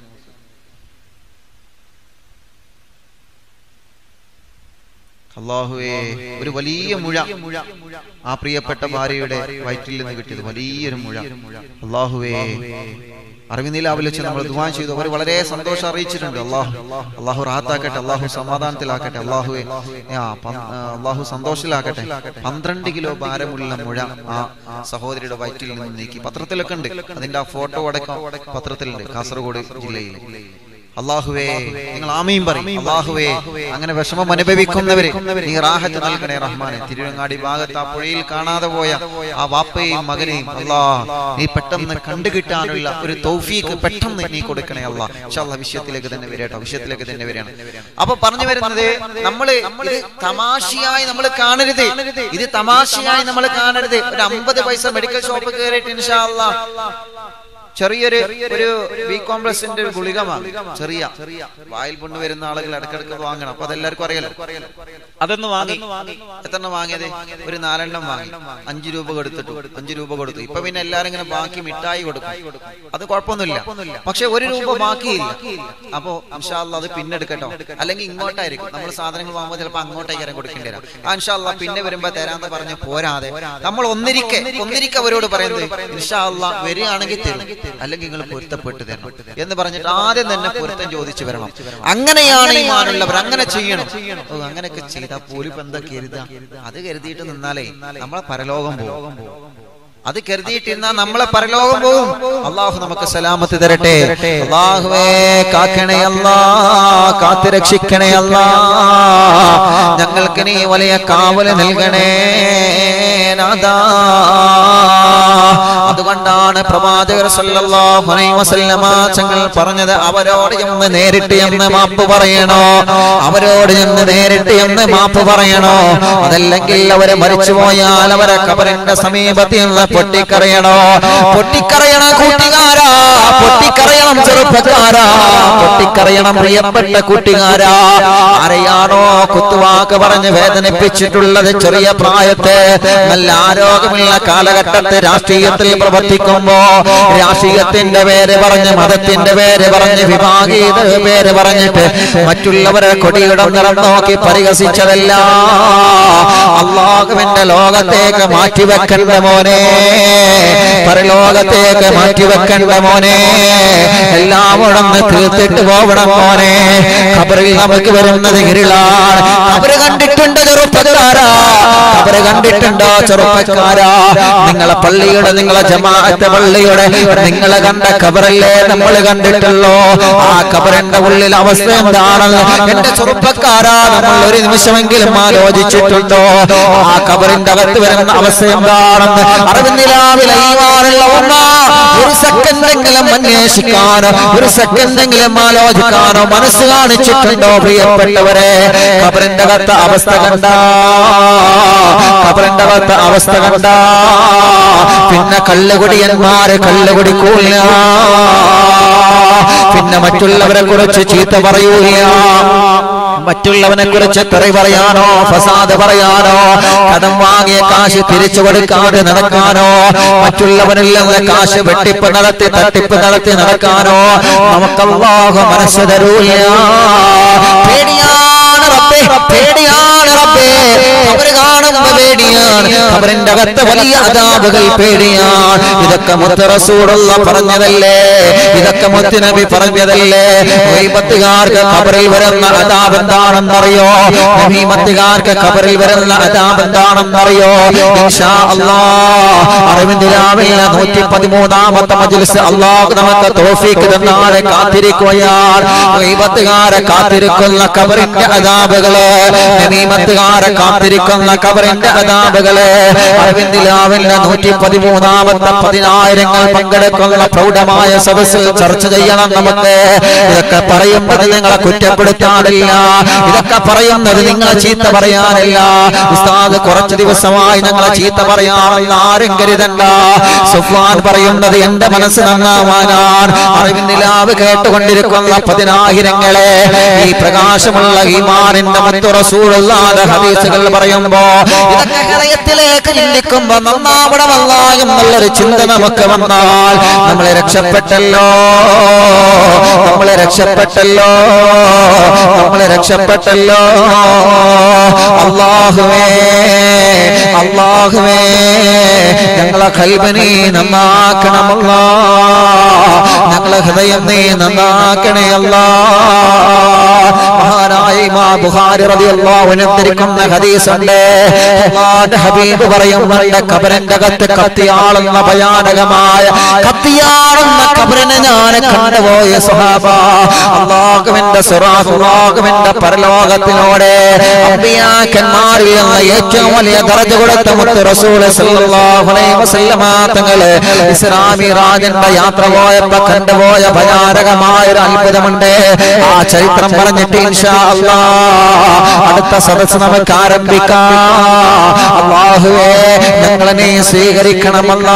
A: അല്ലാഹുവേ ഒരു വലിയ മുഴ ആ പ്രിയപ്പെട്ട ഭാര്യയുടെ വയറ്റിൽ നിന്ന് കിട്ടിയത് വലിയൊരു മുഴ അല്ലാഹുവേ അറിവിനിലാവിൽ വെച്ച് നമ്മൾ ദുആ ചെയ്തു അവർ വളരെ സന്തോഷം അറിയിച്ചിട്ടുണ്ട് അല്ലാഹു റാഹത്താക്കട്ടെ അല്ലാഹു സമാധാനത്തിലാക്കട്ടെ അല്ലാഹു സന്തോഷത്തിലാക്കട്ടെ 12 കിലോ ഭാരമുള്ള മുഴ ആ സഹോദരിയുടെ വയറ്റിൽ നിന്ന് നീക്കി പത്രത്തിലൊക്കെ ഉണ്ട് അതിന്റെ ആ ഫോട്ടോ അടക്കം പത്രത്തിലുണ്ട് കാസർഗോഡ് ജില്ലയിൽ അല്ലാഹുവേ നിങ്ങൾ ആമീൻ പറയും അല്ലാഹുവേ അങ്ങനെ വിഷമം അനുഭവിക്കുന്നവരെ നീ റാഹത്ത് നൽകണേ റഹ്മാനെ തിരുവങ്ങാടി ഭാഗത്ത് ആ പുഴയിൽ കാണാതെ പോയ ആ വാപ്പയും മകനെയും അല്ലാഹ് നീ പെട്ടെന്ന് കണ്ടുകിട്ടാനുള്ള ഒരു തൗഫീഖ് പെട്ടെന്ന് നീ കൊടുക്കണേ അല്ലാഹ് ഇൻഷാ അല്ലാഹ് വിഷയത്തിലേക്ക് തന്നെ വരികയാണ് അപ്പൊ പറഞ്ഞു വരുന്നത് നമ്മള് ഇത് തമാശയായി നമ്മൾ കാണരുത് ഒരു 50 പൈസ മെഡിക്കൽ ഷോപ്പ് കയറിയിട്ട് ഇൻഷാ അല്ലാഹ് ചെറിയൊരു ബി കോംപ്ലക്സിന്റെ ഗുളിക വാങ്ങും ചെറിയ വായിൽ പൊണ്ണു വരുന്ന ആളുകൾ ഇടക്കിടക്ക് വാങ്ങണം അപ്പൊ അതെല്ലാവർക്കും അറിയാലോ അതൊന്ന് വാങ്ങി എത്ര വാങ്ങിയത് ഒരു 4 എണ്ണം വാങ്ങി 5 രൂപ കൊടുത്തു ഇപ്പൊ പിന്നെ എല്ലാരും ഇങ്ങനെ ബാക്കി മിഠായി കൊടുക്കും അത് കുഴപ്പമൊന്നുമില്ല പക്ഷെ 1 രൂപ ബാക്കിയില്ല അപ്പൊ ഇൻഷാ അല്ലാഹ് അത് പിന്നെ എടുക്കട്ടോ അല്ലെങ്കിൽ ഇങ്ങോട്ടായിരിക്കും നമ്മൾ സാധനങ്ങൾ വാങ്ങുമ്പോൾ ചിലപ്പോൾ അങ്ങോട്ടേക്കാരം കൊടുക്കേണ്ടി വരാം ഇൻഷാ അല്ലാഹ് പിന്നെ വരുമ്പോ തരാന്ന് പറഞ്ഞ് പോരാതെ നമ്മൾ ഒന്നിരിക്കെ അവരോട് പറയുന്നത് ഇൻഷാ അല്ലാഹ് വരികയാണെങ്കിൽ തരും അല്ലെങ്കിൽ നിങ്ങൾ പൊരുത്തപ്പെട്ട് തരണം എന്ന് പറഞ്ഞിട്ട് ആദ്യം തന്നെ പൊരുത്തം ചോദിച്ചു വരണം അങ്ങനെയാണ് ഈമാനുള്ളവർ അങ്ങനെ ചെയ്യണം അങ്ങനെയൊക്കെ ചെയ്താൽ പോലും എന്താ കരുതാ അത് കരുതിയിട്ട് നിന്നാലേ നമ്മളെ പരലോകം പോകും അത് കരുതിയിട്ടിരുന്ന നമ്മളെ പരലോകം പോകും അല്ലാഹു നമുക്ക് സലാമത്ത് തരട്ടെ അല്ലാഹുവേ കാക്കണേ അല്ലാഹ് കാത്തു രക്ഷിക്കണേ അല്ലാഹ് ഞങ്ങൾക്ക് നീ വലിയ കാവല് നൽകണേ നാഥാ അതുകൊണ്ടാണ് പ്രവാചകർ സല്ലല്ലാഹു അലൈഹി വസല്ലമ തങ്ങൾ പറഞ്ഞത് അവരോട് എന്ന് നേരിട്ട് എന്ന് മാപ്പ് പറയണോ അതല്ലെങ്കിൽ അവരെ മരിച്ചുപോയാൽ അവരെ ഖബറിന്റെ സമീപത്തിൽ പൊട്ടിക്കരയണോ കൂട്ടുകാരാ പൊട്ടിക്കരയണം ചെറുപ്പക്കാരാ പൊട്ടിക്കരയണം പ്രിയപ്പെട്ട കൂട്ടുകാരാ ആരെയാണോ കുത്തുവാക്ക് പറഞ്ഞ് വേദനിപ്പിച്ചിട്ടുള്ളത് ചെറിയ പ്രായത്തെ നല്ല ആരോഗ്യമുള്ള കാലഘട്ടത്തെ രാഷ്ട്രീയത്തിൽ പ്രവർത്തിക്കുമ്പോ രാഷ്ട്രീയത്തിന്റെ പേര് പറഞ്ഞ് മതത്തിന്റെ പേര് പറഞ്ഞ് വിഭാഗീയത പേര് പറഞ്ഞിട്ട് മറ്റുള്ളവരെ കൊടിയുടെ നിറം നോക്കി പരിഹസിച്ചതല്ല അല്ലാഹുവിന്റെ ലോകത്തേക്ക് മാറ്റിവെക്കണ്ട മോനെ പരലോകത്തേക്ക് മാറ്റിവെക്കണ്ട മോനെ എല്ലാവരും തീർത്തിട്ട് പോവണം മോനെ ഖബറിൽ നമുക്ക് വരുന്നത് ഇരുളാണ് ഖബറ് കണ്ടിട്ടുണ്ടോ ചെറുപ്പക്കാരാ നിങ്ങളെ പള്ളിയുടെ നിങ്ങളെ ജമാഅത്ത് പള്ളിയുടെ നിങ്ങളെ കണ്ട ഖബറല്ലേ നമ്മൾ കണ്ടിട്ടുള്ളൂ ആ ഖബറിന്റെ ഉള്ളിൽ അവസ്ഥ എന്താണെന്ന് എന്റെ ചെറുപ്പക്കാരാ നമ്മൾ ഒരു നിമിഷമെങ്കിലും ആലോചിച്ചിട്ടുണ്ടോ ആ ഖബറിന്റെ അകത്ത് വരുന്ന അവസ്ഥ എന്താണെന്ന് അറിവിന്ദിലാവിലെ ഈമാനുള്ള ഉമ്മ ഒരു സെക്കൻഡെങ്കിലും അന്വേഷിക്കാനോ ഒരു സെക്കൻഡെങ്കിലും ആലോചിക്കാനോ മനസ്സ് കാണിച്ചിട്ടുണ്ടോ പ്രിയപ്പെട്ടവരെ ഖബറിന്റെ അകത്ത് അവസ്ഥ കണ്ട പിന്നെ കള്ളുകുടിയന്മാര് കള്ളുകുടിക്കൂല പിന്നെ മറ്റുള്ളവരെ കുറിച്ച് ചീത്ത പറയൂല, മറ്റുള്ളവനെ കുറിച്ച് തെറി പറയാനോ ഫസാദ് പറയാനോ കടം വാങ്ങിയ കാശ് തിരിച്ചു കൊടുക്കാതെ നടക്കാനോ മറ്റുള്ളവനിൽ നിന്ന് കാശ് വെട്ടിപ്പ് നടത്തി തട്ടിപ്പ് നടത്തി നടക്കാനോ നമുക്ക് അല്ലാഹു മനസ്സ് തരൂല. പേടിയാണ് റബ്ബേ, പേടിയാണ് റബ്ബേ, ഖബർ കാണുമ്പോ പേടിയാണ്, ഖബറിന്റെ അകത്ത് വലിയ അദാബുകൾ പേടിയാണ്. ഇതൊക്കെ മുത്ത് റസൂലുള്ളാഹി പറഞ്ഞതല്ലേ, ഇതൊക്കെ മുത്ത് നബി പറഞ്ഞതല്ലേ. ഗൈബത്തുകാർക്ക് ഖബറിൽ വരുന്ന അദാബ് എന്താണെന്നറിയോ? നബീമത്തുകാർക്ക് ഖബറിൽ വരുന്ന അദാബ് എന്താണെന്നറിയോ? ഇൻഷാ അല്ലാഹ് അറിവിന്റെ രാവിലെ 113ാമത്തെ മജ്ലിസ് അല്ലാഹു നമുക്ക് തൗഫീഖ് തന്നാലെ കാത്തിരിക്കുകയാണ്. ഗൈബത്തുകാരെ കാത്തിരിക്കുന്ന ഖബറിന്റെ അദാബുകളെ, നബീമത്തുകാരെ കാത്തിരിക്കുന്ന ഖബറിന്റെ അദാബുകളെ അറിവിന്റെ രാവിലെ 113ാമത്തെ 10,000 പങ്കെടുക്കുന്ന പ്രൗഢമായ സദസ്സിൽ ചർച്ച ചെയ്യണം നമുക്ക്. ഇതൊക്കെ പറയുന്നത് നിങ്ങളെ കുറ്റപ്പെടുത്താനില്ല, ഇതൊക്കെ പറയുന്നത് നിങ്ങളെ ചീത്ത പറയാനില്ല. ഉസ്താദ് കുറച്ചു ദിവസമായി ഞങ്ങളെ ചീത്ത പറയാമെന്ന് ആരും കരുതണ്ട. സുഫ്വാൻ പറയുന്നത് എന്റെ മനസ്സ് നന്നാവാനാണ്. അറിവിന്റെ ലാവ് കേട്ടുകൊണ്ടിരിക്കുന്ന 10,000 ഈ പ്രകാശമുള്ള ഈമാനിന്റെ മുത്ത് റസൂലുള്ളാഹിയുടെ ഹദീസുകൾ പറയുമ്പോ ഇതൊക്കെ ഹൃദയത്തിലേക്ക് ചിന്തിക്കുമ്പോ നന്നാവണമല്ല എന്നുള്ളൊരു ചിന്ത നമുക്ക് വന്നാൽ നമ്മളെ രക്ഷപ്പെട്ടല്ലോ, നമ്മളെ രക്ഷപ്പെട്ടല്ലോ, നമ്മളെ രക്ഷപ്പെട്ടല്ലോ. അല്ലാഹുവേ, അല്ലാഹുവേ ഞങ്ങളെ ഖൽബിനെ നന്നാക്കണമല്ലാ, ഞങ്ങളെ ഹൃദയം നീ നന്നാക്കണേ അല്ലാ. മഹാനായ ഇമാം ബുഖാരി റളിയല്ലാഹു അൻഹു ഉദ്ധരിക്കുന്ന ഹദീസുണ്ട്. അല്ലാഹുവിന്റെ ഹബീബ് പറയുന്നുണ്ട്, ഖബറിന്റെ അകത്ത് കത്തിയാളുന്ന ഭയാനകമായ കത്തിയാളുന്ന ഖബറിനെ ഞാൻ കണ്ടുപോയ സ്വഹാബ. അല്ലാഹുവിന്റെ സിറാത്ത്, അല്ലാഹുവിന്റെ പരലോകത്തിനോട് അമ്പിയാക്കന്മാരിൽ നിന്ന് ഏറ്റവും വലിയ ദർജ കൊടുത്ത മുത്ത് റസൂൽ സല്ലല്ലാഹു അലൈഹി വസല്ലമ തങ്ങള് ഇസ്രാ മിഅ്റാജിന്റെ യാത്ര പോയപ്പോ കണ്ടുപോയ ഭയാനകമായ ഒരു അത്ഭുതമുണ്ട്. ആ ചരിത്രം പറഞ്ഞിട്ട് ഇൻഷാ അല്ലാഹ് അടുത്ത സദസ്സ് നമുക്ക് ആരംഭിക്കാം. അല്ലാഹുവേ ഞങ്ങളെ നീ സ്വീകരിക്കണമല്ലാ.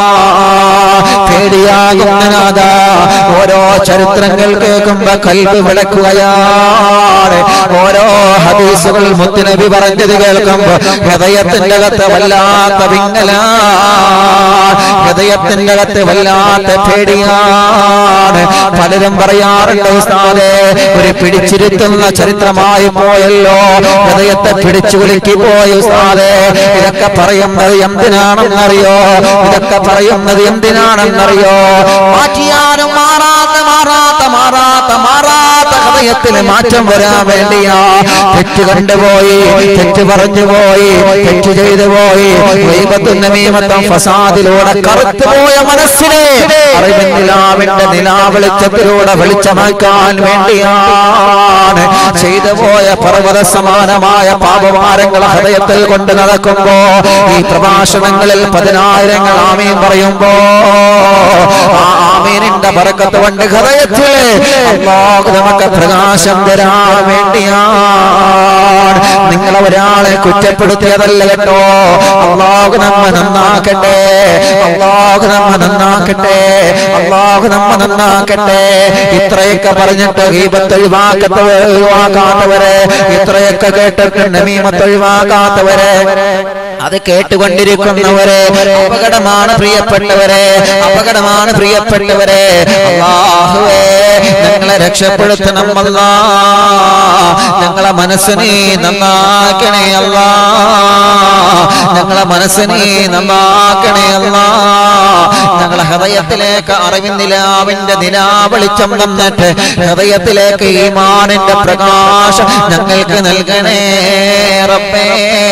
A: പേടിയാകുന്നനാഥ, ഓരോ ചരിത്രങ്ങൾ കേൾക്കുമ്പോ കൽബ് വിളക്കുകയാണ്. ഓരോ ഹദീസുകൾ മുത്തുനബി പറഞ്ഞത് കേൾക്കുമ്പോ ഹൃദയത്തിന്റെ അകത്ത് വല്ലാത്ത വിങ്ങലാണ്, ഹൃദയത്തിന്റെ അകത്ത് വല്ലാത്ത പേടിയാണ്. പലരും പറയാറുണ്ട്, ഉസ്താദേ ഒരു പിടിച്ചിരുത്തുന്ന ചരിത്രമായി പോയല്ലോ, ഹൃദയത്തെ പിടിച്ചു കുലുക്കി പോയി ഉസ്താദേ. ഇതൊക്കെ പറയുന്നത് എന്തിനാണെന്നറിയോ? ഇതൊക്കെ പറയുന്നത് എന്തിനാണെന്നറിയോ? മാറ്റിയാലും മാറാത്ത മാറാത്ത മാറാത്ത മാറാത്ത ഹൃദയത്തിന് മാറ്റം വരാൻ വേണ്ടിയാ. തെറ്റ് കണ്ടുപോയി, തെറ്റ് പറഞ്ഞുപോയി, തെറ്റ് ചെയ്തു പോയി, ഗൈബത്തും നമീമത്തും ഫസാദിലൂടെ കറുത്തുപോയ മനസ്സിനെ അറിവിന്റെ നിലാവെളിച്ചത്തിലൂടെ വെളിച്ചമാക്കാൻ വേണ്ടിയാണ്. ചെയ്തു പോയ പർവ്വത സമാനമായ പാപഭാരങ്ങൾ ഹൃദയത്തിൽ കൊണ്ട് നടക്കുമ്പോ ഈ പ്രഭാഷണങ്ങളിൽ 10,000 ആമീൻ പറയുമ്പോ ആ ആമീനിന്റെ ബറക്കത്ത് കൊണ്ട് ഹൃദയത്തിൽ അല്ലാഹു നമുക്ക് പ്രകാശം തരാൻ വേണ്ടിയാണ്. നിങ്ങളെ ഒരാളെ കുറ്റപ്പെടുത്തിയതല്ല കേട്ടോ. അല്ലാഹു നമ്മെ നന്നാക്കട്ടെ, അല്ലാഹു നമ്മെ നന്നാക്കട്ടെ, അല്ലാഹു നമ്മെ നന്നാക്കട്ടെ. ഇത്രയൊക്കെ പറഞ്ഞിട്ട് ഗീബത്ത് ഒഴിവാക്കാത്തവരെ, ഇത്രയൊക്കെ കേട്ടിട്ട് നമീമത്ത് ഒഴിവാക്കാത്തവരെ, അത് കേട്ടുകൊണ്ടിരിക്കുന്നവരെ അപകടമാണ് പ്രിയപ്പെട്ടവരെ, അപകടമാണ് പ്രിയപ്പെട്ടവരെ. അല്ലാഹുവേ ഞങ്ങളെ രക്ഷപ്പെടുത്തണം അല്ലാ, ഞങ്ങളെ മനസ്സിനെ നന്നാക്കണേ അല്ലാ, ഞങ്ങളെ മനസ്സിനെ നന്നാക്കണേ അല്ലാ. ഞങ്ങളെ ഹൃദയത്തിലേക്ക് അറിവിന്റെ നിലാവെളിച്ചം തന്നിട്ട് ഹൃദയത്തിലേക്ക് ഈമാനിന്റെ പ്രകാശം ഞങ്ങൾക്ക് നൽകണേ റബ്ബേ.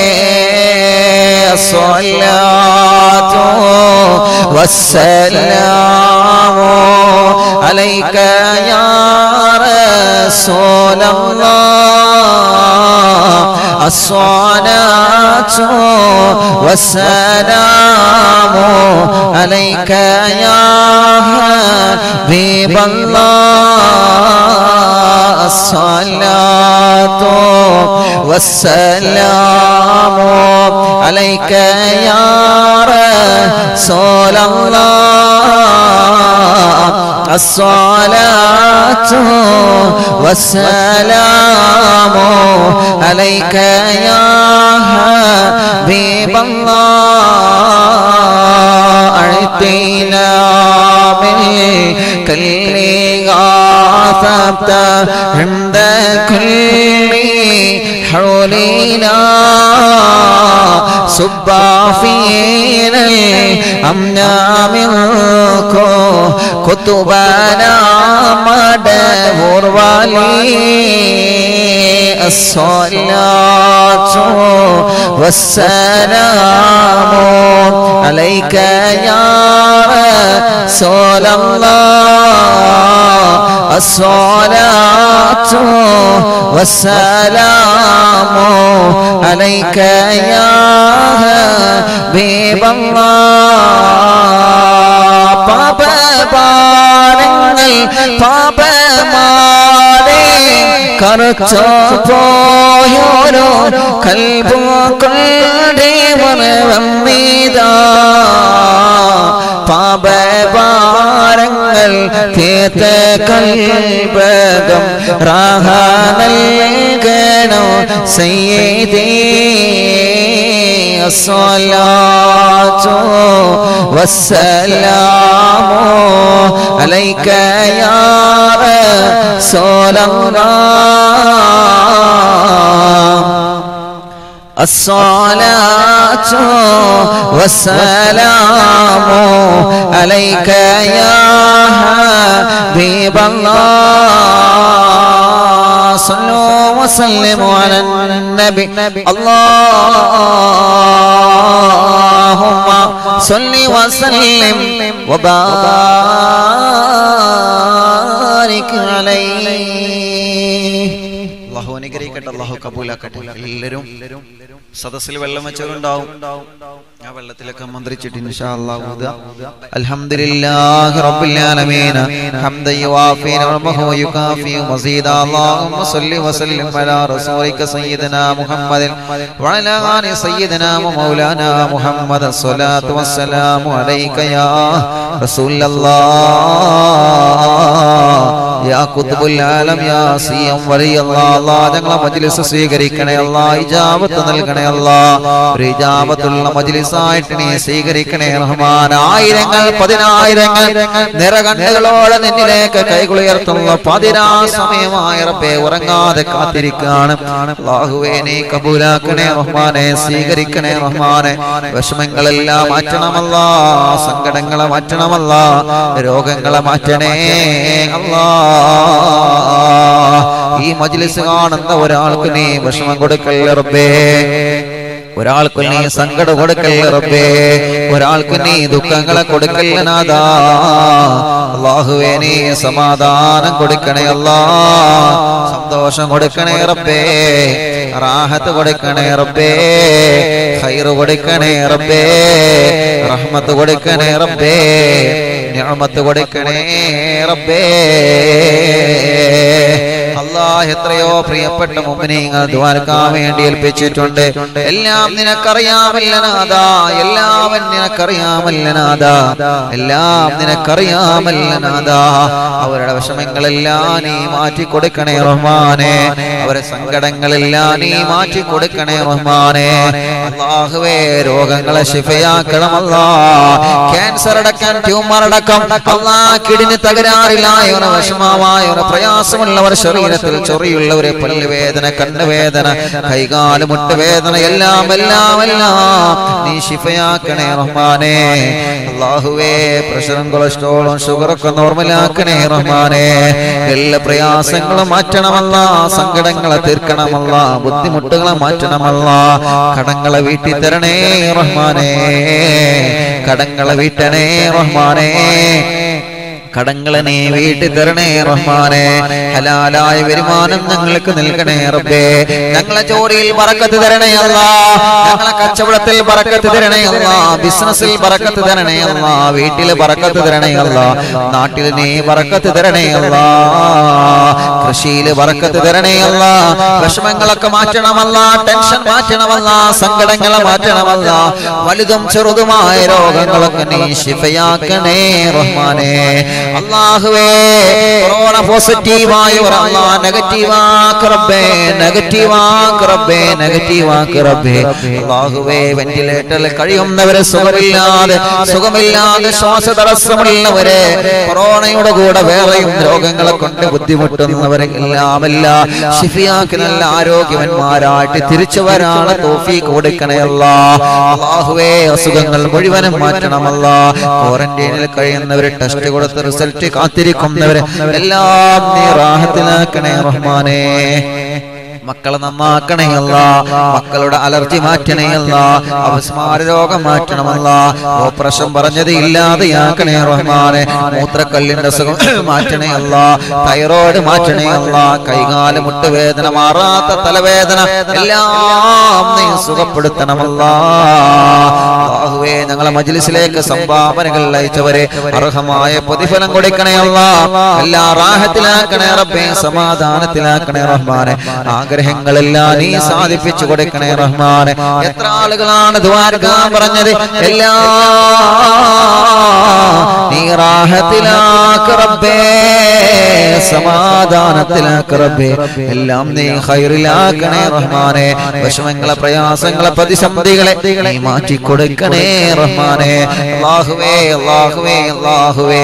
A: الصلاة والسلام عليك يا رسول الله. الصلاة والسلام عليك يا حبيب الله. الصلاة والسلام عليك يا رسول الله. الصلاة والسلام عليك يا حبيب الله أعطينا بالكل غاثبت عند كل حولنا صب فينا الأمنا منكم كتبنا مدبور ولي الصلاة والسلام عليك يا رسول الله الصلاة والسلام عليك يا حبيب الله പാപഭാരങ്ങൾ പാപമാലേ കറുത്തു പോയോരോ കൽബുകളുടെ വന്നീതാ പാപഭാരങ്ങൾ തീർത്ത കൽബകം റാഹ നൽകണോ സയ്യിദീ الصلاة والسلام عليك يا رسول الله الصلاة والسلام عليك يا حبيب الله صلوا وسلموا على النبي اللهم صل وسلم وبارك عليه അല്ലാഹു അനുഗ്രഹിക്കട്ടെ അല്ലാഹു കബൂലാക്കട്ടെ എല്ലാവരും സദസ്സിൽ വെള്ളം വെച്ചവരുണ്ടാവും ഞാൻ വെള്ളത്തിലൊക്കെ മന്ത്രിച്ചിട്ട് ഇൻഷാ അല്ലാഹ് ഊദാ അൽഹംദുലില്ലാഹി റബ്ബിൽ ആലമീൻ ഹംദൻ യുവാഫി നിഅമഹു വയുകാഫി മസീദാ അല്ലാഹുമ്മ സ്വല്ലി വസല്ലിം അലാ റസൂലിക സയ്യിദനാ മുഹമ്മദിൻ വഅലാ ആലി സയ്യിദനാ മൗലാനാ മുഹമ്മദ് സ്വലാത്തു വസ്സലാമു അലൈക യാ റസൂലല്ലാഹ് യാ ഖുത്ബുൽ ആലം യാ സിയം വലിയല്ലാഹ് അല്ലാഹ് ഞങ്ങളെ മജ്ലിസ് സ്വീകരിക്കണേ അല്ലാഹ് ഇജാബത്ത് നൽകണേ അല്ലാഹ് ഒരു ഇജാബത്തുള്ള മജ്ലിസായിട്ട് നീ സ്വീകരിക്കണേ റഹ്മാൻ ആയിരങ്ങൾ പതിനായിരങ്ങൾ നിറകണ്ണുകളോടെ നിന്നിലേക്ക് കൈകളുയർത്തുന്ന പതിനാ സമയമായ റബ്ബേ ഉറങ്ങാതെ കാത്തിരിക്കാണ് അല്ലാഹുവേ നീ കബൂലാക്കണേ റഹ്മാനെ സ്വീകരിക്കണേ റഹ്മാനെ വിഷമങ്ങളെല്ലാം മാറ്റണമല്ലാഹ് സങ്കടങ്ങളെ മാറ്റണമല്ലാഹ് രോഗങ്ങളെ മാറ്റണേ അല്ലാഹ് ഈ മജ്ലിസ് കാണുന്ന ഒരാൾക്ക് നീ വിഷമം കൊടുക്കല്ലേ റബ്ബേ ഒരാൾക്ക് നീ സങ്കടം കൊടുക്കല്ലേ റബ്ബേ ഒരാൾക്ക് നീ ദുഃഖങ്ങളെ കൊടുക്കല്ലേ നാഥാ അല്ലാഹുവേ നീ സമാധാനം കൊടുക്കണേ അല്ലാഹ് സന്തോഷം കൊടുക്കണേ റബ്ബേ റാഹത്ത് കൊടുക്കണേ റബ്ബേ ഖൈറ് കൊടുക്കണേ റബ്ബേ റഹ്മത്ത് കൊടുക്കണേ റബ്ബേ നിഅമത്ത് കൊടുക്കണേ റബ്ബേ അല്ലാഹ് എത്രയോ പ്രിയപ്പെട്ട മുഅ്മിനീങ്ങൾ ദുആക്കാൻ വേണ്ടി ഏൽപ്പിച്ചിട്ടുണ്ട് എല്ലാം നിനക്കറിയാമല്ല നാഥാ എല്ലാം നിനക്കറിയാമല്ല നാഥാ എല്ലാം നിനക്കറിയാമല്ല നാഥാ അവരുടെ വിഷമങ്ങളെല്ലാം നീ മാറ്റി കൊടുക്കണേ റഹ്മാനേ അവരുടെ സങ്കടങ്ങളെല്ലാം നീ മാറ്റി കൊടുക്കണേ റഹ്മാനേ അല്ലാഹുവേ രോഗങ്ങളെ ശിഫയാക്കണം അല്ലാഹ് ക്യാൻസർ അടക്കം ട്യൂമർ അടക്കം അല്ലാഹ് കിഡ്നി തകരാറിലായവരെ വിഷമമായവരെ പ്രയാസമുള്ളവർ ശരീരത്തിൽ ചൊറിയുള്ളവരെ പല്ലുവേദന കണ്ണുവേദന കൈകാല് മുട്ടുവേദന എല്ലാം എല്ലാം എല്ലാം നീ ശിഫയാക്കണേ റഹ്മാനേ അല്ലാഹുവേ പ്രഷറും കൊളസ്ട്രോളും ഷുഗറൊക്കെ നോർമലാക്കണേ റഹ്മാനേ എല്ലാ പ്രയാസങ്ങളും മാറ്റണമല്ലാഹ് സങ്കടങ്ങളെ തീർക്കണമല്ലാഹ് ബുദ്ധിമുട്ടുകളെ മാറ്റണമല്ലാഹ് കടങ്ങളെ വീട്ടി തരണേ റഹ്മാനേ കടങ്ങളെ വീട്ടണേ റഹ്മാനേ കടങ്ങളെ നീ വീട്ടി തരണേ റഹ്മാനേ ഹലാലായ വരുമാനം ഞങ്ങൾക്ക് നൽകണേ റബ്ബേ ഞങ്ങളെ ജോലിയിൽ ബറക്കത്ത് തരണേ അല്ലാഹ് ഞങ്ങളെ കച്ചവടത്തിൽ ബറക്കത്ത് തരണേ അല്ലാഹ് ബിസിനസ്സിൽ ബറക്കത്ത് തരണേ അല്ലാഹ് വീട്ടിൽ ബറക്കത്ത് തരണേ അല്ലാഹ് നാട്ടിൽ നീ ബറക്കത്ത് തരണേ അല്ലാഹ് കൃഷിയിൽ ബറക്കത്ത് തരണേ അല്ലാഹ് വിഷമങ്ങളൊക്കെ മാറ്റണമല്ലാഹ് ടെൻഷൻ മാറ്റണമല്ലാഹ് സങ്കടങ്ങളെ മാറ്റണമല്ലാഹ് വലുതും ചെറുതുമായ രോഗങ്ങളൊക്കെ നീ ശിഫയാക്കണേ റഹ്മാനേ അല്ലാഹുവേ കൊറോണ പോസിറ്റീവായവർ അല്ലാഹ് നെഗറ്റീവാക്ക് റബ്ബേ നെഗറ്റീവാക്ക് റബ്ബേ നെഗറ്റീവാക്ക് റബ്ബേ അല്ലാഹുവേ വെന്റിലേറ്ററിൽ കഴിയുന്നവരെ സുഖമില്ലാതെ ശ്വാസതടസ്സമുള്ളവരെ കൊറോണയുടെ കൂടെ വേറെയും രോഗങ്ങളെ കൊണ്ട് ബുദ്ധിമുട്ടുന്നവരെ എല്ലാമെല്ലാം ശിഫിയാക്കി നല്ല ആരോഗ്യവന്മാരായിട്ട് തിരിച്ചു വരാനുള്ള തൗഫീഖ് കൊടുക്കണേ അല്ലാഹുവേ അസുഖങ്ങൾ മുഴുവനും മാറ്റണമല്ലാ ക്വാറന്റൈനിൽ കഴിയുന്നവരെ ടെസ്റ്റ് കൊടുത്ത് റിസൾട്ട് കാത്തിരിക്കുന്നവരെ എല്ലാം നീ റാഹത്തിലാക്കണേ റഹ്മാനേ മക്കളെ നന്നാക്കണേ അല്ലാ മക്കളുടെ അലർജി മാറ്റണേ അല്ലാ അപസ്മാര രോഗം മാറ്റണമല്ലാ ഓപ്പറേഷൻ പറഞ്ഞത് ഇല്ലാതെയാക്കണേ റഹ്മാനെ മൂത്രക്കല്ലിന്റെ അസുഖം മാറ്റണേ അല്ലാ തൈറോയ്ഡ് മാറ്റണേ അല്ലാ കൈകാല മുട്ടുവേദന മാറാത്ത തലവേദന എല്ലാം നീ സുഖപ്പെടുത്തണമല്ലാ അല്ലാഹുവേ ഞങ്ങളെ മജ്ലിസിലേക്ക് സംഭാവനകൾ അയച്ചവരെ അർഹമായ പ്രതിഫലം കൊടുക്കണേ അല്ലാ എല്ലാ റാഹത്തിലാക്കണേ റബ്ബേ സമാധാനത്തിലാക്കണേ റഹ്മാനെ ആഗ്രഹങ്ങളെല്ലാം നീ സാധിപ്പിച്ചു കൊടുക്കണേ റഹ്മാനെ എത്ര ആളുകളാണ് ദുആ പറഞ്ഞത് എല്ലാം നീ റാഹത്തിലാക്ക് റബ്ബേ സമാധാനത്തിലാക്ക് റബ്ബേ എല്ലാം നീ ഖൈറിലാക്കണേ റഹ്മാനെ വിഷമങ്ങളെ പ്രയാസങ്ങളെ പ്രതിസന്ധികളെ നീ മാറ്റി കൊടുക്കണേ റഹ്മാനെ അല്ലാഹുവേ അല്ലാഹുവേ അല്ലാഹുവേ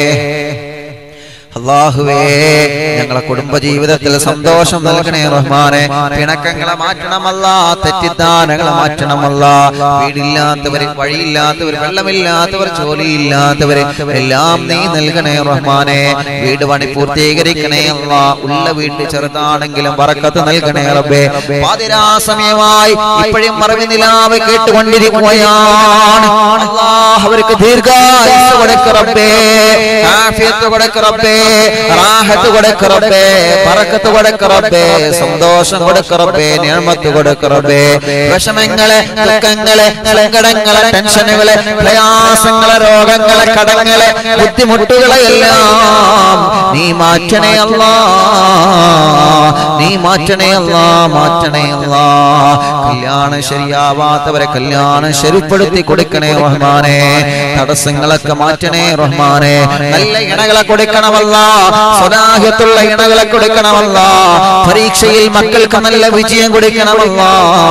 A: അല്ലാഹുവേ ഞങ്ങളെ കുടുംബജീവിതത്തിൽ സന്തോഷം നൽകണേ റഹ്മാനെ പിണക്കങ്ങളെ മാറ്റണമല്ലാ തെറ്റിദ്ധാരണകളെ മാറ്റണമല്ലാ വീടില്ലാത്തവർ വഴിയില്ലാത്തവർ വെള്ളമില്ലാത്തവർ ജോലിയില്ലാത്തവർ എല്ലാം നീ നൽകണേ റഹ്മാനെ വീട് പണി പൂർത്തീകരിക്കണേ അല്ലാ ഉള്ള വീട്ടിൽ ചെറുതാണെങ്കിലും ബറക്കത്ത് നൽകണേ റബ്ബേ പാതിരാ സമയമായി ഇപ്പോഴും മറവി നിലാവ് കേട്ടുകൊണ്ടിരിക്കുകയാണ് അല്ലാഹ് അവർക്ക് ദീർഘായുസ്സ് കൊടുക്ക റബ്ബേ ആഫിയത്ത് കൊടുക്ക റബ്ബേ റാഹത്ത് കൊടുക്ക റബ്ബേ ബറക്കത്ത് കൊടുക്ക റബ്ബേ സന്തോഷം കൊടുക്ക റബ്ബേ നിഅമത്ത് കൊടുക്ക റബ്ബേ വിഷമങ്ങളെ ദുഃഖങ്ങളെ സങ്കടങ്ങളെ ടെൻഷനുകളെ പ്രയാസങ്ങളെ രോഗങ്ങളെ കടങ്ങളെ ബുദ്ധിമുട്ടുകളെ എല്ലാം നീ മാറ്റണേ അല്ലാ നീ മാറ്റണേ അല്ലാ മാറ്റണേ അല്ലാ കല്യാണം ശരിയാവാത്തവരെ കല്യാണം ശരിപ്പെടുത്തി കൊടുക്കണേ റഹ്മാനെ തടസ്സങ്ങളൊക്കെ മാറ്റണേ റഹ്മാനെ നല്ല ഇണകളെ കൊടുക്കണമല്ല സ്വലാഹത്തുള്ള ഇണകളെ കൊടുക്കണമല്ല പരീക്ഷയിൽ മക്കൾക്ക് നല്ല വിജയം കൊടുക്കണമല്ല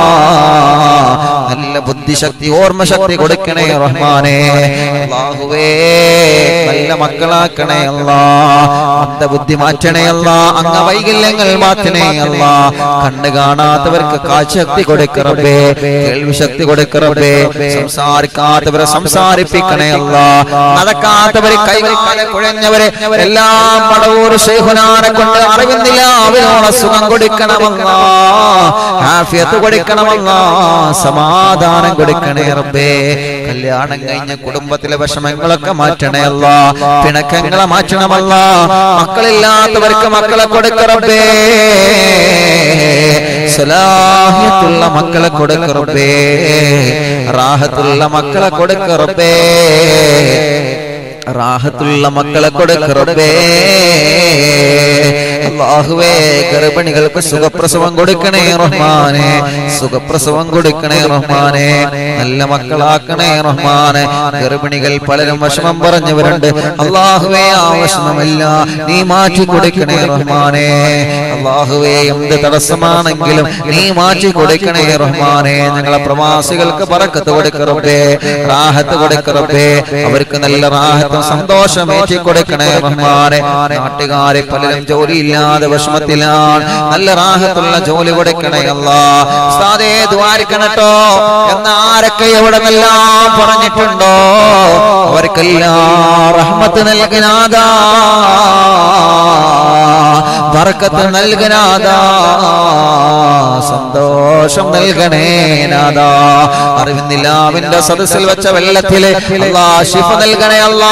A: നല്ല ബുദ്ധിശക്തി ഓർമ്മശക്തി കൊടുക്കണേ റഹ്മാനെ അല്ലാഹുവേ നല്ല മക്കളാക്കണേ അല്ലാ അന്ധബുദ്ധി മാറ്റണേ അല്ലാ അംഗവൈകല്യങ്ങൾ മാറ്റണേ അല്ലാ കണ്ണ് കാണാത്തവർക്ക് കാഴ്ചശക്തി കൊടുക്ക റബ്ബേ കേൾവി ശക്തി കൊടുക്ക റബ്ബേ സംസാരിക്കാത്തവരെ സംസാരിപ്പിക്കണേ അല്ലാ നടക്കാത്തവരെ കൈകാല കുഴഞ്ഞവരെ എല്ലാം പടവൂർ ശൈഖുനാനെ കൊണ്ട് അറിവുന്നില്ല അവനോട് സുഖം കൊടുക്കണമല്ലാ ആഫിയത്ത് കൊടുക്കണമല്ലാ സമാധാനം കൊടുക്കണേ റബ്ബേ കല്യാണം കഴിഞ്ഞ കുടുംബത്തിലെ വിഷമങ്ങളൊക്കെ മാറ്റണേ അല്ലാ പിണക്കങ്ങളെ മാറ്റണമല്ലാ മക്കളില്ലാത്തവർക്ക് മക്കളെ കൊടുക്ക റബ്ബേ സലാഹിയത്തുള്ള മക്കളെ കൊടുക്ക റബ്ബേ റാഹത്തുള്ള മക്കളെ കൊടുക്ക റബ്ബേ റാഹത്തുള്ള മക്കളെ കൊടുക്ക റബ്ബേ അല്ലാഹുവേ ഗർഭിണികൾക്ക് സുഖപ്രസവം കൊടുക്കണേ റഹ്മാനെ സുഖപ്രസവം കൊടുക്കണേ റഹ്മാനെ നല്ല മക്കളാക്കണേ റഹ്മാനെ ഗർഭിണികൾ പലരും വിഷമം പറഞ്ഞവരുണ്ട് അല്ലാഹുവേ ആ വിഷമമില്ല നീ മാറ്റി കൊടുക്കണേ റഹ്മാനെ അല്ലാഹുവേ എന്ത് തടസ്സമാണെങ്കിലും നീ മാറ്റി കൊടുക്കണേ റഹ്മാനെ ഞങ്ങളെ പ്രവാസികൾക്ക് ബറക്കത്ത് കൊടുക്ക റബ്ബേ റാഹത്ത് കൊടുക്ക റബ്ബേ അവർക്ക് നല്ല റാഹത്തും സന്തോഷം ഏറ്റി കൊടുക്കണേ റഹ്മാനെ നാട്ടുകാരെ പലരും ജോലിയില്ലാതെ വിഷമത്തിലാണ് നല്ല റാഹത്തുള്ള ജോലി കൊടുക്കണേ അല്ലാ ഉസ്താദേ ദുആരിക്കണട്ടോ എന്ന് ആരൊക്കെ എവിടെ നിന്നെല്ലാം പറഞ്ഞിട്ടുണ്ടോ അവർക്കെല്ലാം റഹ്മത്ത് നൽകനാദാ ബറക്കത്ത് നൽകനാദാ സന്തോഷം നൽകണേ നാദാ അറിവിന്നില്ലാവിന്റെ സദസ്സിൽ വെച്ച വെള്ളത്തിലെ അല്ലാ ശിഫ നൽകണേ അല്ലാ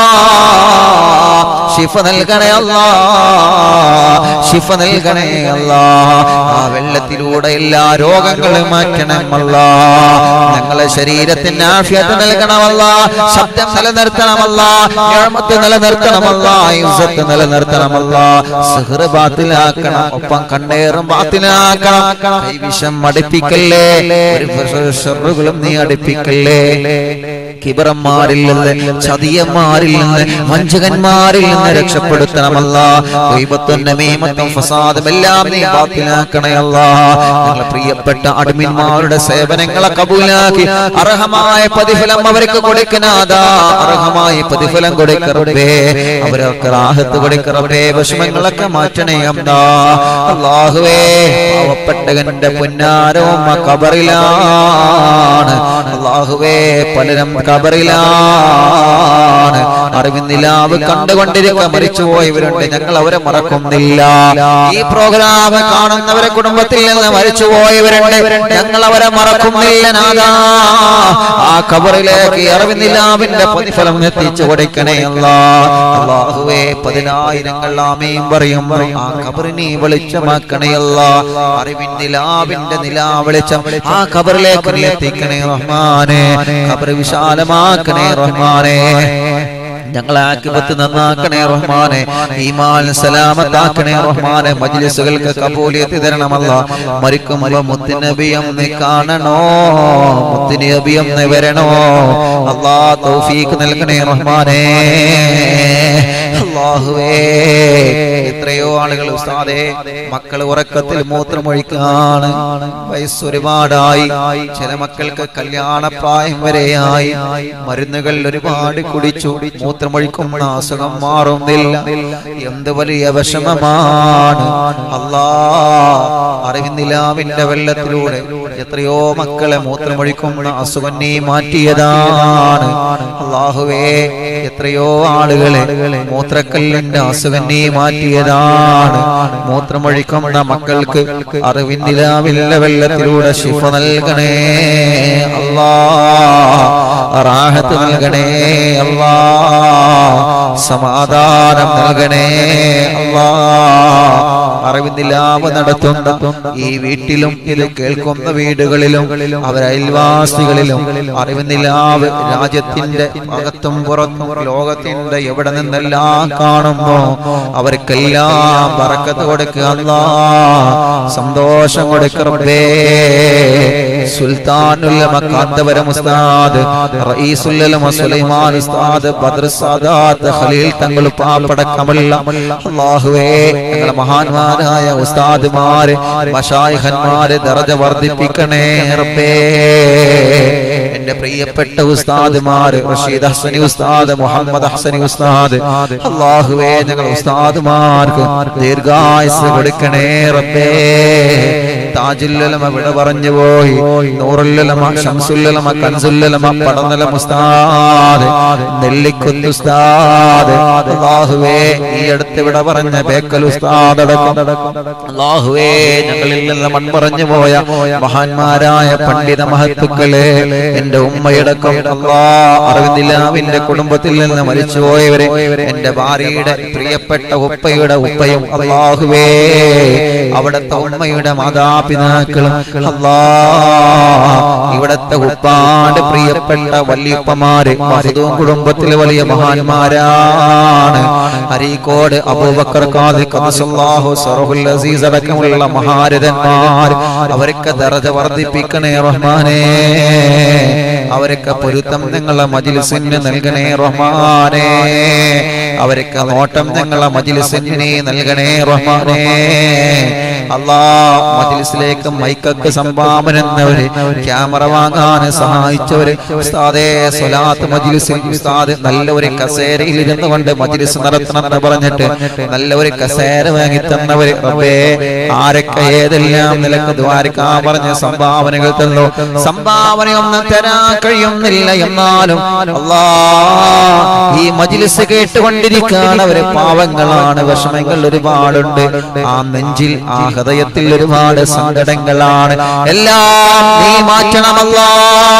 A: ശിഫ നൽകണേ അല്ലാ ശിഫ നൽകണേ അല്ലാ ആ വെള്ളത്തിലൂടെ എല്ലാ രോഗങ്ങളും മാറ്റണമല്ലാ ഞങ്ങളെ ശരീരത്തിന് ആഫിയത്ത് നൽകണമല്ലാ ശബ്ദം നിലനിർത്തണമല്ലാ നിഅമത്ത് നിലനിർത്തണമല്ലാ ഇസ്സത്ത് നിലനിർത്തണമല്ലാ സിഹ്ർ ബാത്തിലാക്കണം ഒപ്പം കണ്ണേറും ബാത്തിലാക്കണം കൈവിഷം അടുപ്പിക്കല്ലേ ഒരു ഷർറുകളും നീ അടുപ്പിക്കല്ലേ കിബറന്മാരിൽ നിന്ന്, ചതിയന്മാരിൽ നിന്ന്, വഞ്ചകന്മാരിൽ നിന്ന് രക്ഷപ്പെടുത്തണമല്ല. ഗീബത്തും നമീമത്തും ഫസാദും എല്ലാം നീ ബാത്തിലാക്കണേ അല്ലാഹ്. ഞങ്ങളുടെ പ്രിയപ്പെട്ട അഡ്മിന്മാരുടെ സേവനങ്ങളെ കബൂലാക്കി അർഹമായ പ്രതിഫലം അവർക്ക് കൊടുക്കനാദാ. അർഹമായ പ്രതിഫലം കൊടുക്കറബേ, അവർക്ക് റാഹത്ത് കൊടുക്കറബേ, വിഷമങ്ങളൊക്കെ മാറ്റണേ അല്ലാ. അല്ലാഹുവേ, പാവപ്പെട്ടവന്റെ പൊന്നാരവും ഖബറിലാണ്. അല്ലാഹുവേ, പലരും ഖബറിലാണ്. അറിവിന്നിലാവ് കണ്ടുകൊണ്ടിരിക്കുക മരിച്ചുപോയവരുണ്ട്, ഞങ്ങൾ അവരെ മറക്കുന്നില്ല. ഈ പ്രോഗ്രാം കാണുന്നവരെ കുടുംബത്തിൽ നിന്ന് മരിച്ചുപോയവരുണ്ട്, ഞങ്ങൾ അവരെ മറക്കുന്നില്ല നാഥാ. ആ ഖബറിലേക്ക് അറിവിന്നിലാവിന്റെ പ്രതിഫലം എത്തിച്ചു കൊടുക്കണേ അല്ലാഹ്. അല്ലാഹുവേ, 10,000 ആമീൻ പറയും ആ ഖബറിനെ വെളിച്ചമാക്കണേ അല്ലാഹ്. അറിവിന്നിലാവിന്റെ നിലാ വെളിച്ചം ആ ഖബറിലേക്ക് എത്തിക്കണേ റഹ്മാനേ. ഖബർ വിശാലമാക്കണേ റഹ്മാനേ. ഞങ്ങളെ ആക്കിബത്ത് നന്നാക്കണേ റഹ്മാനെ. ഈമാൻ സലാമത്താക്കണേ റഹ്മാനെ. മജ്ലിസുകൾക്ക് കബൂലിയത്ത് തരണമല്ല. മരിക്കുമ്പോ മുത്തുനബിയെ കാണണോ, മുത്തുനബിയെ വരണോ അല്ലാഹ്. തൗഫീഖ് നൽകണേ റഹ്മാനെ. അല്ലാഹുവേ, എത്രയോ ആളുകൾ ഉസ്താദേ മക്കൾ ഉറക്കത്തിൽ മൂത്രമൊഴിക്കാണ്. വയസ്സൊരുപാടായി, ചില മക്കൾക്ക് കല്യാണപ്രായം വരെയായി, മരുന്നുകൾ ഒരുപാട് കുടിച്ചു, മൂത്രമൊഴിക്കുമ്പോൾ അസുഖം മാറുന്നില്ല. എന്ത് വലിയ വിഷമമാണ് അല്ലാഹ്. അറിവിന്നിലാവിന്റെ വെള്ളത്തിലൂടെ എത്രയോ മക്കളെ മൂത്രമൊഴിക്കുന്ന അസുഖം നീ മാറ്റിയതാണ് അല്ലാഹുവേ. എത്രയോ ആളുകളെ മൂത്രക്കല്ലിന്റെ അസുഖം നീ മാറ്റിയതാണ്. മൂത്രമൊഴിക്കുന്ന മക്കൾക്ക് അറിവിന്നിലാവിന്റെ വെള്ളത്തിലൂടെ ശിഫ നൽകണേ അല്ലാഹ്. റാഹത്ത് നൽകണേ അല്ലാഹ്. സമാധാനം നൽകണേ അല്ലാഹ്. അറിവിന്നിലാവ് നടത്തുന്ന ഈ വീട്ടിലും ഇത് കേൾക്കുന്ന വീടുകളിലും അവരയൽവാസികളിലും അറിവിന്നിലാവ് രാജ്യത്തിന്റെ അകത്തും പുറത്തും ലോകത്തിന്റെ എവിടെ നിന്നെല്ലാം കാണുമ്പോ അവർക്കെല്ലാം ബറക്കത്ത് കൊടുക്കുക അല്ലാഹ്. സന്തോഷം കൊടുക്കറബേ. സുൽത്താനുൽ മക്കാത്തവരം ഉസ്താദ്, റഈസുൽ ഉലമ സുലൈമാൻ ഉസ്താദ്, ബദർ സാദാത്ത്, ഖലീൽ തങ്ങൾ പാപ്പടക്കമല്ല അല്ലാഹുവേ, ഞങ്ങളുടെ മഹാന്മാരായ ഉസ്താദുമാരെ മശായിഖന്മാരെ ദറജ വർദ്ധിപ്പിക്കണേ റബ്ബേ. എന്റെ പ്രിയപ്പെട്ട ഉസ്താദുമാര് റഷീദ് ഹസനി ഉസ്താദ്, മുഹമ്മദ് ഹസനി ഉസ്താദ്, അല്ലാഹുവേ ഞങ്ങളുടെ ഉസ്താദുമാർക്ക് ദീർഘായുസ്സ് കൊടുക്കണേ റബ്ബേ. താജുൽ ഉലമ വിട പറഞ്ഞു പോയി, നൂറുൽ ഉലമ, ശംസുൽ ഉലമ, കൻസുൽ ഉലമ, പടനിലം ഉസ്താദ്, നെല്ലിക്കുന്ന് ഉസ്താദ്, അല്ലാഹുവേ ഈ അടുത്ത് വിട പറഞ്ഞ ബേക്കൽ ഉസ്താദ് അടക്കം അല്ലാഹുവേ ഞങ്ങളിൽ നിന്ന് മൺമറഞ്ഞു പോയ മഹാന്മാരായ പണ്ഡിത മഹത്തുക്കളെ, എന്റെ ഉമ്മയടക്കം അല്ലാഹ്, അറിവിന്നിലാവിന്റെ കുടുംബത്തിൽ നിന്ന് മരിച്ചുപോയവരെ, എന്റെ ഭാര്യയുടെ പ്രിയപ്പെട്ട ഉപ്പയുടെ ഉപ്പയും അല്ലാഹുവേ, അവിടുത്തെ ഉമ്മയുടെ മാതാപിതാക്കളും അല്ലാഹ്, ഇവിടത്തെ ഉപ്പാന്റെ പ്രിയപ്പെട്ട വല്യപ്പമാര് മഹദൂം കുടുംബത്തിലെ വലിയ മഹാന്മാരാണ്. അരീക്കോട് അബൂബക്കർ ഖാദി ഖദ്ദസല്ലാഹു സറഹുൽ അസീസ് അടക്കമുള്ള മഹാരഥന്മാർ, അവർക്ക് ദറജ വർദ്ധിപ്പിക്കണേ റഹ്മാനേ. അവർക്ക് പൊരുത്തം ഞങ്ങളെ മജ്ലിസിന് നൽകണേ റഹ്മാനേ. അവർക്ക് നോട്ടം ഞങ്ങളെ മജ്ലിസിന് നൽകണേ റഹ്മാനേ. അല്ലാഹ്, മജ്ലിസിലേക്ക് മൈക്കൊക്കെ സംഭാവന എന്നവര്, ക്യാമറ വാങ്ങാൻ സഹായിച്ചവര്, ഉസ്താദേ സ്വലാത്ത് മജ്ലിസിൽ ഉസ്താദ് നല്ല ഒരു കസേരയിൽ ഇരുന്നു കൊണ്ട് മജ്ലിസ് നടത്തണമെന്ന് പറഞ്ഞിട്ട് നല്ല ഒരു കസേര വാങ്ങി തന്നവര്, റബ്ബേ ആരൊക്കെ ഏതെല്ലാം നിലക്ക് ദ്വാരക്കാൻ പറഞ്ഞ സംഭാവനകൾ തന്നു. സംഭാവനയൊന്നും തരാൻ കഴിയുന്നില്ല, എന്നാലും അല്ലാഹ് ഈ മജ്ലിസ് കേട്ടുകൊണ്ടിരിക്കാൻ അവര് പാവങ്ങളാണ്, വിഷമങ്ങൾ ഒരുപാടുണ്ട്. ആ നെഞ്ചിൽ ആ ഹൃദയത്തിൽ ഒരുപാട് സങ്കടങ്ങളാണ്. എല്ലാം നീ മാറ്റണമല്ലാ,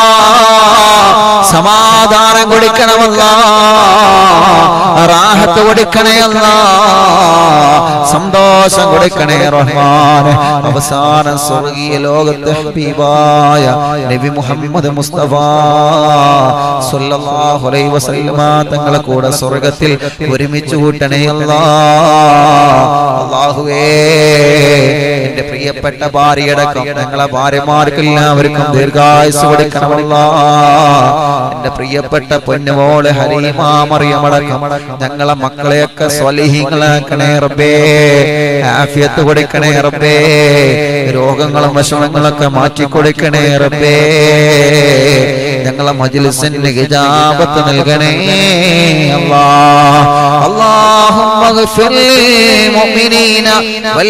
A: സമാധാനം കൊടുക്കണമല്ലാ, റാഹത്ത് കൊടുക്കണേ അല്ലാ, സന്തോഷം കൊടുക്കണേ റഹ്മാനെ. അവസാന സ്വർഗീയ ലോകത്തെ ഹബീബായ നബി മുഹമ്മദ് മുസ്തഫ സ്വല്ലല്ലാഹു അലൈഹി വസല്ലമ തങ്ങളെ കൂടെ സ്വർഗ്ഗത്തിൽ ഒരുമിച്ച് കൂട്ടണേ അല്ലാഹുവേ. എന്റെ പ്രിയപ്പെട്ട ഭാര്യയടക്കം ഞങ്ങളെ ഭാര്യമാർക്കെല്ലാവർക്കും ദീർഘായുസ്സ് കൊടുക്കണമല്ലാ. എന്റെ പ്രിയപ്പെട്ട പൊന്നുമോള് ഹലീമ മറിയമടക്കം ഞങ്ങളെ മക്കളെയൊക്കെ സ്വാലിഹീങ്ങളാക്കണേ റബ്ബേ. ആഫിയത്ത് കൊടുക്കണേ റബ്ബേ. രോഗങ്ങളും വിഷമങ്ങളൊക്കെ മാറ്റിക്കൊടുക്കണേ റബ്ബേ. ഞങ്ങളെ മജ്ലിസിന് ഇജാബത്ത് നൽകണേ അല്ലാഹ്. അല്ലാഹുമ്മ ഗ്ഫിർ ലിൽ മുഅ്മിനീന വൽ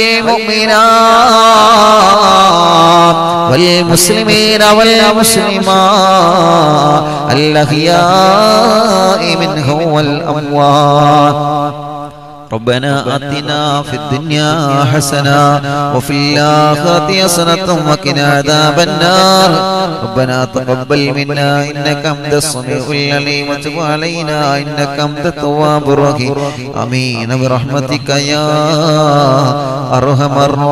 A: മുഅ്മിനാത്ത് വൽ മുസ്ലിമീന വൽ മുസ്ലിമാത്ത് അൽ അഹ്യാഇ മിൻഹും വൽ അംവാത്ത്. ربنا آتنا في الدنيا حسنة وفي الآخرة حسنة وقنا عذاب النار. ربنا تقبل منا إنك أنت السميع العليم وتب علينا إنك أنت التواب الرحيم. آمين برحمتك يا أرحم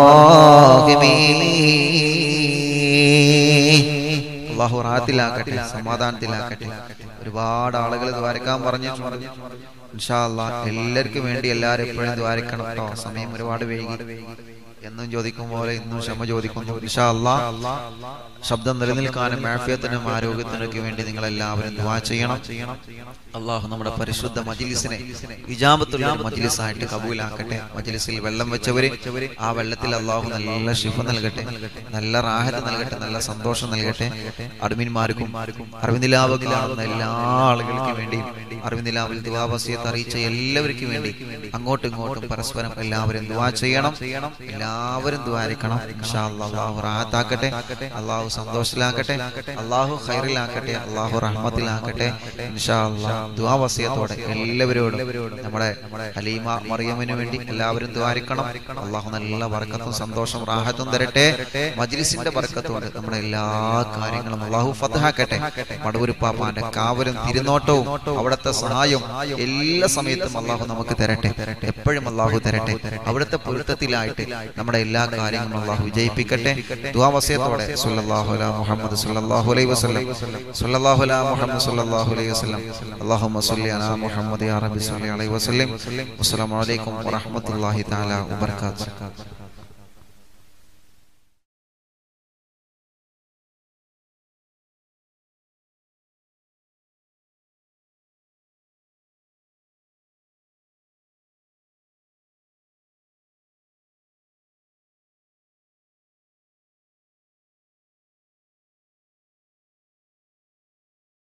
A: الراحمين. അല്ലാഹു റാഹത്തിലാക്കട്ടെ, സമാധാനത്തിലാക്കട്ടെ. ഒരുപാട് ആളുകൾ ദ്വാരക്കാൻ പറഞ്ഞിട്ടുണ്ട്. ഇൻഷാ അല്ലാഹ് എല്ലാവർക്കും വേണ്ടി എല്ലാവരും എപ്പോഴും ദ്വാരക്കണം കേട്ടോ. സമയം ഒരുപാട് വൈകി. എന്നും ചോദിക്കും പോലെ ഇന്നും ക്ഷമ ചോദിക്കുന്നു. ഇൻഷാ അല്ലാഹ് ശബ്ദം നിലനിൽക്കാനും ആഫിയത്തിനും ആരോഗ്യത്തിനൊക്കെ വേണ്ടി നിങ്ങൾ എല്ലാവരും ദുആ ചെയ്യണം. അല്ലാഹു നമ്മുടെ പരിശുദ്ധ മജ്ലിസിനെ ഇജാബത്തുള്ള മജ്ലിസായിട്ട് കബൂലാക്കട്ടെ. മജ്ലിസിൽ വെള്ളം വെച്ചവര് ആ വെള്ളത്തിൽ അല്ലാഹു നല്ല ശിഫ നൽകട്ടെ, നല്ല റാഹത്ത് നൽകട്ടെ, നല്ല സന്തോഷം നൽകട്ടെ. അഡ്മിന്മാർക്കും അറിവിന്ദിലാവ് കാണുന്ന എല്ലാ ആളുകൾക്കും വേണ്ടി, അറിവിന്ദിലാവിൽ ദുആ വസിയത്ത് അറിയിച്ച എല്ലാവർക്കും വേണ്ടി അങ്ങോട്ടും ഇങ്ങോട്ടും പരസ്പരം എല്ലാവരും ദുആ ചെയ്യണം. എല്ലാവരും ദുആരിക്കണം. ഇൻഷാ അല്ലാഹ് അല്ലാഹു റാഹത്താക്കട്ടെ, അല്ലാഹു സന്തോഷത്തിലാക്കട്ടെ, അല്ലാഹു ഖൈറിലാക്കട്ടെ, അല്ലാഹു റഹ്മത്തിലാക്കട്ടെ. ഇൻഷാ അല്ലാഹ് ദുആ വസിയത്തോടെ എല്ലാവരോടും നമ്മുടെ ഹലീമ മറിയമിന് വേണ്ടി എല്ലാവരും ദുആരിക്കണം. അല്ലാഹു നല്ല ബർക്കത്തും സന്തോഷം റാഹത്തും തരട്ടെ. മജ്ലിസിന്റെ ബർക്കത്തോടെ നമ്മുടെ എല്ലാ കാര്യങ്ങളും അല്ലാഹു ഫത്ഹാക്കട്ടെ. മടവൂർ പാപ്പാന്റെ കാവലും തിരുനോട്ടവും അവിടുത്തെ സഹായവും എല്ലാ സമയത്തും അല്ലാഹു നമുക്ക് തരട്ടെ. എപ്പോഴും അല്ലാഹു തരട്ടെ. അവിടുത്തെ പൊരുത്തത്തിലായിട്ട് നമ്മുടെ എല്ലാ കാര്യങ്ങളും അല്ലാഹു വിജയിപ്പിക്കട്ടെ. ദുആ വസിയത്തോടെ സല്ലല്ലാഹു അലാ മുഹമ്മദ് സല്ലല്ലാഹു അലൈഹി വസല്ലം, സല്ലല്ലാഹു അലാ മുഹമ്മദ് സല്ലല്ലാഹു അലൈഹി വസല്ലം, അല്ലാഹുമ്മ സ്വല്ലി അലാ മുഹമ്മദ് യാ റബ്ബി സ്വല്ലി അലൈഹി വസല്ലം. അസ്സലാമു അലൈക്കും വറഹ്മത്തുള്ളാഹി തആല വബറകാതുഹു.